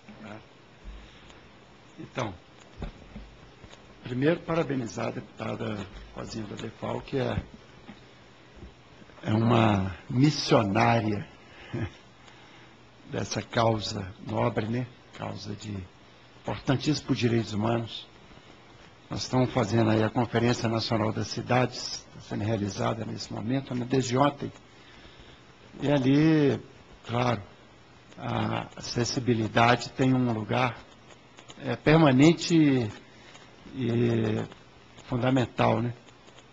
Então, primeiro, parabenizar a deputada Rosinha Vadefal, que é, é uma missionária dessa causa nobre, né? Causa de importantíssima para os direitos humanos. Nós estamos fazendo aí a Conferência Nacional das Cidades, está sendo realizada nesse momento, né? Desde ontem. E ali, claro, a acessibilidade tem um lugar é, permanente e, e fundamental, né?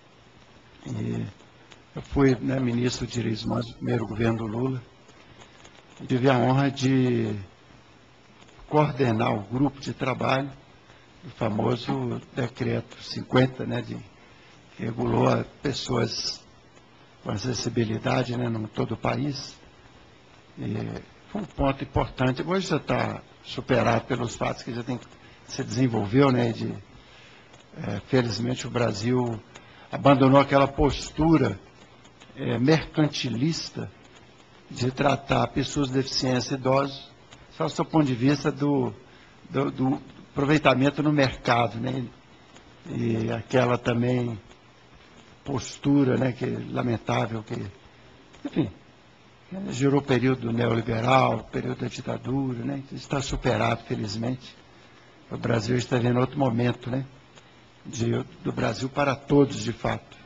E eu fui, né, ministro de Direitos Humanos do primeiro governo do Lula. Tive a honra de coordenar o grupo de trabalho do famoso decreto cinquenta, né, de, que regulou a pessoas com acessibilidade, né, em todo o país. E foi um ponto importante. Hoje já está superado pelos fatos que já tem, se desenvolveu, né, de, é, felizmente o Brasil abandonou aquela postura é, mercantilista de tratar pessoas de deficiência e idosos só do ponto de vista do, do, do aproveitamento no mercado, né? E aquela também postura, né, que é lamentável, que, enfim, gerou o período neoliberal, período da ditadura, né? Isso está superado, felizmente. O Brasil está vendo outro momento, né, de, do Brasil para todos, de fato.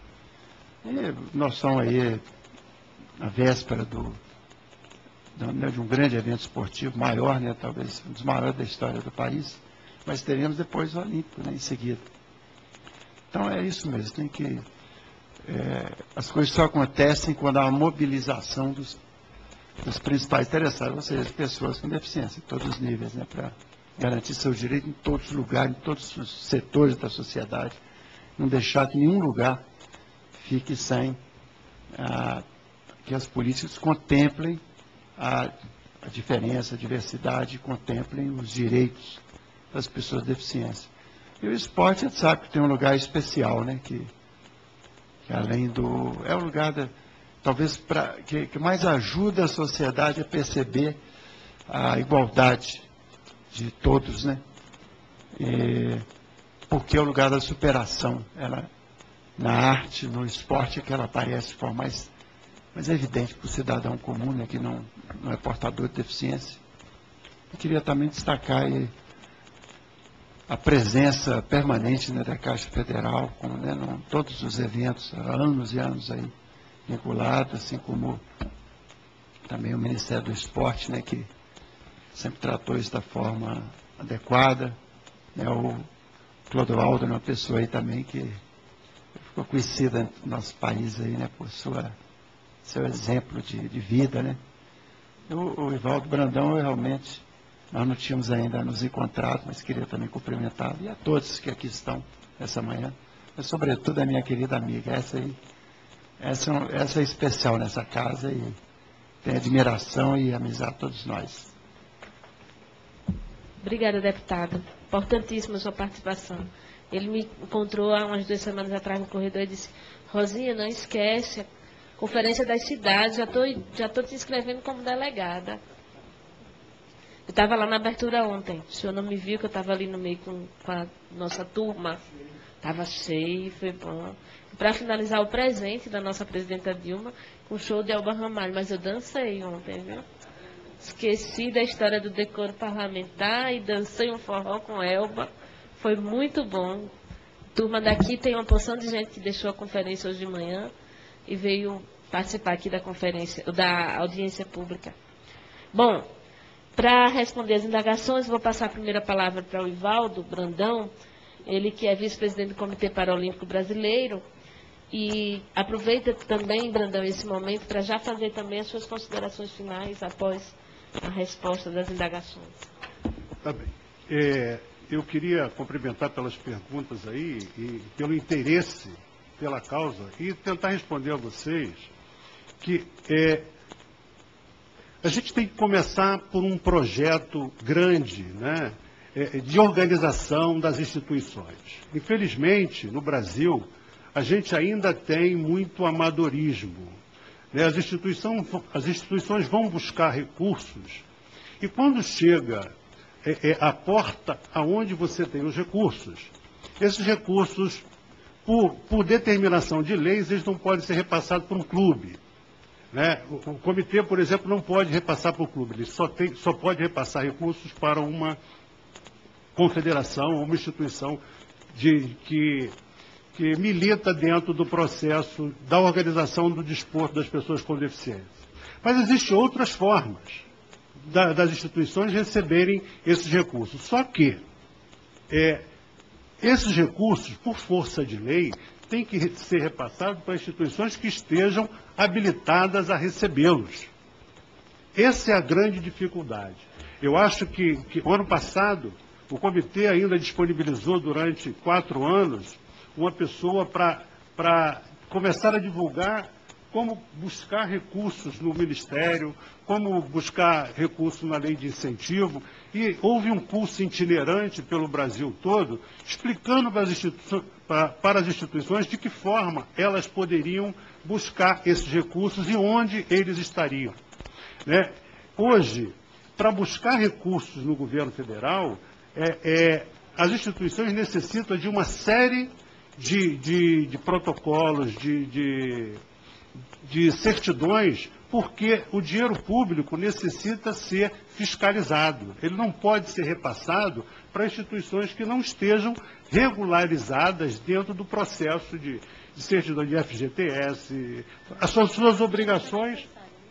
E nós somos aí na véspera do de um grande evento esportivo, maior, né, talvez um dos maiores da história do país, mas teremos depois o Olímpico, né, em seguida. Então é isso mesmo, tem que... É, as coisas só acontecem quando há uma mobilização dos, dos principais interessados, ou seja, pessoas com deficiência, em todos os níveis, né, para garantir seus direitos em todos os lugares, em todos os setores da sociedade, não deixar que nenhum lugar fique sem ah, que as políticas contemplem A, a diferença, a diversidade, contemplem os direitos das pessoas com deficiência. E o esporte, a gente sabe que tem um lugar especial, né, que, que além do... é o lugar, da, talvez, pra, que, que mais ajuda a sociedade a perceber a igualdade de todos, né, e, porque é o lugar da superação. Ela, na arte, no esporte, é que ela aparece de forma mais... Mas é evidente para o cidadão comum, né, que não, não é portador de deficiência. Eu queria também destacar aí a presença permanente, né, da Caixa Federal, como, né, em todos os eventos, há anos e anos aí, vinculado, assim como também o Ministério do Esporte, né, que sempre tratou isso da forma adequada. Né, o Clodoaldo é uma pessoa aí também que ficou conhecida no nosso país aí, né, por sua... seu exemplo de, de vida, né? O, o Ivaldo Brandão, eu realmente, nós não tínhamos ainda nos encontrado, mas queria também cumprimentá-lo, e a todos que aqui estão essa manhã, mas sobretudo a minha querida amiga, essa aí, essa, essa é especial nessa casa, e tem admiração e amizade a todos nós. Obrigada, deputado. Importantíssima a sua participação. Ele me encontrou há umas duas semanas atrás no corredor e disse, Rosinha, não esquece, Conferência das Cidades, já estou já tô te inscrevendo como delegada. Eu estava lá na abertura ontem. O senhor não me viu, que eu estava ali no meio com, com a nossa turma. Estava cheio, foi bom. Para finalizar, o presente da nossa presidenta Dilma, com o show de Elba Ramalho, mas eu dancei ontem, viu? Esqueci da história do decoro parlamentar e dancei um forró com Elba. Foi muito bom. Turma daqui tem uma porção de gente que deixou a conferência hoje de manhã e veio participar aqui da conferência, da audiência pública. Bom, para responder as indagações, vou passar a primeira palavra para o Ivaldo Brandão, ele que é vice-presidente do Comitê Paralímpico Brasileiro, e aproveita também, Brandão, esse momento para já fazer também as suas considerações finais após a resposta das indagações. Tá bem. É, eu queria cumprimentar pelas perguntas aí e pelo interesse pela causa e tentar responder a vocês que é, a gente tem que começar por um projeto grande, né, é, de organização das instituições. Infelizmente, no Brasil, a gente ainda tem muito amadorismo. Né? As instituições, as instituições vão buscar recursos e quando chega é, é, a porta aonde você tem os recursos, esses recursos, por, por determinação de leis, eles não podem ser repassados por um clube. Né? O, o comitê, por exemplo, não pode repassar para o clube, ele só, tem, só pode repassar recursos para uma confederação, uma instituição de, que, que milita dentro do processo da organização do desporto das pessoas com deficiência. Mas existem outras formas da, das instituições receberem esses recursos. Só que é, esses recursos, por força de lei, têm que ser repassados para instituições que estejam habilitadas a recebê-los. Essa é a grande dificuldade. Eu acho que, que ano passado, o comitê ainda disponibilizou durante quatro anos uma pessoa para começar a divulgar como buscar recursos no Ministério, como buscar recursos na lei de incentivo, e houve um curso itinerante pelo Brasil todo, explicando para as, instituições, para, para as instituições de que forma elas poderiam buscar esses recursos e onde eles estariam. Né? Hoje, para buscar recursos no governo federal, é, é, as instituições necessitam de uma série de, de, de protocolos, de, de, de certidões, porque o dinheiro público necessita ser fiscalizado. Ele não pode ser repassado para instituições que não estejam regularizadas dentro do processo de, de certidão de F G T S. As suas, suas obrigações,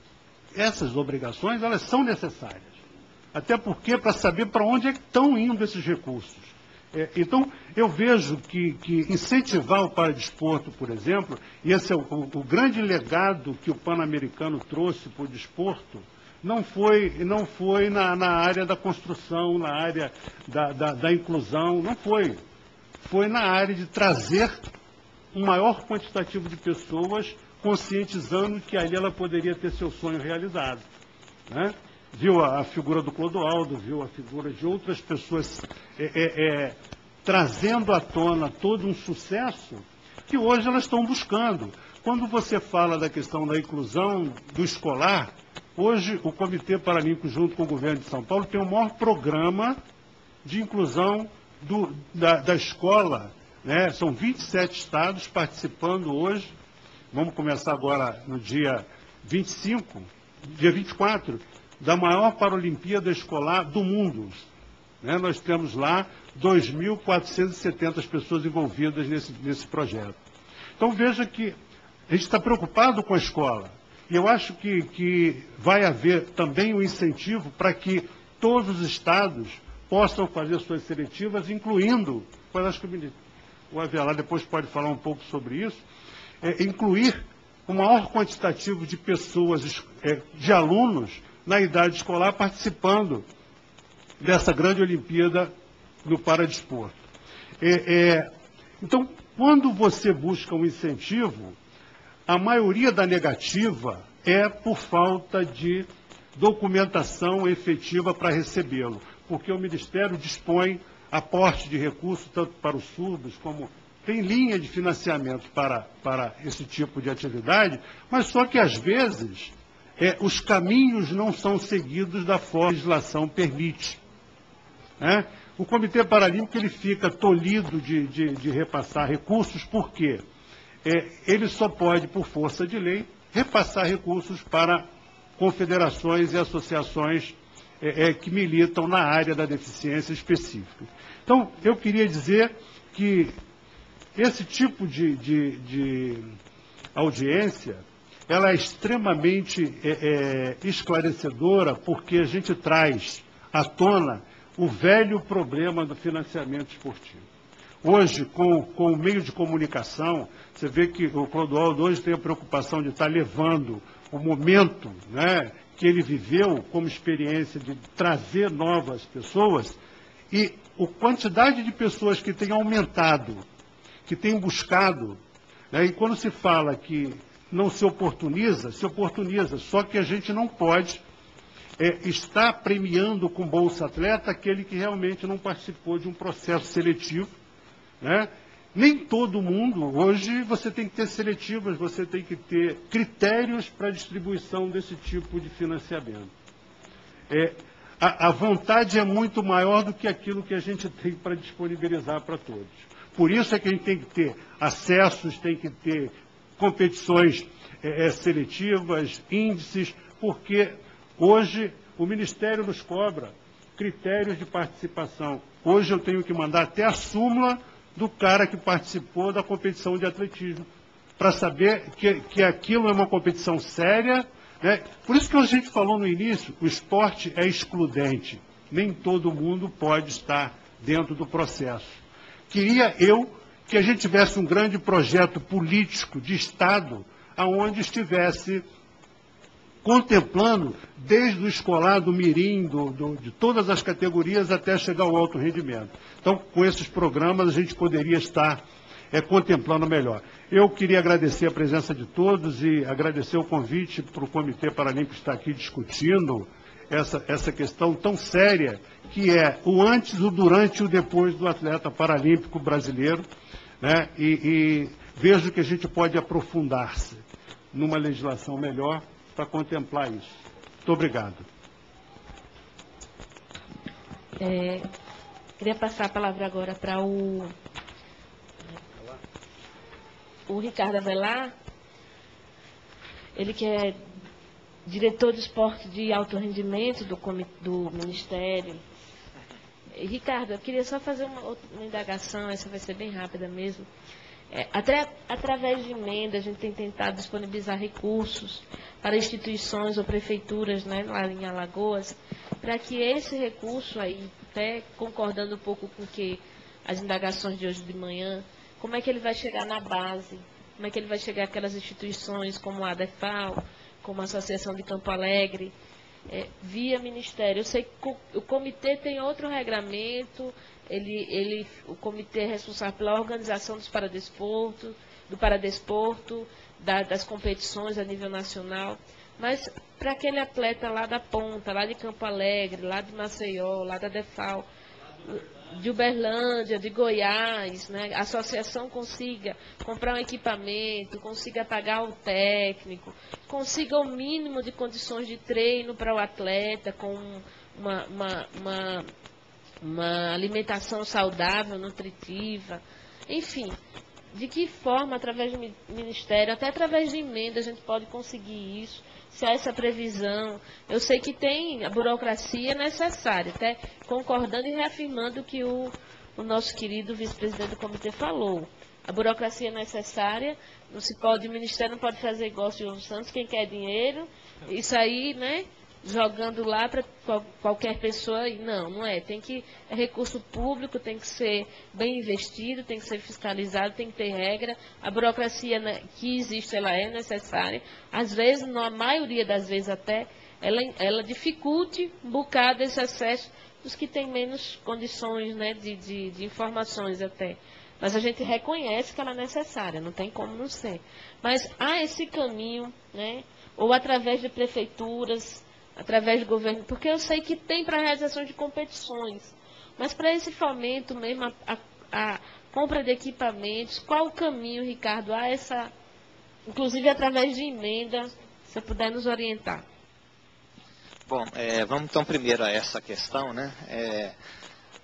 essas obrigações, elas são necessárias. Até porque para saber para onde é que estão indo esses recursos. É, então, eu vejo que, que incentivar o paradesporto, por exemplo, e esse é o, o, o grande legado que o Pan-Americano trouxe para o desporto, não foi, não foi na, na área da construção, na área da, da, da inclusão, não foi. Foi na área de trazer um maior quantitativo de pessoas conscientizando que ali ela poderia ter seu sonho realizado. Né? Viu a, a figura do Clodoaldo, viu a figura de outras pessoas é, é, é, trazendo à tona todo um sucesso que hoje elas estão buscando. Quando você fala da questão da inclusão do escolar, hoje o Comitê Paralímpico, junto com o governo de São Paulo, tem o maior programa de inclusão do, da, da escola. Né? São vinte e sete estados participando hoje. Vamos começar agora no dia vinte e cinco, dia vinte e quatro, da maior Paralimpíada Escolar do mundo. Né? Nós temos lá dois mil quatrocentas e setenta pessoas envolvidas nesse, nesse projeto. Então veja que a gente está preocupado com a escola. E eu acho que, que vai haver também um incentivo para que todos os estados possam fazer suas seletivas, incluindo, eu acho que o Avelar depois pode falar um pouco sobre isso, é, incluir o maior quantitativo de pessoas, é, de alunos, na idade escolar, participando dessa grande Olimpíada do Paradesporto. É, é, então, quando você busca um incentivo, a maioria da negativa é por falta de documentação efetiva para recebê-lo, porque o Ministério dispõe aporte de recursos, tanto para os surdos, como tem linha de financiamento para, para esse tipo de atividade, mas só que, às vezes, É, os caminhos não são seguidos da forma que a legislação permite. Né? O Comitê Paralímpico ele fica tolhido de, de, de repassar recursos, por quê? É, ele só pode, por força de lei, repassar recursos para confederações e associações é, é, que militam na área da deficiência específica. Então, eu queria dizer que esse tipo de, de, de audiência, ela é extremamente é, é, esclarecedora, porque a gente traz à tona o velho problema do financiamento esportivo. Hoje, com, com o meio de comunicação, você vê que o Clodoaldo hoje tem a preocupação de estar levando o momento, né, que ele viveu como experiência de trazer novas pessoas, e a quantidade de pessoas que tem aumentado, que tem buscado, né, e quando se fala que não se oportuniza, se oportuniza, só que a gente não pode é, estar premiando com Bolsa Atleta aquele que realmente não participou de um processo seletivo, né? Nem todo mundo, hoje você tem que ter seletivas, você tem que ter critérios para a distribuição desse tipo de financiamento. É, a, a vontade é muito maior do que aquilo que a gente tem para disponibilizar para todos. Por isso é que a gente tem que ter acessos, tem que ter competições é, é, seletivas, índices, porque hoje o Ministério nos cobra critérios de participação. Hoje eu tenho que mandar até a súmula do cara que participou da competição de atletismo, para saber que, que aquilo é uma competição séria, né? Por isso que a gente falou no início, o esporte é excludente. Nem todo mundo pode estar dentro do processo. Queria eu que a gente tivesse um grande projeto político de Estado, aonde estivesse contemplando desde o escolar, do mirim, do, do, de todas as categorias, até chegar ao alto rendimento. Então, com esses programas, a gente poderia estar é, contemplando melhor. Eu queria agradecer a presença de todos e agradecer o convite para o Comitê Paralímpico estar aqui discutindo essa, essa questão tão séria, que é o antes, o durante e o depois do atleta paralímpico brasileiro, né? E, e vejo que a gente pode aprofundar-se numa legislação melhor para contemplar isso. Muito obrigado. É, queria passar a palavra agora para o, o Ricardo Avelar, ele que é diretor de esporte de alto rendimento do, do Ministério. E, Ricardo, eu queria só fazer uma, uma indagação, essa vai ser bem rápida mesmo. É, até através de emenda, a gente tem tentado disponibilizar recursos para instituições ou prefeituras, né, lá em Alagoas, para que esse recurso aí, até concordando um pouco com que as indagações de hoje de manhã, como é que ele vai chegar na base, como é que ele vai chegar àquelas instituições como a ADEFAL, como a Associação de Campo Alegre, é, via Ministério. Eu sei que o comitê tem outro regramento, ele, ele, o comitê é responsável pela organização dos paradesportos, do paradesporto, da, das competições a nível nacional, mas para aquele atleta lá da ponta, lá de Campo Alegre, lá de Maceió, lá da ADEFAL, de Uberlândia, de Goiás, né, a associação consiga comprar um equipamento, consiga pagar o técnico, consiga o mínimo de condições de treino para o atleta, com uma, uma, uma, uma alimentação saudável, nutritiva, enfim, de que forma, através do Ministério, até através de emenda, a gente pode conseguir isso, se há essa previsão. Eu sei que tem a burocracia necessária, até concordando e reafirmando o que o, o nosso querido vice-presidente do comitê falou. A burocracia necessária, não se pode, o Ministério não pode fazer igual o senhor Santos, quem quer dinheiro, isso aí, né, jogando lá para qualquer pessoa, não, não é, tem que, é recurso público, tem que ser bem investido, tem que ser fiscalizado, tem que ter regra, a burocracia, né, que existe, ela é necessária, às vezes, na maioria das vezes até, ela, ela dificulte um bocado esse acesso dos que têm menos condições, né, de, de, de informações até. Mas a gente reconhece que ela é necessária, não tem como não ser. Mas há esse caminho, né, ou através de prefeituras, através do governo, porque eu sei que tem para a realização de competições, mas para esse fomento mesmo, a, a, a compra de equipamentos, qual o caminho, Ricardo, a essa, inclusive através de emenda, se você puder nos orientar. Bom, é, vamos então primeiro a essa questão, né? É,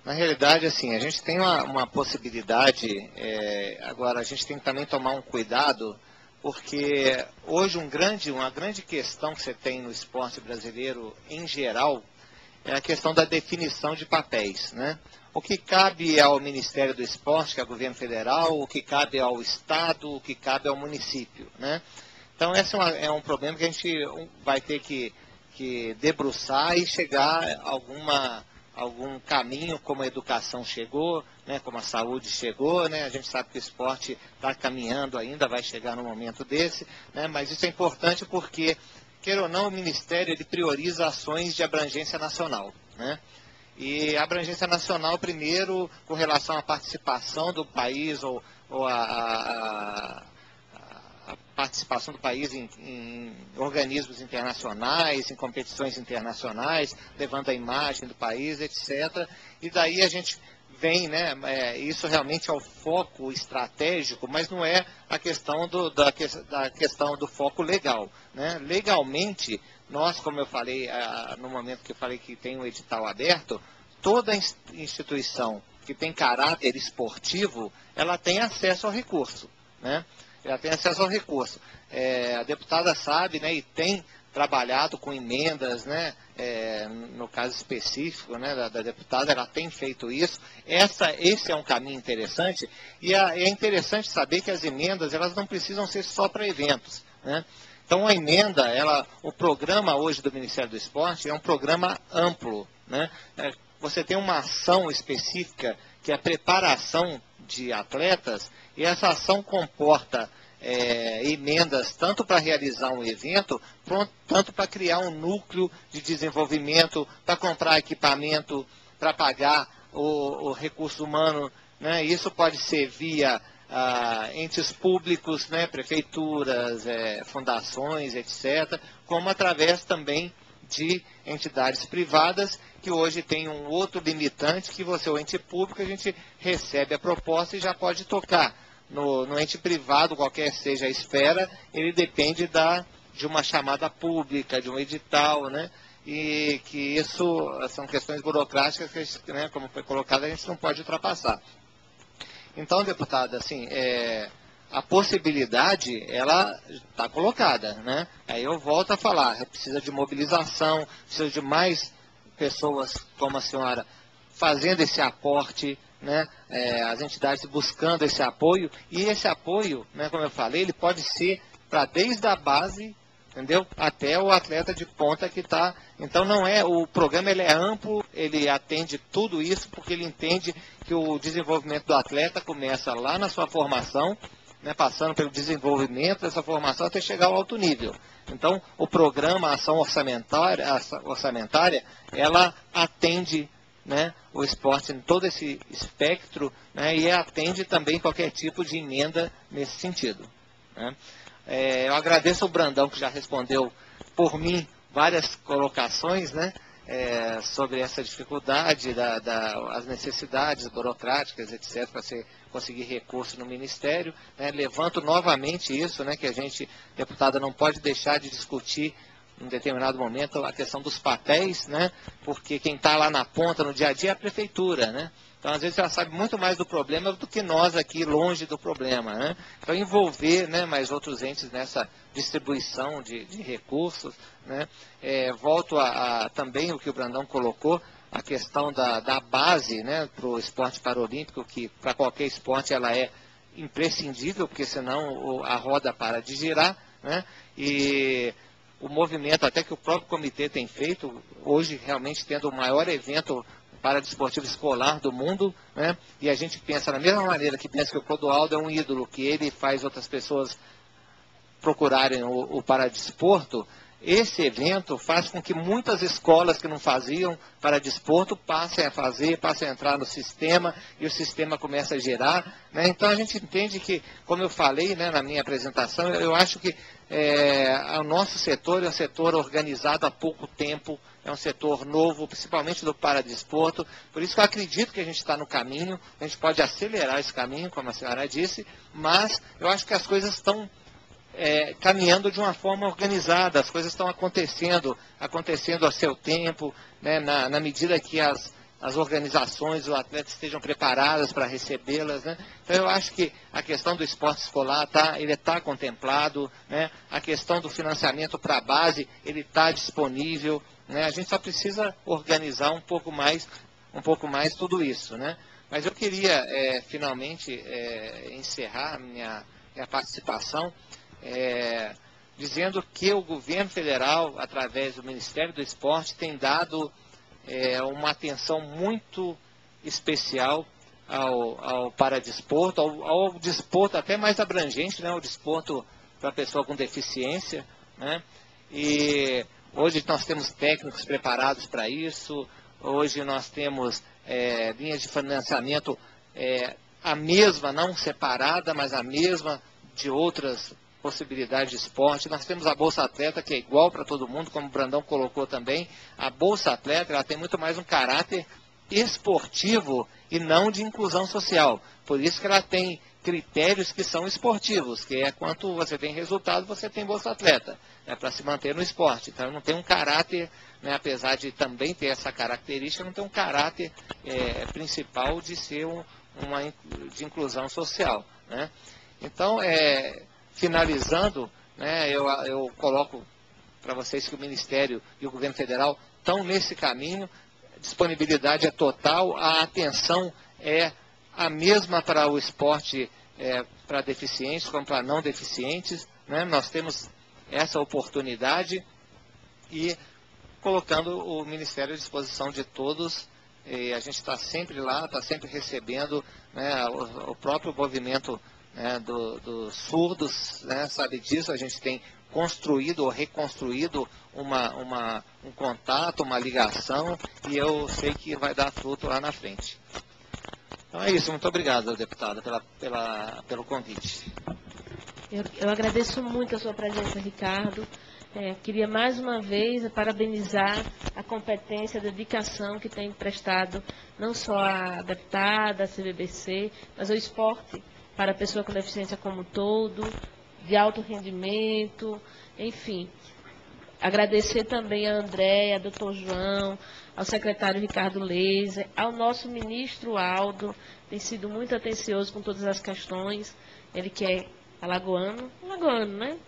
Na realidade, assim, a gente tem uma, uma possibilidade, é, agora a gente tem que também tomar um cuidado, porque hoje um grande, uma grande questão que você tem no esporte brasileiro em geral é a questão da definição de papéis, né? O que cabe ao Ministério do Esporte, que é o governo federal, o que cabe ao Estado, o que cabe ao município, né? Então, esse é, uma, é um problema que a gente vai ter que, que debruçar e chegar a alguma, algum caminho, como a educação chegou, né, como a saúde chegou, né? A gente sabe que o esporte está caminhando ainda, vai chegar no momento desse, né? Mas isso é importante porque, queira ou não, o Ministério ele prioriza ações de abrangência nacional, né? E a abrangência nacional, primeiro, com relação à participação do país, ou, ou a, a, a participação do país em, em organismos internacionais, em competições internacionais, levando a imagem do país, etcétera. E daí a gente vem, né, é, isso realmente é o foco estratégico, mas não é a questão do, da, da questão do foco legal, né? Legalmente, nós, como eu falei, ah, no momento que eu falei que tem um edital aberto, toda instituição que tem caráter esportivo, ela tem acesso ao recurso, né? Ela tem acesso ao recurso. É, a deputada sabe, né, e tem trabalhado com emendas, né, é, no caso específico, né, da, da deputada, ela tem feito isso. Essa, esse é um caminho interessante, e a, é interessante saber que as emendas, elas não precisam ser só para eventos, né? Então, a emenda, ela, o programa hoje do Ministério do Esporte é um programa amplo, né? É, você tem uma ação específica, que é a preparação de atletas, e essa ação comporta é, emendas tanto para realizar um evento, pronto, tanto para criar um núcleo de desenvolvimento, para comprar equipamento, para pagar o, o recurso humano, né? Isso pode ser via ah, entes públicos, né? Prefeituras, é, fundações, etcétera, como através também de entidades privadas, que hoje tem um outro limitante, que você, o ente público, a gente recebe a proposta e já pode tocar. No, no ente privado, qualquer seja a esfera, ele depende da, de uma chamada pública, de um edital, né? E que isso são questões burocráticas que, né, como foi colocado, a gente não pode ultrapassar. Então, deputada, assim, é, a possibilidade, ela está colocada, né? Aí eu volto a falar, precisa de mobilização, precisa de mais pessoas como a senhora fazendo esse aporte, né? É, as entidades buscando esse apoio, e esse apoio, né, como eu falei, ele pode ser para desde a base, entendeu? Até o atleta de ponta que está. Então não é, o programa ele é amplo, ele atende tudo isso, porque ele entende que o desenvolvimento do atleta começa lá na sua formação, né, passando pelo desenvolvimento dessa formação até chegar ao alto nível. Então, o programa, a ação orçamentária, a orçamentária, ela atende, né, o esporte em todo esse espectro, né, e atende também qualquer tipo de emenda nesse sentido, né. É, eu agradeço ao Brandão, que já respondeu por mim várias colocações, né, é, sobre essa dificuldade, da, da, as necessidades burocráticas, etcétera, para você conseguir recurso no Ministério, né. Levanto novamente isso, né, que a gente, deputada, não pode deixar de discutir em determinado momento a questão dos papéis, né, porque quem está lá na ponta, no dia a dia, é a prefeitura, né. Então, às vezes, ela sabe muito mais do problema do que nós aqui, longe do problema, né. Então, envolver, né, mais outros entes nessa distribuição de, de recursos, né. É, volto a, a também o que o Brandão colocou, a questão da, da base, né, para o esporte paralímpico, que para qualquer esporte ela é imprescindível, porque senão a roda para de girar, né, e o movimento até que o próprio comitê tem feito, hoje realmente tendo o maior evento paradesportivo escolar do mundo, né, e a gente pensa da mesma maneira que pensa que o Clodoaldo é um ídolo, que ele faz outras pessoas procurarem o, o paradesporto. Esse evento faz com que muitas escolas que não faziam paradesporto passem a fazer, passem a entrar no sistema, e o sistema começa a gerar, né? Então a gente entende que, como eu falei, né, na minha apresentação, eu acho que é, o nosso setor é um setor organizado há pouco tempo, é um setor novo, principalmente do paradesporto, por isso que eu acredito que a gente está no caminho, a gente pode acelerar esse caminho, como a senhora disse, mas eu acho que as coisas estão É, caminhando de uma forma organizada, as coisas estão acontecendo, acontecendo a seu tempo, né, na, na medida que as, as organizações, os atletas estejam preparadas para recebê-las, né? Então eu acho que a questão do esporte escolar, tá, ele está contemplado, né? A questão do financiamento para a base, ele está disponível, né? A gente só precisa organizar um pouco mais, um pouco mais tudo isso, né? Mas eu queria, é, finalmente, é, encerrar minha, minha participação é, dizendo que o governo federal, através do Ministério do Esporte, tem dado é, uma atenção muito especial ao, ao paradesporto, ao, ao desporto até mais abrangente, né, o desporto para a pessoa com deficiência, né? E hoje nós temos técnicos preparados para isso, hoje nós temos é, linhas de financiamento, é, a mesma, não separada, mas a mesma de outras possibilidades de esporte. Nós temos a Bolsa Atleta, que é igual para todo mundo, como o Brandão colocou também. A Bolsa Atleta, ela tem muito mais um caráter esportivo e não de inclusão social. Por isso que ela tem critérios que são esportivos, que é quanto você tem resultado, você tem Bolsa Atleta, né, para se manter no esporte. Então não tem um caráter, né, apesar de também ter essa característica, não tem um caráter é, principal de ser um, uma de inclusão social, né? Então, é, finalizando, né, eu, eu coloco para vocês que o Ministério e o Governo Federal estão nesse caminho, a disponibilidade é total, a atenção é a mesma para o esporte, é, para deficientes como para não deficientes, né? Nós temos essa oportunidade e colocando o Ministério à disposição de todos, e a gente está sempre lá, está sempre recebendo, né, o, o próprio movimento, né, dos do surdos, né, sabe disso, a gente tem construído ou reconstruído uma, uma, um contato, uma ligação, e eu sei que vai dar fruto lá na frente. Então é isso, muito obrigado, deputada, pela, pela, pelo convite. Eu, eu agradeço muito a sua presença, Ricardo. É, queria mais uma vez parabenizar a competência, a dedicação que tem prestado não só a deputada, a C B B C, mas o esporte para a pessoa com deficiência como um todo, de alto rendimento, enfim. Agradecer também a Andréia, a doutor João, ao secretário Ricardo Leiser, ao nosso ministro Aldo, tem sido muito atencioso com todas as questões, ele que é alagoano, alagoano, né?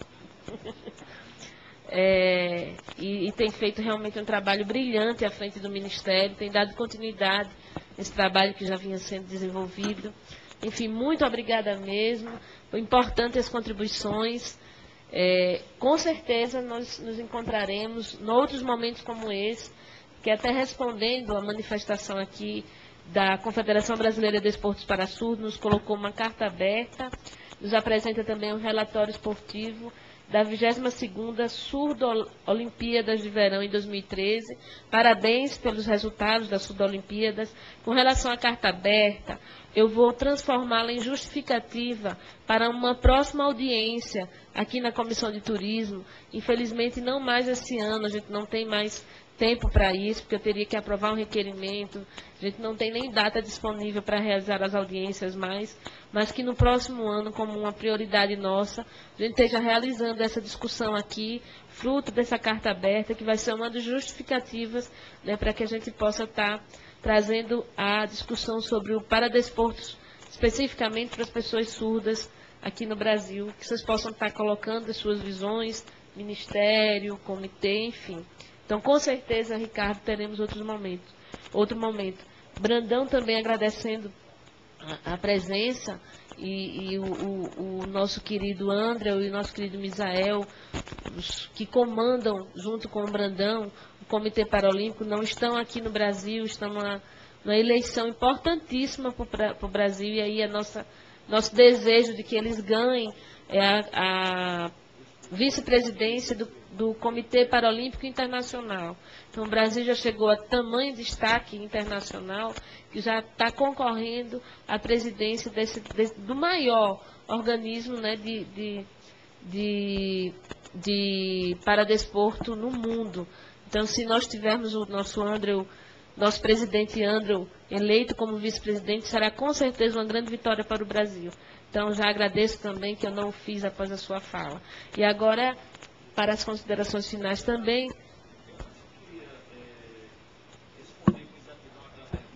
É, e, e tem feito realmente um trabalho brilhante à frente do Ministério, tem dado continuidade nesse trabalho que já vinha sendo desenvolvido. Enfim, muito obrigada mesmo, foi importante as contribuições. É, com certeza nós nos encontraremos em outros momentos como esse, que até respondendo à manifestação aqui da Confederação Brasileira de Desportos para Surdos, nos colocou uma carta aberta, nos apresenta também um relatório esportivo da vigésima segunda Surdo Olimpíadas de Verão em dois mil e treze. Parabéns pelos resultados das Surdo Olimpíadas. Com relação à carta aberta, eu vou transformá-la em justificativa para uma próxima audiência aqui na Comissão de Turismo. Infelizmente, não mais esse ano, a gente não tem mais tempo para isso, porque eu teria que aprovar um requerimento, a gente não tem nem data disponível para realizar as audiências mais, mas que no próximo ano, como uma prioridade nossa, a gente esteja realizando essa discussão aqui, fruto dessa carta aberta, que vai ser uma das justificativas, né, para que a gente possa estar trazendo a discussão sobre o paradesportos, especificamente para as pessoas surdas aqui no Brasil, que vocês possam estar colocando as suas visões, ministério, comitê, enfim. Então, com certeza, Ricardo, teremos outros momentos. Outro momento. Brandão também agradecendo a, a presença e, e o, o, o nosso querido André e o nosso querido Misael, os que comandam, junto com o Brandão, o Comitê Paralímpico, não estão aqui no Brasil, estão numa, numa eleição importantíssima para o Brasil, e aí a nossa, nosso desejo de que eles ganhem é a, a vice-presidência do, do Comitê Paralímpico Internacional. Então, o Brasil já chegou a tamanho destaque internacional que já está concorrendo à presidência desse, desse, do maior organismo, né, de, de, de, de paradesporto no mundo. Então, se nós tivermos o nosso Andrew, nosso presidente Andrew eleito como vice-presidente, será com certeza uma grande vitória para o Brasil. Então, já agradeço também, que eu não o fiz após a sua fala. E agora, para as considerações finais também.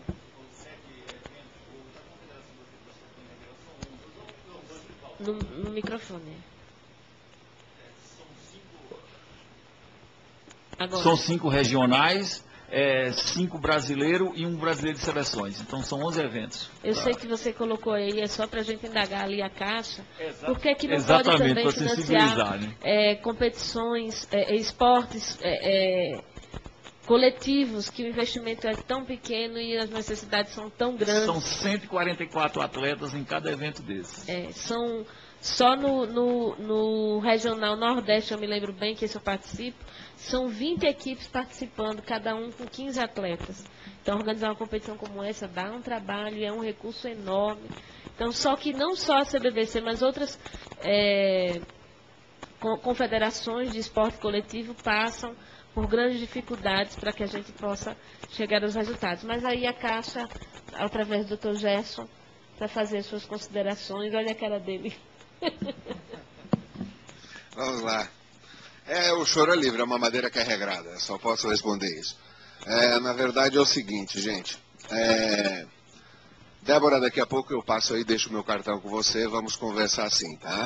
Agora. São cinco regionais, é, cinco brasileiros e um brasileiro de seleções. Então são onze eventos. Eu tá? sei que você colocou aí, é só para a gente indagar ali a Caixa. Por que que não Exatamente, pode também para financiar sensibilizar, né? é, competições, é, esportes é, é, coletivos, que o investimento é tão pequeno e as necessidades são tão grandes? São cento e quarenta e quatro atletas em cada evento desses. É, são só no, no, no Regional Nordeste, eu me lembro bem que esse eu participo, são vinte equipes participando, cada um com quinze atletas. Então, organizar uma competição como essa dá um trabalho e é um recurso enorme. Então, só que não só a C B B C, mas outras é, confederações de esporte coletivo passam por grandes dificuldades para que a gente possa chegar aos resultados. Mas aí a Caixa, através do doutor Gerson, para fazer as suas considerações. Olha a cara dele. Vamos lá. É, o choro é livre, é uma madeira carregada, só posso responder isso. É, na verdade é o seguinte, gente. É, Débora, daqui a pouco eu passo aí, deixo o meu cartão com você, vamos conversar assim, tá?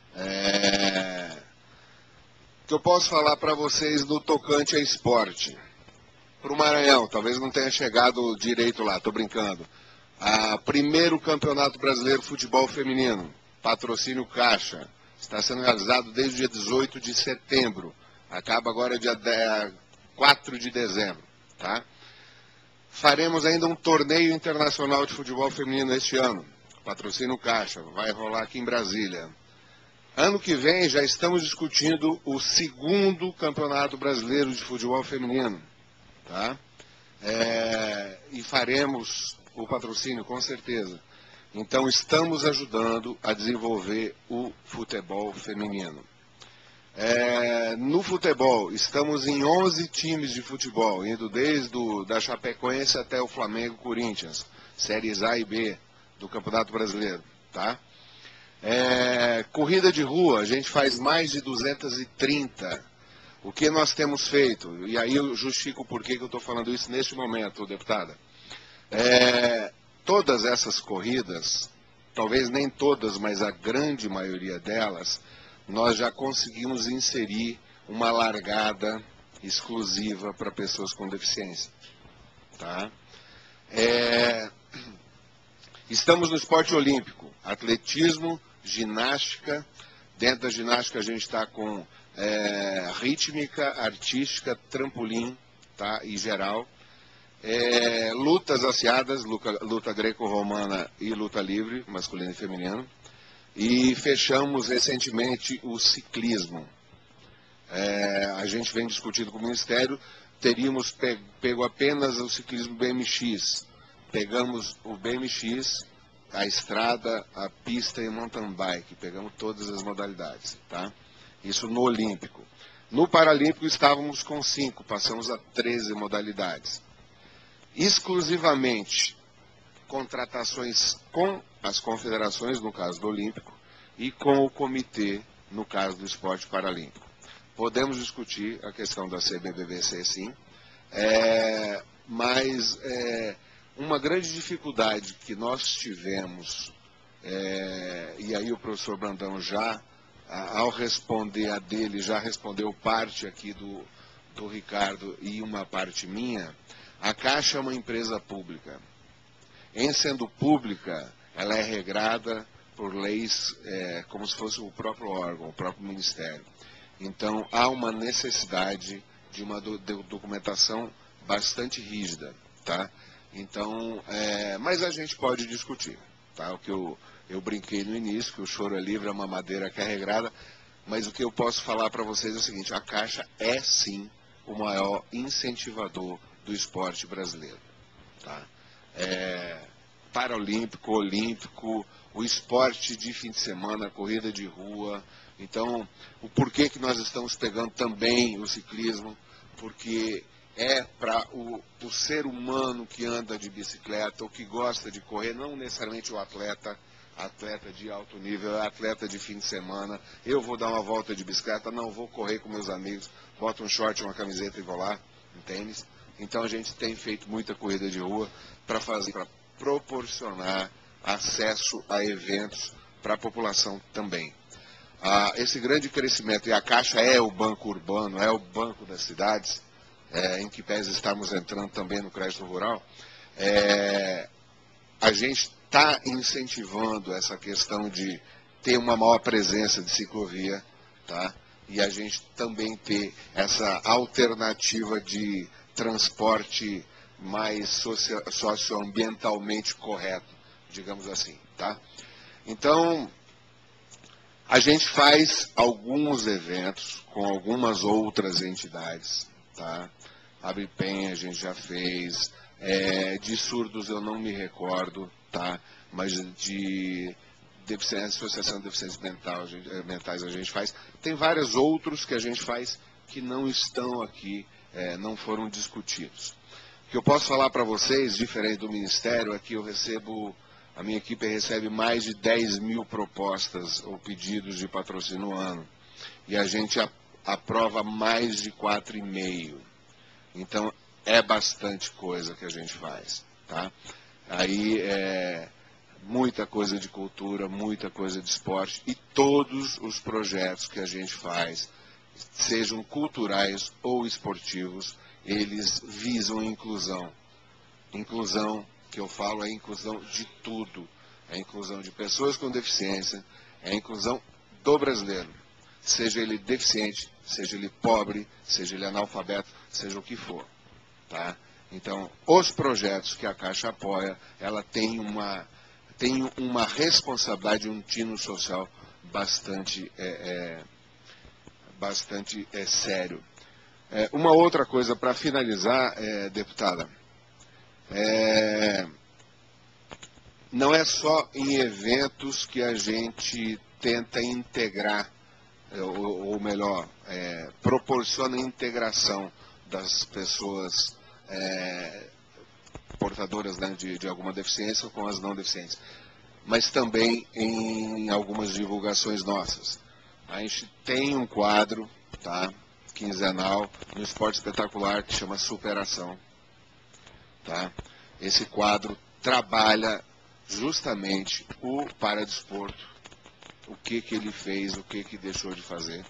É, o que eu posso falar para vocês no tocante a esporte? Para o Maranhão, talvez não tenha chegado direito lá, tô brincando. A primeiro Campeonato Brasileiro Futebol Feminino, patrocínio Caixa, está sendo realizado desde o dia dezoito de setembro, acaba agora dia quatro de dezembro, tá? Faremos ainda um torneio internacional de futebol feminino este ano, patrocínio Caixa, vai rolar aqui em Brasília. Ano que vem já estamos discutindo o segundo Campeonato Brasileiro de Futebol Feminino, tá? É, e faremos o patrocínio, com certeza. Então, estamos ajudando a desenvolver o futebol feminino. É, no futebol, estamos em onze times de futebol, indo desde o, da Chapecoense até o Flamengo Corinthians, séries A e B do Campeonato Brasileiro, tá? É, corrida de rua, a gente faz mais de duzentas e trinta. O que nós temos feito? E aí eu justifico por que eu estou falando isso neste momento, deputada. É, todas essas corridas, talvez nem todas, mas a grande maioria delas, nós já conseguimos inserir uma largada exclusiva para pessoas com deficiência. Tá? É, estamos no esporte olímpico, atletismo, ginástica. Dentro da ginástica a gente está com é, rítmica, artística, trampolim, tá? E geral. É, lutas aciadas, luta, luta greco-romana e luta livre, masculino e feminino. E fechamos recentemente o ciclismo. É, a gente vem discutindo com o Ministério, teríamos pe pego apenas o ciclismo B M X. Pegamos o B M X, a estrada, a pista e o mountain bike. Pegamos todas as modalidades, tá? Isso no Olímpico. No Paralímpico estávamos com cinco, passamos a treze modalidades. Exclusivamente contratações com as confederações, no caso do Olímpico, e com o comitê, no caso do esporte paralímpico. Podemos discutir a questão da C B B C, sim, é, mas é, uma grande dificuldade que nós tivemos, é, e aí o professor Brandão já, ao responder a dele, já respondeu parte aqui do, do Ricardo e uma parte minha. A Caixa é uma empresa pública. Em sendo pública, ela é regrada por leis é, como se fosse o próprio órgão, o próprio Ministério. Então, há uma necessidade de uma do, de documentação bastante rígida, tá? Então, é, mas a gente pode discutir, tá? O que eu, eu brinquei no início, que o choro é livre, é uma madeira carregada, mas o que eu posso falar para vocês é o seguinte: a Caixa é, sim, o maior incentivador do esporte brasileiro, tá? É, Paralímpico, Olímpico, o esporte de fim de semana, a corrida de rua. Então, o porquê que nós estamos pegando também o ciclismo, porque é para o, o ser humano que anda de bicicleta ou que gosta de correr, não necessariamente o atleta, atleta de alto nível, é atleta de fim de semana. Eu vou dar uma volta de bicicleta, não vou correr com meus amigos, boto um short, uma camiseta e vou lá, um tênis. Então a gente tem feito muita corrida de rua para fazer, para proporcionar acesso a eventos para a população também. ah, esse grande crescimento, e a Caixa é o banco urbano, é o banco das cidades, é, em que pese estamos entrando também no crédito rural, é, a gente está incentivando essa questão de ter uma maior presença de ciclovia, tá? E a gente também ter essa alternativa de transporte mais socio, socioambientalmente correto, digamos assim, tá? Então, a gente faz alguns eventos com algumas outras entidades, tá? Abripen a gente já fez, é, de surdos eu não me recordo, tá? Mas de deficiência, associação de deficiências mental, a gente, mentais a gente faz. Tem vários outros que a gente faz que não estão aqui, é, não foram discutidos. O que eu posso falar para vocês, diferente do Ministério, é que eu recebo, a minha equipe recebe mais de dez mil propostas ou pedidos de patrocínio no ano. E a gente a, aprova mais de quatro e meio. Então, é bastante coisa que a gente faz, tá? Aí, é muita coisa de cultura, muita coisa de esporte, e todos os projetos que a gente faz, sejam culturais ou esportivos, eles visam inclusão. Inclusão, que eu falo, é inclusão de tudo. É inclusão de pessoas com deficiência, é inclusão do brasileiro. Seja ele deficiente, seja ele pobre, seja ele analfabeto, seja o que for, tá? Então, os projetos que a Caixa apoia, ela tem uma, tem uma responsabilidade, um tino social bastante, é, é, bastante é, sério. É, uma outra coisa para finalizar, é, deputada, é, não é só em eventos que a gente tenta integrar, ou, ou melhor, é, proporciona a integração das pessoas é, portadoras, né, de, de alguma deficiência com as não deficientes, mas também em algumas divulgações nossas. A gente tem um quadro, tá, quinzenal no Esporte Espetacular que chama Superação, tá? Esse quadro trabalha justamente o paradesporto, o que que ele fez, o que que deixou de fazer.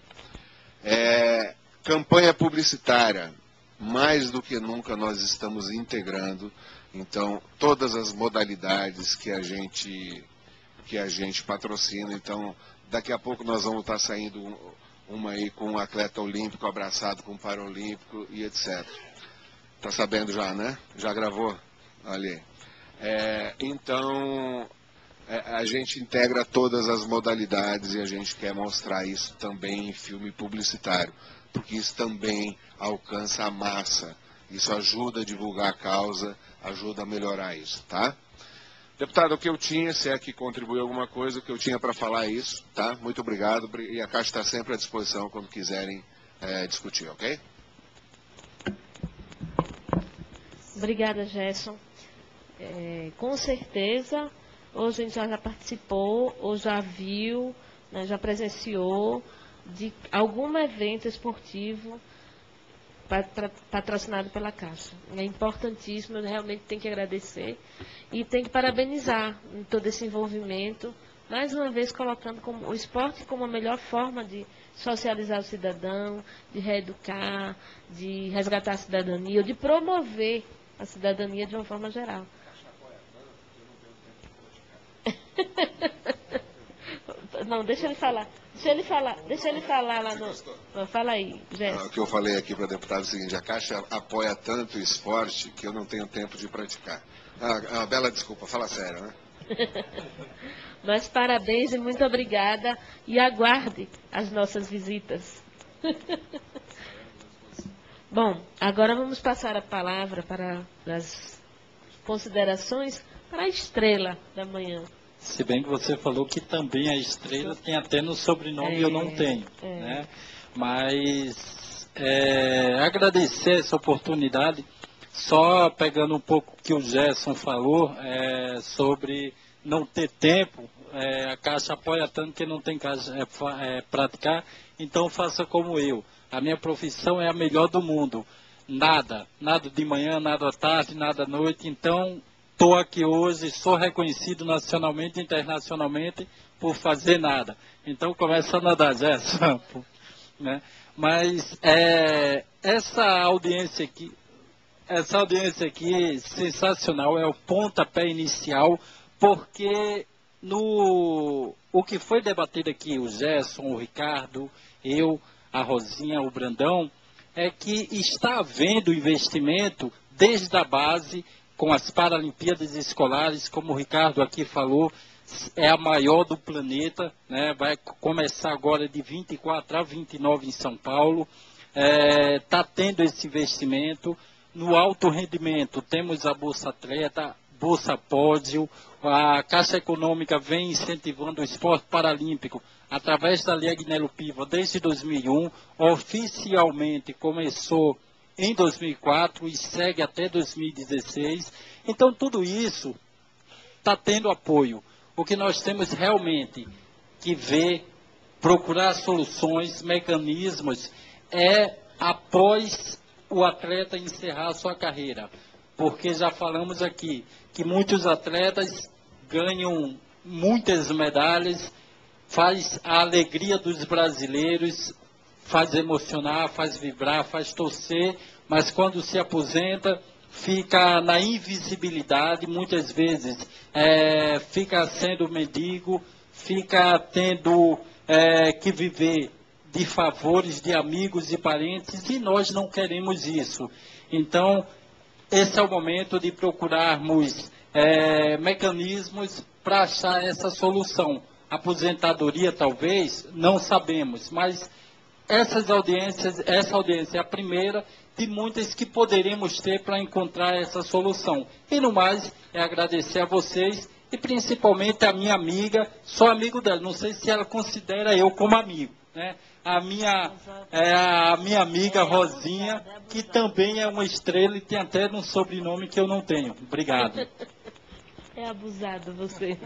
É, campanha publicitária, mais do que nunca nós estamos integrando, então, todas as modalidades que a gente, que a gente patrocina. Então, daqui a pouco nós vamos estar saindo uma aí com um atleta olímpico abraçado com um paralímpico e etcétera. Tá sabendo já, né? Já gravou? Ali. É, então, é, a gente integra todas as modalidades e a gente quer mostrar isso também em filme publicitário, porque isso também alcança a massa. Isso ajuda a divulgar a causa, ajuda a melhorar isso, tá? Deputado, o que eu tinha, se é que contribuiu alguma coisa, o que eu tinha para falar é isso, tá? Muito obrigado, e a Caixa está sempre à disposição quando quiserem é, discutir, ok? Obrigada, Gerson. É, com certeza, hoje a gente já participou, ou já viu, né, já presenciou de algum evento esportivo patrocinado pela Caixa. É importantíssimo, realmente tem que agradecer e tem que parabenizar em todo esse envolvimento, mais uma vez colocando como, o esporte como a melhor forma de socializar o cidadão, de reeducar, de resgatar a cidadania, ou de promover a cidadania de uma forma geral. Não, deixa ele falar. Deixa ele falar, deixa ele falar lá no... Fala aí, Jéssica. O que eu falei aqui para a deputada é o seguinte: a Caixa apoia tanto o esporte que eu não tenho tempo de praticar. Ah, ah, bela desculpa, fala sério, né? Mas parabéns e muito obrigada, e aguarde as nossas visitas. Bom, agora vamos passar a palavra para as considerações para a estrela da manhã. Se bem que você falou que também a estrela tem até no sobrenome e é, eu não tenho, é. né? Mas é, agradecer essa oportunidade, só pegando um pouco o que o Gerson falou é, sobre não ter tempo, é, a Caixa apoia tanto que não tem caixa é, é, praticar, então faça como eu. A minha profissão é a melhor do mundo. Nada, nada de manhã, nada à tarde, nada à noite, então estou aqui hoje, sou reconhecido nacionalmente e internacionalmente por fazer nada. Então, começando a dar essa, né? Mas é, essa audiência aqui, essa audiência aqui sensacional, é o pontapé inicial, porque no o que foi debatido aqui, o Gerson, o Ricardo, eu, a Rosinha, o Brandão, é que está havendo investimento desde a base, com as Paralimpíadas Escolares, como o Ricardo aqui falou, é a maior do planeta, né? Vai começar agora de vinte e quatro a vinte e nove em São Paulo, está é, tendo esse investimento. No alto rendimento, temos a Bolsa Atleta, Bolsa Pódio, a Caixa Econômica vem incentivando o esporte paralímpico através da Lei Agnello Piva desde dois mil e um, oficialmente começou em dois mil e quatro e segue até dois mil e dezesseis. Então, tudo isso está tendo apoio. O que nós temos realmente que ver, procurar soluções, mecanismos, é após o atleta encerrar a sua carreira. Porque já falamos aqui que muitos atletas ganham muitas medalhas, faz a alegria dos brasileiros, faz emocionar, faz vibrar, faz torcer, mas quando se aposenta, fica na invisibilidade, muitas vezes é, fica sendo mendigo, fica tendo é, que viver de favores de amigos e parentes, e nós não queremos isso. Então, esse é o momento de procurarmos é, mecanismos para achar essa solução. Aposentadoria, talvez, não sabemos, mas essas audiências, essa audiência é a primeira de muitas que poderemos ter para encontrar essa solução. E no mais, é agradecer a vocês e principalmente a minha amiga, sou amigo dela, não sei se ela considera eu como amigo, né? A minha, é, a minha amiga Rosinha, que também é uma estrela e tem até um sobrenome que eu não tenho. Obrigado. É abusado você.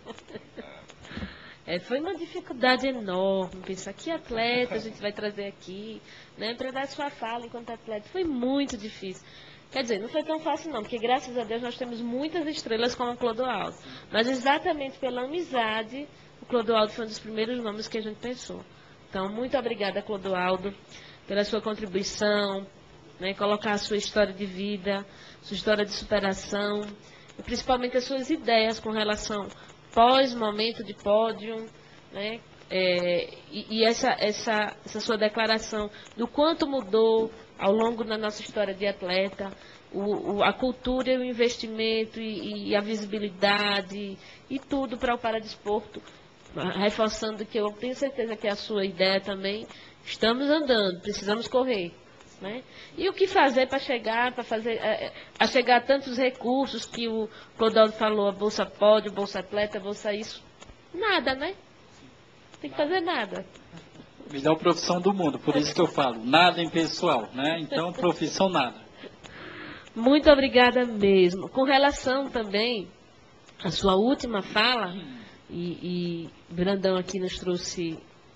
É, foi uma dificuldade enorme pensar que atleta a gente vai trazer aqui, né, para dar sua fala enquanto atleta. Foi muito difícil. Quer dizer, não foi tão fácil não, porque graças a Deus nós temos muitas estrelas como o Clodoaldo. Mas exatamente pela amizade, o Clodoaldo foi um dos primeiros nomes que a gente pensou. Então, muito obrigada, Clodoaldo, pela sua contribuição, né, colocar a sua história de vida, sua história de superação, e principalmente as suas ideias com relação pós-momento de pódio, né, é, e, e essa, essa, essa sua declaração do quanto mudou ao longo da nossa história de atleta, o, o, a cultura e o investimento e, e a visibilidade e tudo para o paradesporto, reforçando que eu tenho certeza que a sua ideia também, estamos andando, precisamos correr. Né? E o que fazer para chegar, para fazer, a, a chegar a tantos recursos que o Clodoaldo falou, a Bolsa Pódio, Bolsa Atleta, Bolsa isso? Nada, né? Tem que fazer nada. Melhor profissão do mundo, por isso que eu falo, nada impessoal, né? Então, profissão nada. Muito obrigada mesmo. Com relação também à sua última fala, e, e Brandão aqui nos trouxe...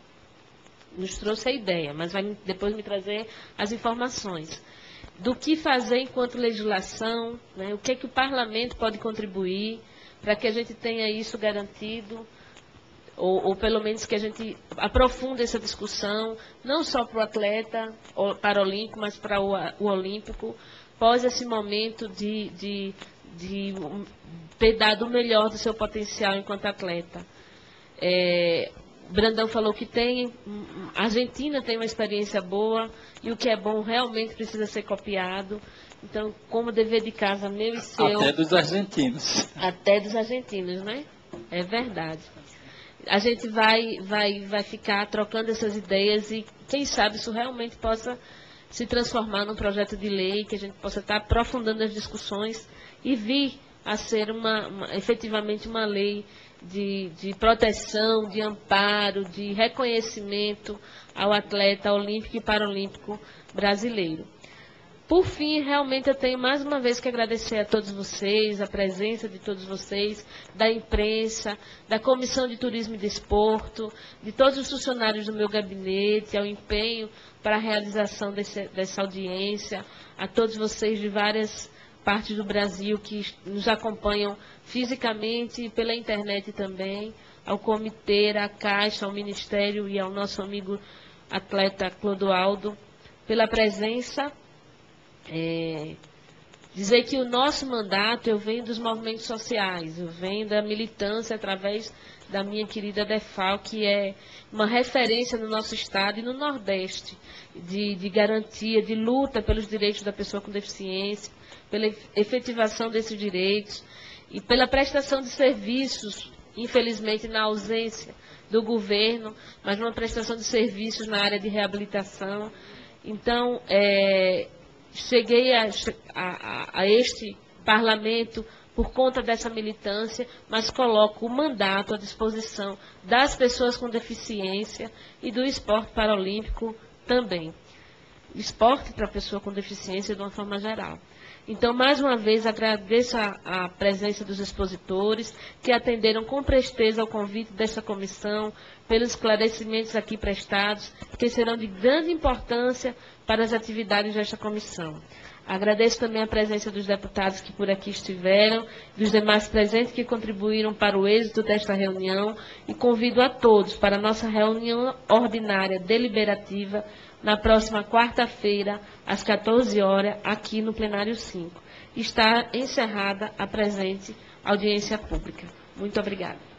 nos trouxe a ideia, mas vai depois me trazer as informações do que fazer enquanto legislação, né, o que, é que o parlamento pode contribuir para que a gente tenha isso garantido, ou, ou pelo menos que a gente aprofunde essa discussão, não só para o atleta paralímpico, mas para o, o olímpico, pós esse momento de, de, de ter dado o melhor do seu potencial enquanto atleta. É, Brandão falou que tem, a Argentina tem uma experiência boa, e o que é bom realmente precisa ser copiado. Então, como dever de casa meu e seu... Até dos argentinos. Até dos argentinos, né? É verdade. A gente vai, vai, vai ficar trocando essas ideias e, quem sabe, isso realmente possa se transformar num projeto de lei, que a gente possa estar aprofundando as discussões e vir a ser uma, uma, efetivamente uma lei De, de proteção, de amparo, de reconhecimento ao atleta olímpico e paralímpico brasileiro. Por fim, realmente eu tenho mais uma vez que agradecer a todos vocês, a presença de todos vocês, da imprensa, da Comissão de Turismo e Desporto, de todos os funcionários do meu gabinete, ao empenho para a realização desse, dessa audiência, a todos vocês de várias partes do Brasil que nos acompanham fisicamente e pela internet também, ao comitê, à Caixa, ao Ministério e ao nosso amigo atleta Clodoaldo, pela presença. É, dizer que o nosso mandato, eu venho dos movimentos sociais, eu venho da militância através da minha querida DEFAL, que é uma referência no nosso estado e no Nordeste, de, de garantia, de luta pelos direitos da pessoa com deficiência, pela efetivação desses direitos e pela prestação de serviços, infelizmente na ausência do governo, mas uma prestação de serviços na área de reabilitação. Então, é, cheguei a, a, a este parlamento por conta dessa militância, mas coloco o mandato à disposição das pessoas com deficiência e do esporte paralímpico também. Esporte para a pessoa com deficiência de uma forma geral. Então, mais uma vez, agradeço a, a presença dos expositores, que atenderam com presteza ao convite desta comissão, pelos esclarecimentos aqui prestados, que serão de grande importância para as atividades desta comissão. Agradeço também a presença dos deputados que por aqui estiveram, dos demais presentes que contribuíram para o êxito desta reunião, e convido a todos para a nossa reunião ordinária deliberativa na próxima quarta-feira, às quatorze horas, aqui no Plenário cinco. Está encerrada a presente audiência pública. Muito obrigada.